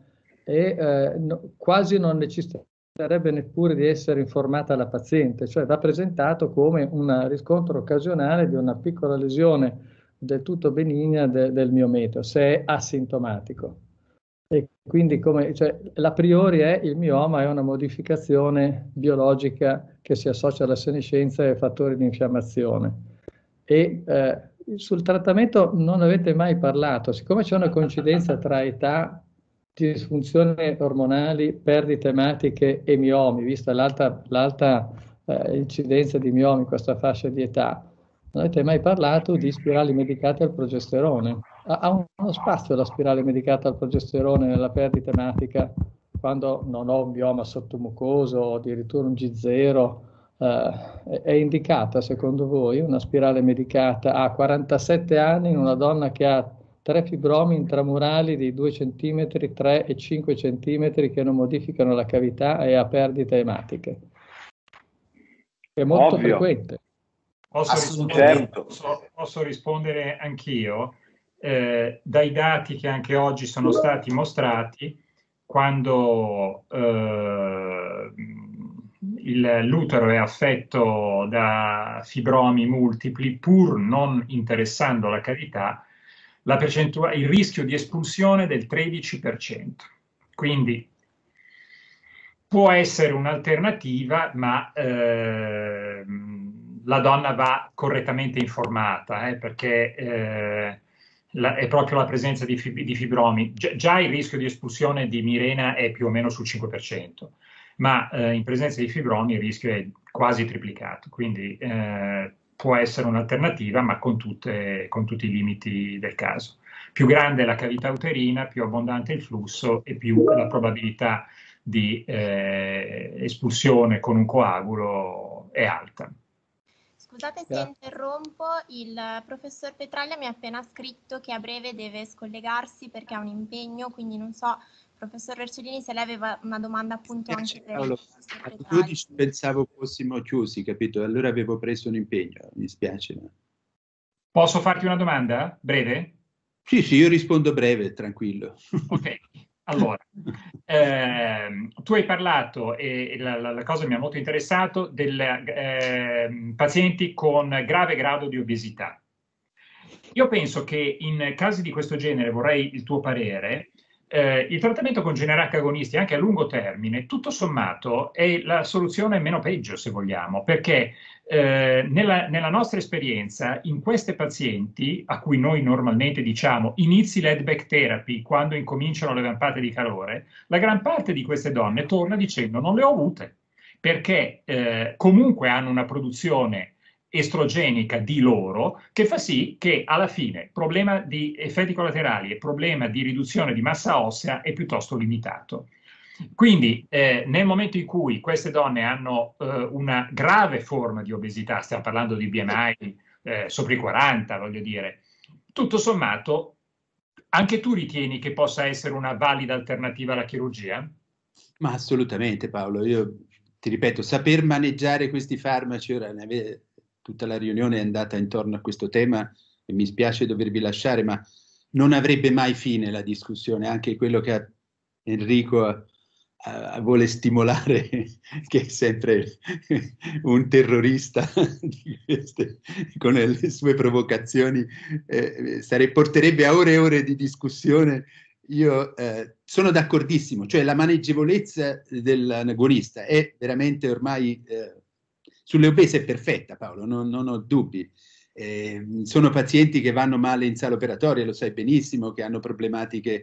quasi non necessiterebbe neppure di essere informata la paziente, cioè va presentato come un riscontro occasionale di una piccola lesione del tutto benigna del miometrio, se è asintomatico. E quindi l'a priori il mioma è una modificazione biologica che si associa alla senescenza e ai fattori di infiammazione. E sul trattamento non avete mai parlato, siccome c'è una coincidenza tra età, disfunzioni ormonali, perdite ematiche e miomi, vista l'alta incidenza di miomi in questa fascia di età, non avete mai parlato di spirali medicate al progesterone. Ha uno spazio la spirale medicata al progesterone nella perdita ematica quando non ho un bioma sottomucoso o addirittura un G0? È indicata secondo voi una spirale medicata a 47 anni in una donna che ha 3 fibromi intramurali di 2 cm, 3 e 5 cm che non modificano la cavità e ha perdite ematiche? È molto frequente. Posso rispondere anch'io? Dai dati che anche oggi sono stati mostrati, quando l'utero è affetto da fibromi multipli, pur non interessando la cavità, il rischio di espulsione è del 13%. Quindi può essere un'alternativa, ma la donna va correttamente informata, perché è proprio la presenza di fibromi. Già il rischio di espulsione di Mirena è più o meno sul 5%, ma in presenza di fibromi il rischio è quasi triplicato, quindi può essere un'alternativa, ma con tutti i limiti del caso. Più grande è la cavità uterina, più abbondante il flusso e più la probabilità di espulsione con un coagulo è alta. Scusate se interrompo, il professor Petraglia mi ha appena scritto che a breve deve scollegarsi perché ha un impegno, quindi non so, professor Vercellini, se lei aveva una domanda appunto anche per il professor Petraglia. Alle 12 pensavo fossimo chiusi, capito? Allora avevo preso un impegno, mi spiace. Posso farti una domanda breve? Sì, sì, io rispondo breve, tranquillo. Ok, allora, tu hai parlato, e la cosa mi ha molto interessato, dei pazienti con grave grado di obesità. Io penso che in casi di questo genere, vorrei il tuo parere, il trattamento con GnRH agonisti anche a lungo termine, tutto sommato, è la soluzione meno peggio, se vogliamo, perché nella nostra esperienza, in queste pazienti, a cui noi normalmente diciamo inizi l'headback therapy quando incominciano le vampate di calore, la gran parte di queste donne torna dicendo non le ho avute, perché comunque hanno una produzione estrogenica di loro che fa sì che alla fine problema di effetti collaterali e problema di riduzione di massa ossea è piuttosto limitato. Quindi nel momento in cui queste donne hanno una grave forma di obesità, stiamo parlando di BMI sopra i 40, voglio dire, tutto sommato anche tu ritieni che possa essere una valida alternativa alla chirurgia? Ma assolutamente, Paolo. Io ti ripeto, saper maneggiare questi farmaci, ora tutta la riunione è andata intorno a questo tema e mi spiace dovervi lasciare, ma non avrebbe mai fine la discussione, anche quello che Enrico vuole stimolare, che è sempre un terrorista di con le sue provocazioni, porterebbe a ore e ore di discussione. Io sono d'accordissimo, cioè la maneggevolezza dell'agonista è veramente ormai sulle obese è perfetta, Paolo, non ho dubbi. Sono pazienti che vanno male in sala operatoria, lo sai benissimo, che hanno problematiche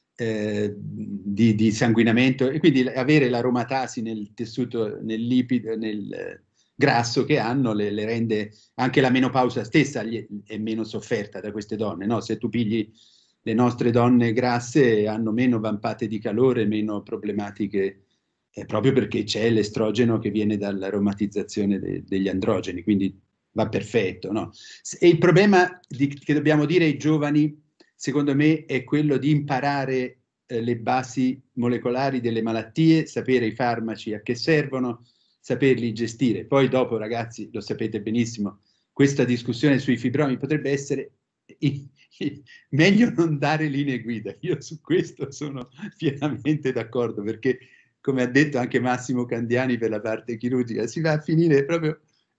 di sanguinamento, e quindi avere l'aromatasi nel tessuto, nel lipido, nel grasso che hanno le rende, anche la menopausa stessa è meno sofferta da queste donne, no? Se tu pigli le nostre donne grasse hanno meno vampate di calore, meno problematiche, proprio perché c'è l'estrogeno che viene dall'aromatizzazione degli androgeni, quindi va perfetto, no? E il problema che dobbiamo dire ai giovani, secondo me, è quello di imparare le basi molecolari delle malattie, sapere i farmaci a che servono, saperli gestire. Poi dopo, ragazzi, lo sapete benissimo, questa discussione sui fibromi potrebbe essere meglio non dare linee guida. Io su questo sono pienamente d'accordo, perché, come ha detto anche Massimo Candiani per la parte chirurgica, si va a finire proprio...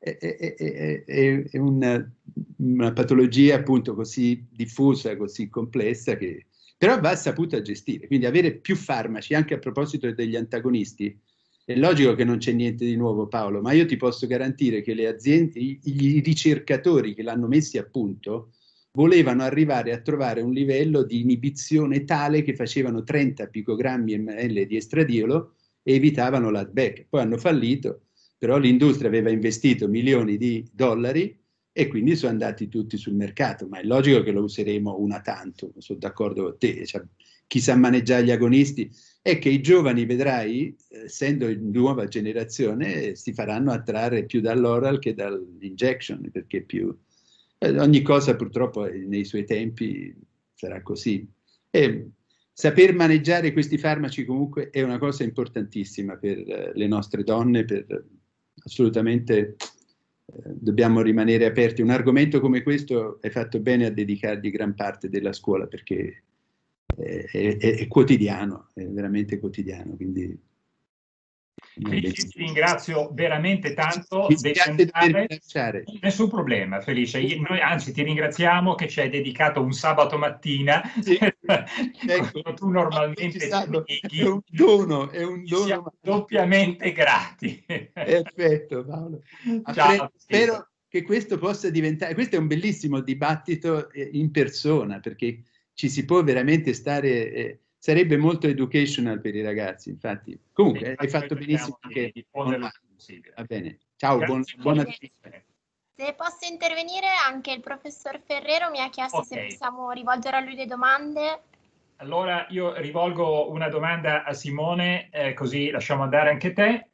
È una patologia appunto così diffusa, così complessa, che però va saputa gestire. Quindi avere più farmaci, anche a proposito degli antagonisti, è logico che non c'è niente di nuovo, Paolo, ma io ti posso garantire che le aziende, i ricercatori che l'hanno messi a punto, volevano arrivare a trovare un livello di inibizione tale che facevano 30 picogrammi ml di estradiolo e evitavano l'adback. Poi hanno fallito, però l'industria aveva investito milioni di dollari e quindi sono andati tutti sul mercato, ma è logico che lo useremo una tanto, sono d'accordo con te. Cioè, chi sa maneggiare gli agonisti è che i giovani, vedrai, essendo in nuova generazione, si faranno attrarre più dall'oral che dall'injection, perché più... ogni cosa purtroppo nei suoi tempi sarà così. E saper maneggiare questi farmaci comunque è una cosa importantissima per le nostre donne, assolutamente dobbiamo rimanere aperti. Un argomento come questo hai fatto bene a dedicargli gran parte della scuola, perché è quotidiano, è veramente quotidiano, quindi... Felice, ti ringrazio veramente tanto. Nessun problema, Felice. Noi anzi ti ringraziamo che ci hai dedicato un sabato mattina. Sì. Ecco, tu normalmente è un dono, siamo doppiamente grati. Perfetto, Paolo. Ciao, spero che questo possa diventare, questo è un bellissimo dibattito in persona, perché ci si può veramente stare, sarebbe molto educational per i ragazzi, infatti. Comunque, hai fatto benissimo anche online. Va bene. Ciao, buona Se posso intervenire, anche il professor Ferrero mi ha chiesto se possiamo rivolgere a lui le domande. Allora io rivolgo una domanda a Simone, così lasciamo andare anche te.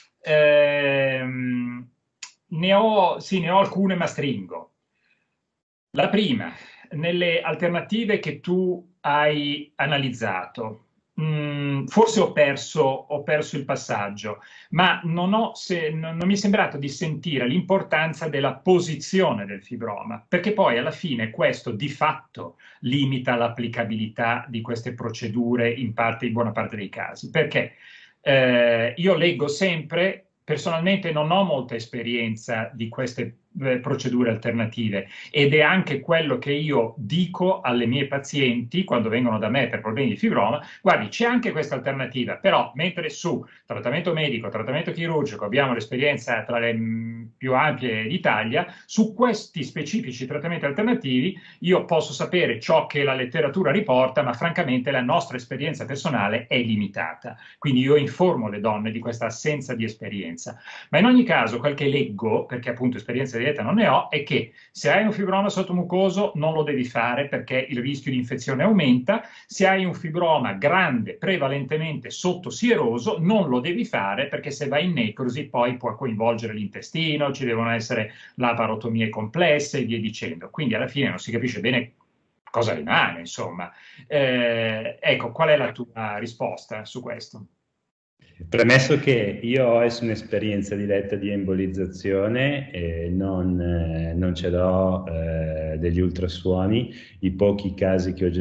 Ne ho alcune, ma stringo. La prima, nelle alternative che tu hai analizzato, forse ho perso il passaggio, ma non mi è sembrato di sentire l'importanza della posizione del fibroma, perché poi alla fine questo di fatto limita l'applicabilità di queste procedure in buona parte dei casi, perché io leggo sempre, personalmente non ho molta esperienza di queste procedure alternative ed è anche quello che io dico alle mie pazienti quando vengono da me per problemi di fibroma: guardi, c'è anche questa alternativa, però mentre su trattamento medico, trattamento chirurgico abbiamo l'esperienza tra le più ampie d'Italia, su questi specifici trattamenti alternativi io posso sapere ciò che la letteratura riporta, ma francamente la nostra esperienza personale è limitata, quindi io informo le donne di questa assenza di esperienza. Ma in ogni caso quel che leggo, perché appunto esperienza diretta non ne ho, è che se hai un fibroma sottomucoso non lo devi fare perché il rischio di infezione aumenta. Se hai un fibroma grande, prevalentemente sottosieroso, non lo devi fare perché se vai in necrosi poi può coinvolgere l'intestino, ci devono essere laparotomie complesse e via dicendo. Quindi alla fine non si capisce bene cosa rimane, insomma. Ecco, qual è la tua risposta su questo? Premesso che io ho un'esperienza diretta di embolizzazione e non ce l'ho degli ultrasuoni, i pochi casi che ho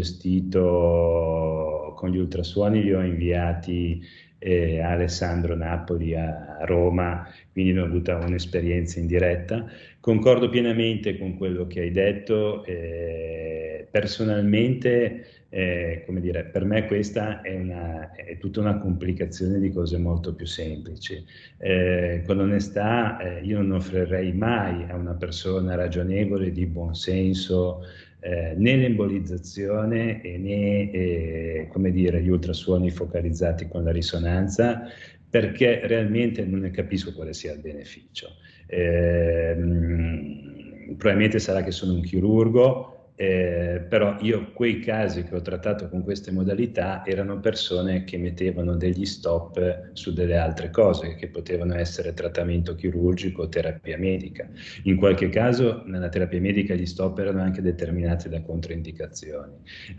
gestito con gli ultrasuoni li ho inviati a Alessandro Napoli a Roma, quindi non ho avuto un'esperienza in diretta. Concordo pienamente con quello che hai detto. Personalmente, come dire, per me questa è tutta una complicazione di cose molto più semplici. Con onestà, io non offrirei mai a una persona ragionevole di buon senso né l'embolizzazione né come dire, gli ultrasuoni focalizzati con la risonanza, perché realmente non ne capisco quale sia il beneficio. Probabilmente sarà che sono un chirurgo, però io quei casi che ho trattato con queste modalità erano persone che mettevano degli stop su delle altre cose che potevano essere trattamento chirurgico o terapia medica. In qualche caso nella terapia medica gli stop erano anche determinati da controindicazioni.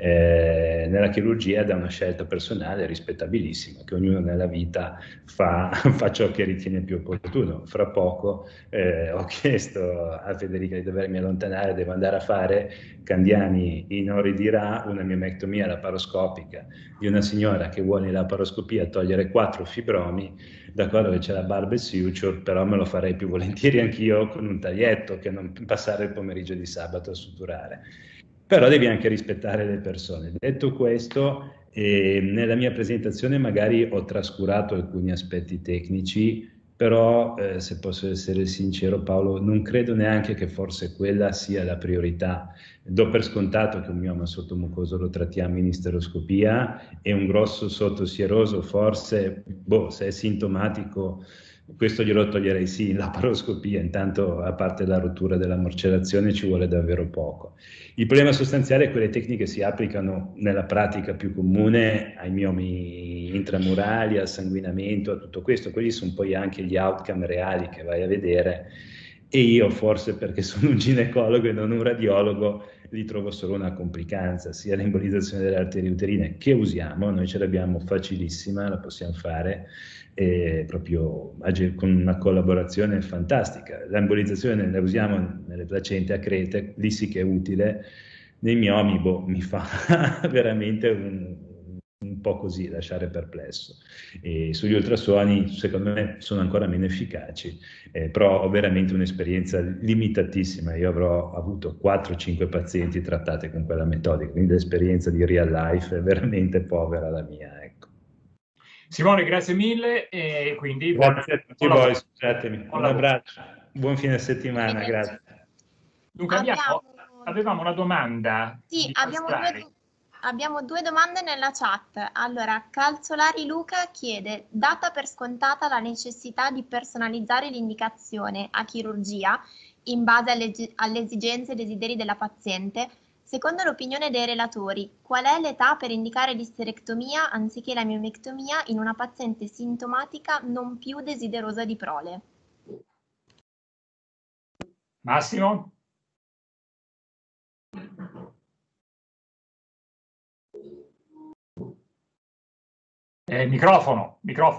Nella chirurgia da una scelta personale rispettabilissima, che ognuno nella vita fa ciò che ritiene più opportuno. Fra poco ho chiesto a Federica di dovermi allontanare, devo andare a fare Candiani in Ori di Ra, una miomectomia laparoscopica di una signora che vuole in laparoscopia togliere 4 fibromi. D'accordo che c'è la barbe suture, però me lo farei più volentieri anch'io con un taglietto che non passare il pomeriggio di sabato a suturare. Però devi anche rispettare le persone. Detto questo, nella mia presentazione magari ho trascurato alcuni aspetti tecnici, però se posso essere sincero, Paolo, non credo neanche che forse quella sia la priorità. Do per scontato che un mioma sottomucoso lo trattiamo in isteroscopia e un grosso sottosieroso forse, se è sintomatico, questo glielo toglierei sì in laparoscopia, intanto a parte la rottura della morcellazione ci vuole davvero poco. Il problema sostanziale è che quelle tecniche si applicano nella pratica più comune ai miomi intramurali, al sanguinamento, a tutto questo. Quelli sono poi anche gli outcome reali che vai a vedere e io forse perché sono un ginecologo e non un radiologo li trovo solo una complicanza, sia l'embolizzazione delle arterie uterine che usiamo, noi ce l'abbiamo facilissima, la possiamo fare proprio con una collaborazione fantastica. L'embolizzazione la usiamo nelle placente a crete, lì sì che è utile. Nei miomi mi fa veramente un po' così lasciare perplesso. E sugli ultrasuoni secondo me sono ancora meno efficaci, però ho veramente un'esperienza limitatissima. Io avrò avuto 4-5 pazienti trattate con quella metodica, quindi l'esperienza di real life è veramente povera la mia, ecco. Simone, grazie mille e quindi grazie a tutti voi, scusatemi. Un abbraccio, buon fine settimana, grazie. Dunque avevamo una domanda. Sì, abbiamo due domande nella chat. Allora, Calzolari Luca chiede: data per scontata la necessità di personalizzare l'indicazione a chirurgia in base alle esigenze e desideri della paziente, secondo l'opinione dei relatori, qual è l'età per indicare l'isterectomia anziché la miomectomia in una paziente sintomatica non più desiderosa di prole? Massimo? Microfono.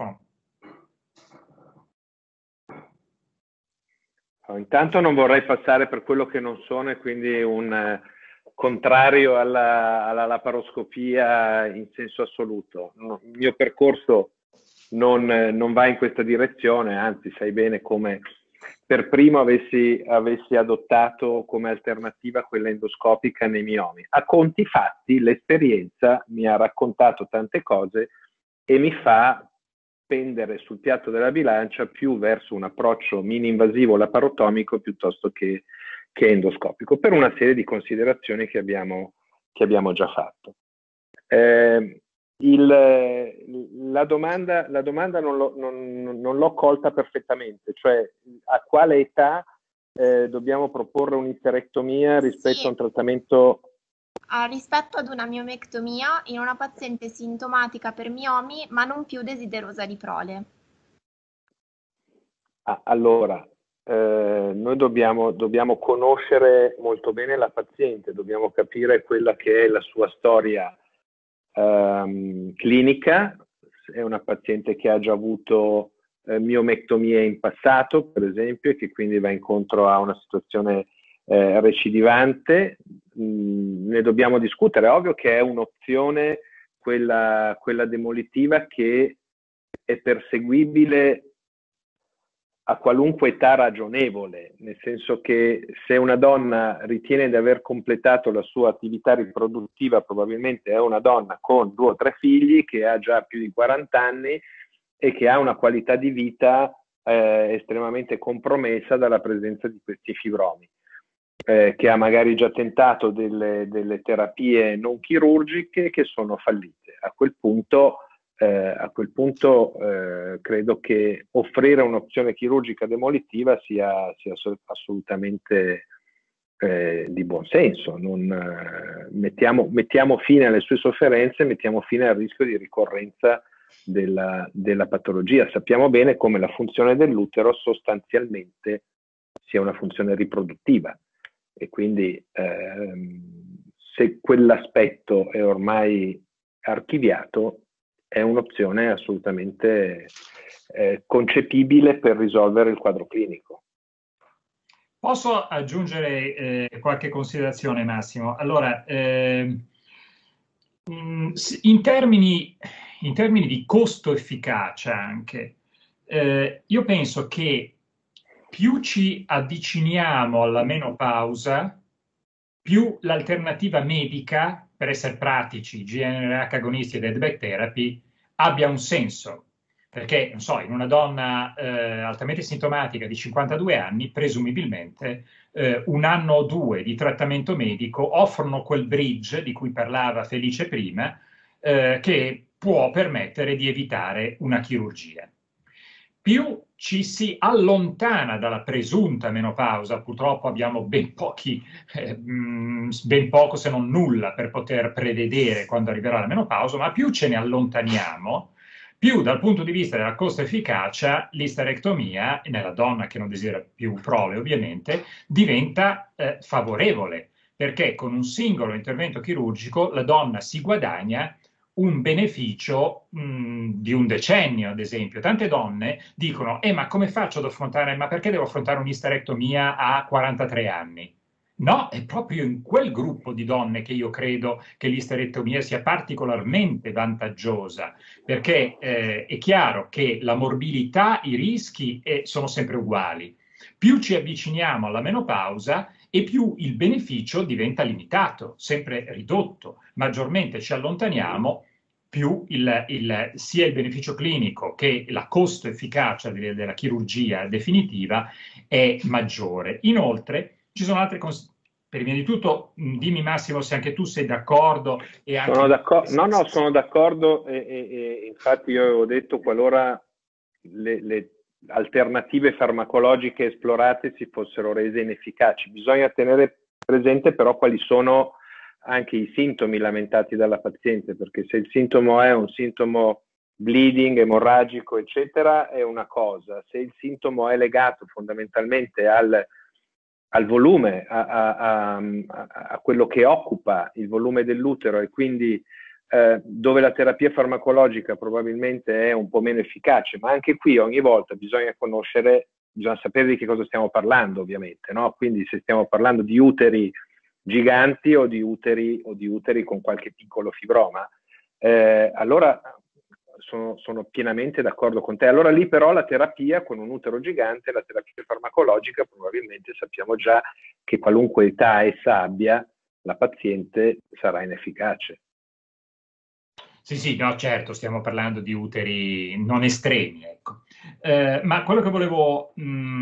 Intanto non vorrei passare per quello che non sono e quindi un contrario alla laparoscopia in senso assoluto. Il mio percorso non va in questa direzione, anzi sai bene come per primo avessi adottato come alternativa quella endoscopica nei miomi. A conti fatti l'esperienza mi ha raccontato tante cose e mi fa pendere sul piatto della bilancia più verso un approccio mini-invasivo laparotomico piuttosto che endoscopico, per una serie di considerazioni che abbiamo già fatto. La domanda non l'ho colta perfettamente, cioè a quale età dobbiamo proporre un'isterectomia rispetto a un trattamento... Rispetto ad una miomectomia in una paziente sintomatica per miomi ma non più desiderosa di prole. Allora, noi dobbiamo conoscere molto bene la paziente, dobbiamo capire quella che è la sua storia clinica. È una paziente che ha già avuto miomectomie in passato, per esempio, e che quindi va incontro a una situazione recidivante. Ne dobbiamo discutere. È ovvio che è un'opzione quella demolitiva che è perseguibile a qualunque età ragionevole, nel senso che se una donna ritiene di aver completato la sua attività riproduttiva, probabilmente è una donna con 2 o 3 figli, che ha già più di 40 anni e che ha una qualità di vita estremamente compromessa dalla presenza di questi fibromi, che ha magari già tentato delle terapie non chirurgiche che sono fallite. A quel punto credo che offrire un'opzione chirurgica demolitiva sia assolutamente di buon senso. Mettiamo fine alle sue sofferenze, mettiamo fine al rischio di ricorrenza della patologia. Sappiamo bene come la funzione dell'utero sostanzialmente sia una funzione riproduttiva e quindi se quell'aspetto è ormai archiviato, è un'opzione assolutamente concepibile per risolvere il quadro clinico. Posso aggiungere qualche considerazione, Massimo? Allora, in termini di costo-efficacia anche, io penso che più ci avviciniamo alla menopausa, più l'alternativa medica, per essere pratici, GnRH agonisti ed headback therapy, abbia un senso. Perché, non so, in una donna altamente sintomatica di 52 anni, presumibilmente, 1 anno o 2 di trattamento medico offrono quel bridge di cui parlava Felice prima, che può permettere di evitare una chirurgia. Più ci si allontana dalla presunta menopausa, purtroppo abbiamo ben poco se non nulla per poter prevedere quando arriverà la menopausa, ma più ce ne allontaniamo, più dal punto di vista della costo-efficacia l'isterectomia, nella donna che non desidera più prole ovviamente, diventa favorevole, perché con un singolo intervento chirurgico la donna si guadagna un beneficio di un decennio, ad esempio. Tante donne dicono, ma come faccio ad affrontare, ma perché devo affrontare un'isterectomia a 43 anni? No, è proprio in quel gruppo di donne che io credo che l'isterectomia sia particolarmente vantaggiosa, perché è chiaro che la morbilità, i rischi sono sempre uguali. Più ci avviciniamo alla menopausa e più il beneficio diventa limitato, sempre ridotto. Maggiormente ci allontaniamo, più sia il beneficio clinico che la costo-efficacia della chirurgia definitiva è maggiore. Inoltre, ci sono altre considerazioni. Prima di tutto, dimmi Massimo se anche tu sei d'accordo. Sono d'accordo. No, sono d'accordo e infatti io avevo detto qualora le alternative farmacologiche esplorate si fossero rese inefficaci. Bisogna tenere presente però quali sono anche i sintomi lamentati dalla paziente, perché se il sintomo è un sintomo bleeding, emorragico, eccetera, è una cosa. Se il sintomo è legato fondamentalmente al volume, a quello che occupa il volume dell'utero e quindi dove la terapia farmacologica probabilmente è un po' meno efficace, ma anche qui ogni volta bisogna sapere di che cosa stiamo parlando, ovviamente, no? Quindi se stiamo parlando di uteri giganti o di uteri con qualche piccolo fibroma, allora sono pienamente d'accordo con te. Allora lì però la terapia con un utero gigante, la terapia farmacologica, probabilmente sappiamo già che qualunque età essa abbia, la paziente sarà inefficace. Sì, no, certo, stiamo parlando di uteri non estremi, ecco. Ma quello che volevo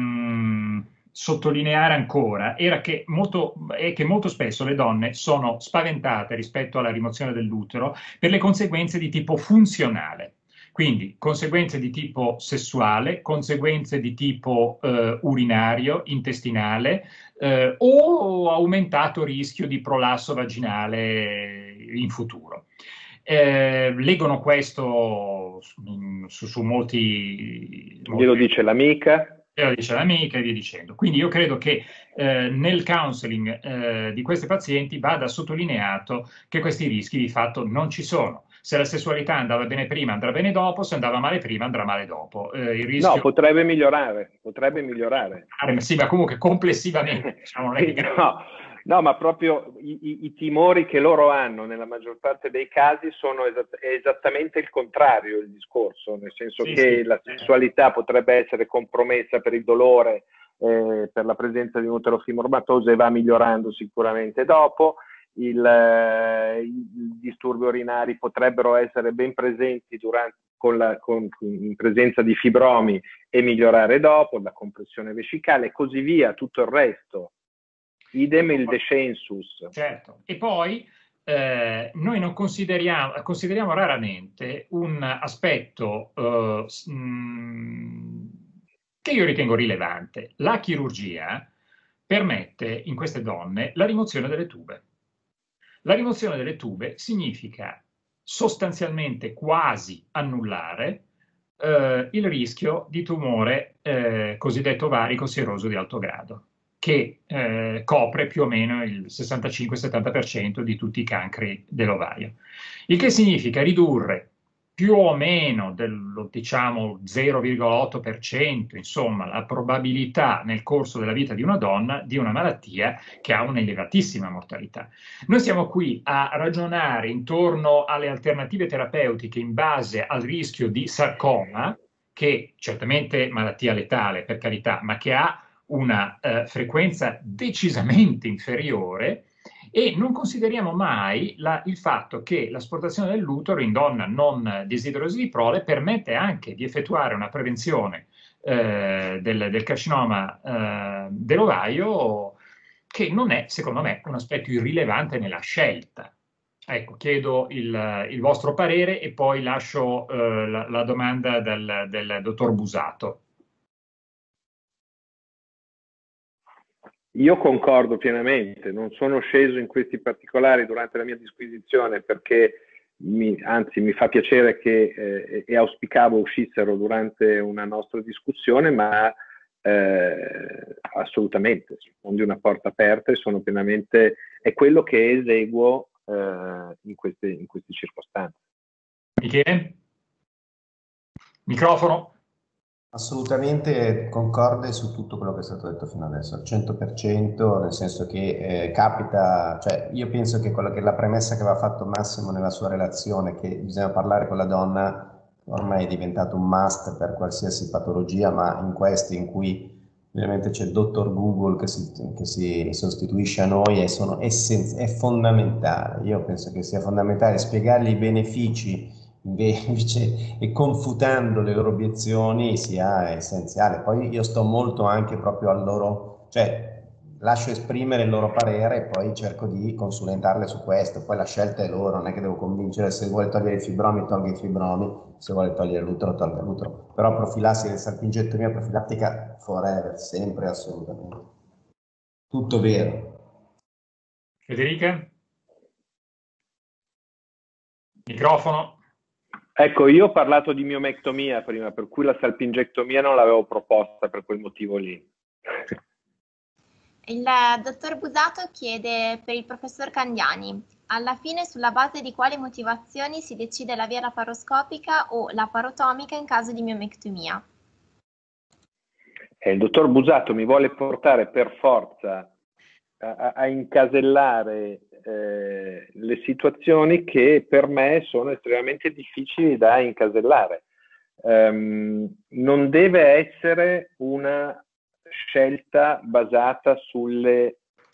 sottolineare ancora era che molto spesso le donne sono spaventate rispetto alla rimozione dell'utero per le conseguenze di tipo funzionale. Quindi conseguenze di tipo sessuale, conseguenze di tipo urinario, intestinale o aumentato rischio di prolasso vaginale in futuro. Leggono questo su molti... Glielo dice l'amica. Lo dice l'amica e via dicendo. Quindi io credo che nel counseling di questi pazienti vada sottolineato che questi rischi di fatto non ci sono. Se la sessualità andava bene prima, andrà bene dopo; se andava male prima, andrà male dopo. Il rischio... No, potrebbe migliorare. Sì, ma comunque complessivamente. Diciamo, No, ma proprio i timori che loro hanno nella maggior parte dei casi è esattamente il contrario il discorso, nel senso che la sessualità potrebbe essere compromessa per il dolore, per la presenza di un utero fibromatoso, e va migliorando sicuramente dopo. I disturbi urinari potrebbero essere ben presenti in presenza di fibromi e migliorare dopo, la compressione vescicale e così via, tutto il resto. Idem il descensus. Certo. E poi noi non consideriamo raramente un aspetto che io ritengo rilevante. La chirurgia permette in queste donne la rimozione delle tube. La rimozione delle tube significa sostanzialmente quasi annullare il rischio di tumore cosiddetto ovarico sieroso di alto grado, che copre più o meno il 65-70% di tutti i cancri dell'ovario. Il che significa ridurre più o meno diciamo 0,8%, insomma, la probabilità nel corso della vita di una donna di una malattia che ha un'elevatissima mortalità. Noi stiamo qui a ragionare intorno alle alternative terapeutiche in base al rischio di sarcoma, che certamente è malattia letale, per carità, ma che ha una frequenza decisamente inferiore, e non consideriamo mai il fatto che l'asportazione dell'utero in donna non desiderosa di prole permette anche di effettuare una prevenzione del carcinoma dell'ovaio, che non è, secondo me, un aspetto irrilevante nella scelta. Ecco, chiedo il vostro parere e poi lascio la domanda del dottor Busato. Io concordo pienamente, non sono sceso in questi particolari durante la mia disquisizione perché anzi mi fa piacere che e auspicavo uscissero durante una nostra discussione, ma assolutamente sono di una porta aperta e sono pienamente, è quello che eseguo in queste circostanze. Michele? Microfono? Assolutamente concorde su tutto quello che è stato detto fino adesso, al 100%, nel senso che capita, cioè io penso che quella che è la premessa che aveva fatto Massimo nella sua relazione, che bisogna parlare con la donna, ormai è diventato un must per qualsiasi patologia, ma in questi in cui ovviamente c'è il dottor Google che si sostituisce a noi, è fondamentale. Io penso che sia fondamentale spiegargli i benefici invece, e confutando le loro obiezioni, sia essenziale. Poi io sto molto anche proprio al loro, cioè lascio esprimere il loro parere e poi cerco di consulentarle su questo. Poi la scelta è loro, non è che devo convincere. Se vuole togliere i fibromi, tolga i fibromi; se vuole togliere l'utero, tolga l'utero. Però profilassi del salpingectomia profilattica forever, sempre, assolutamente. Tutto vero. Federica? Microfono? Ecco, io ho parlato di miomectomia prima, per cui la salpingectomia non l'avevo proposta per quel motivo lì. Il dottor Busato chiede per il professor Candiani: Alla fine, sulla base di quali motivazioni si decide la via laparoscopica o laparotomica in caso di miomectomia? Il dottor Busato mi vuole portare per forza a incasellare le situazioni che per me sono estremamente difficili da incasellare. Non deve essere una scelta basata sulle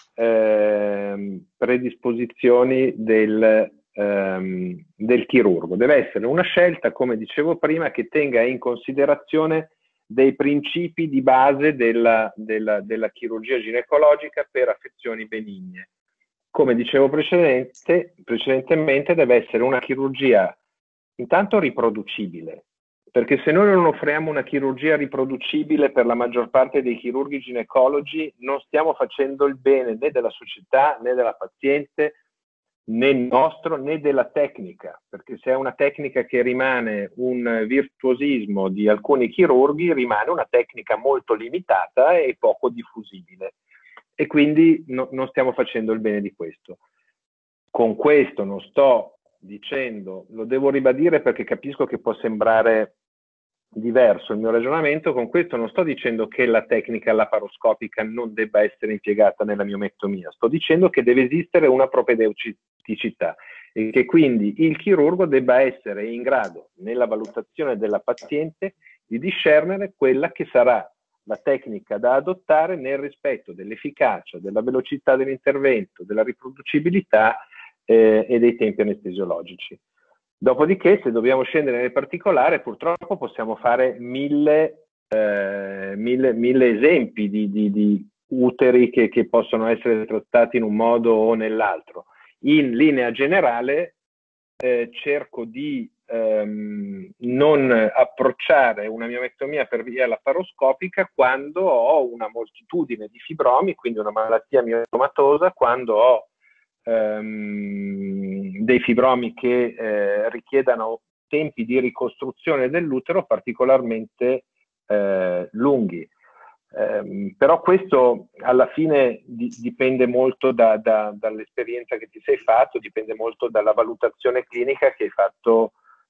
predisposizioni del chirurgo. Deve essere una scelta, come dicevo prima, che tenga in considerazione dei principi di base della chirurgia ginecologica per affezioni benigne. Come dicevo precedentemente, deve essere una chirurgia intanto riproducibile, perché se noi non offriamo una chirurgia riproducibile per la maggior parte dei chirurghi ginecologi, non stiamo facendo il bene né della società, né della paziente, né nostro, né della tecnica, perché se è una tecnica che rimane un virtuosismo di alcuni chirurghi, rimane una tecnica molto limitata e poco diffusibile. E quindi non stiamo facendo il bene di questo. Con questo non sto dicendo, lo devo ribadire perché capisco che può sembrare diverso il mio ragionamento, con questo non sto dicendo che la tecnica laparoscopica non debba essere impiegata nella miomectomia, sto dicendo che deve esistere una propedeuticità e che quindi il chirurgo debba essere in grado, nella valutazione della paziente, di discernere quella che sarà la tecnica da adottare nel rispetto dell'efficacia, della velocità dell'intervento, della riproducibilità e dei tempi anestesiologici. Dopodiché, se dobbiamo scendere nel particolare, purtroppo possiamo fare mille esempi di uteri che possono essere trattati in un modo o nell'altro. In linea generale cerco di non approcciare una miomectomia per via laparoscopica quando ho una moltitudine di fibromi, quindi una malattia miomatosa, quando ho dei fibromi che richiedano tempi di ricostruzione dell'utero particolarmente lunghi. Però questo alla fine dipende molto dall'esperienza che ti sei fatto, dipende molto dalla valutazione clinica che hai fatto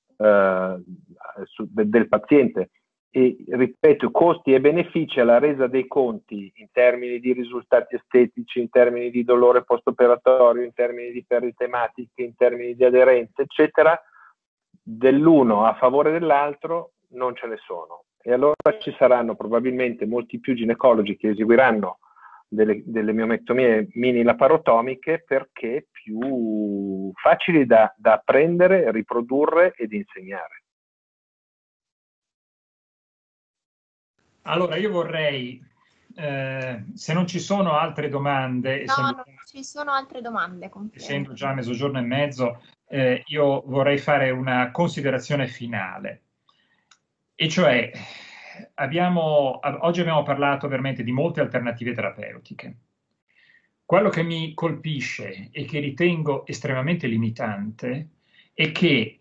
del paziente. E ripeto, costi e benefici alla resa dei conti in termini di risultati estetici, in termini di dolore post-operatorio, in termini di perdite ematiche, in termini di aderenza, eccetera, dell'uno a favore dell'altro non ce ne sono. E allora ci saranno probabilmente molti più ginecologi che eseguiranno delle miomectomie mini laparotomiche perché più facili da apprendere, riprodurre ed insegnare. Allora, io vorrei, se non ci sono altre domande... No, non ci sono altre domande. Essendo già mezzogiorno e mezzo, io vorrei fare una considerazione finale. E cioè, oggi abbiamo parlato veramente di molte alternative terapeutiche. Quello che mi colpisce e che ritengo estremamente limitante è che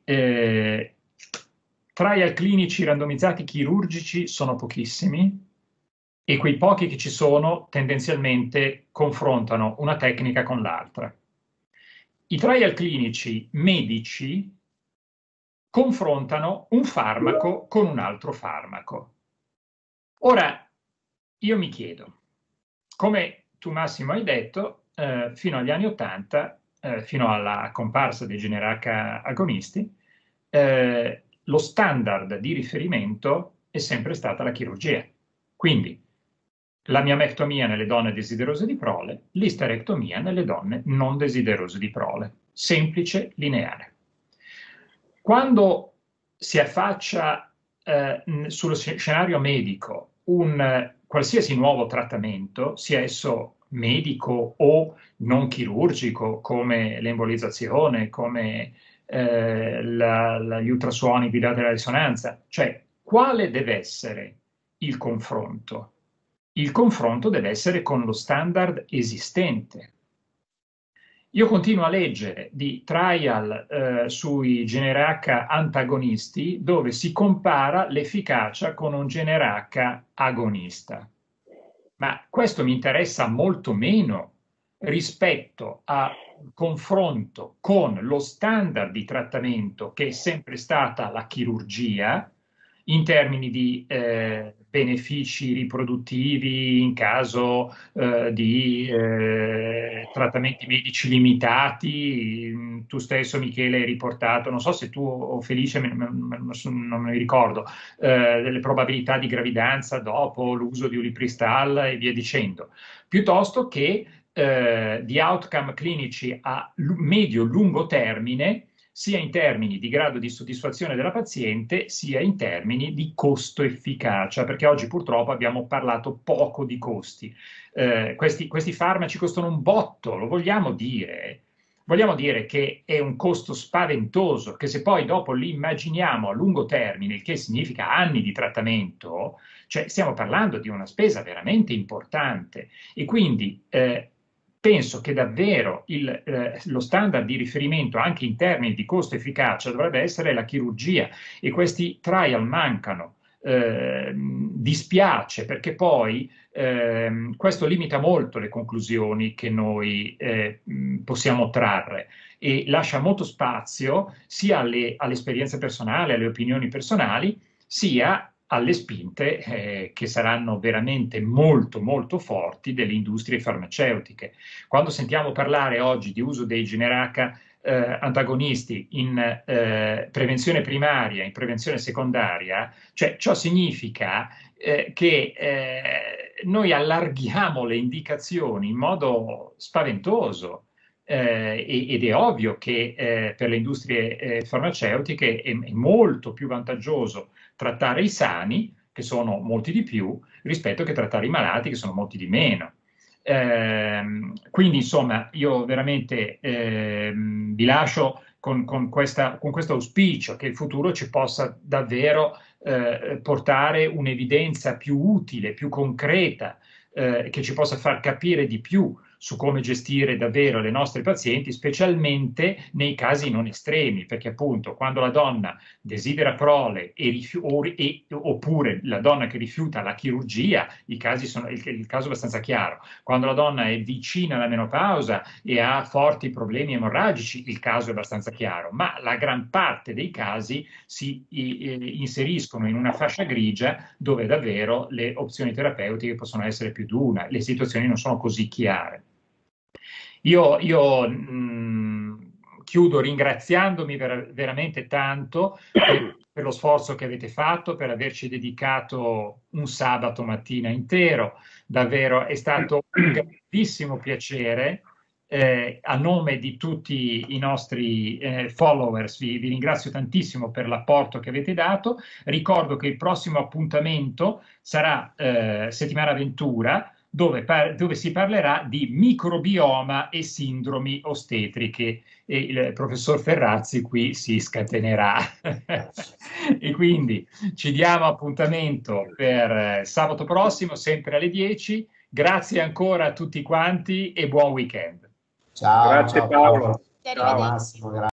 trial clinici randomizzati chirurgici sono pochissimi e quei pochi che ci sono tendenzialmente confrontano una tecnica con l'altra. I trial clinici medici confrontano un farmaco con un altro farmaco. Ora, io mi chiedo, come tu Massimo hai detto, fino agli anni '80, fino alla comparsa dei GnRH agonisti, lo standard di riferimento è sempre stata la chirurgia. Quindi la miomectomia nelle donne desiderose di prole, l'isterectomia nelle donne non desiderose di prole. Semplice, lineare. Quando si affaccia sullo scenario medico un qualsiasi nuovo trattamento, sia esso medico o non chirurgico, come l'embolizzazione, come gli ultrasuoni guidati dalla risonanza, cioè quale deve essere il confronto? Il confronto deve essere con lo standard esistente. Io continuo a leggere di trial sui GnRH antagonisti dove si compara l'efficacia con un GnRH agonista. Ma questo mi interessa molto meno rispetto al confronto con lo standard di trattamento che è sempre stata la chirurgia, in termini di benefici riproduttivi in caso di trattamenti medici limitati. Tu stesso, Michele, hai riportato, non so se tu o Felice, non mi ricordo, delle probabilità di gravidanza dopo l'uso di ulipristal e via dicendo, piuttosto che di outcome clinici a medio-lungo termine, sia in termini di grado di soddisfazione della paziente, sia in termini di costo-efficacia, perché oggi purtroppo abbiamo parlato poco di costi. Questi farmaci costano un botto, lo vogliamo dire. Vogliamo dire che è un costo spaventoso, che se poi dopo li immaginiamo a lungo termine, il che significa anni di trattamento, cioè stiamo parlando di una spesa veramente importante. E quindi penso che davvero lo standard di riferimento anche in termini di costo-efficacia dovrebbe essere la chirurgia, e questi trial mancano. Dispiace, perché poi questo limita molto le conclusioni che noi possiamo trarre e lascia molto spazio sia all'esperienza personale, alle opinioni personali, sia alle spinte che saranno veramente molto molto forti delle industrie farmaceutiche. Quando sentiamo parlare oggi di uso dei generica antagonisti in prevenzione primaria, in prevenzione secondaria, cioè ciò significa che noi allarghiamo le indicazioni in modo spaventoso. Ed è ovvio che per le industrie farmaceutiche è molto più vantaggioso trattare i sani, che sono molti di più, rispetto che trattare i malati, che sono molti di meno. Quindi insomma io veramente vi lascio con questo auspicio che il futuro ci possa davvero portare un'evidenza più utile, più concreta, che ci possa far capire di più su come gestire davvero le nostre pazienti, specialmente nei casi non estremi, perché appunto quando la donna desidera prole oppure la donna che rifiuta la chirurgia, il caso è abbastanza chiaro. Quando la donna è vicina alla menopausa e ha forti problemi emorragici, il caso è abbastanza chiaro, ma la gran parte dei casi si inseriscono in una fascia grigia dove davvero le opzioni terapeutiche possono essere più di una, le situazioni non sono così chiare. Io chiudo ringraziandomi veramente tanto per lo sforzo che avete fatto, per averci dedicato un sabato mattina intero. Davvero è stato un grandissimo piacere. A nome di tutti i nostri followers vi ringrazio tantissimo per l'apporto che avete dato. Ricordo che il prossimo appuntamento sarà settimana Ventura, dove si parlerà di microbioma e sindromi ostetriche, e il professor Ferrazzi qui si scatenerà. E quindi ci diamo appuntamento per sabato prossimo, sempre alle 10. Grazie ancora a tutti quanti e buon weekend. Ciao, Grazie ciao Paolo. Ciao Massimo, grazie.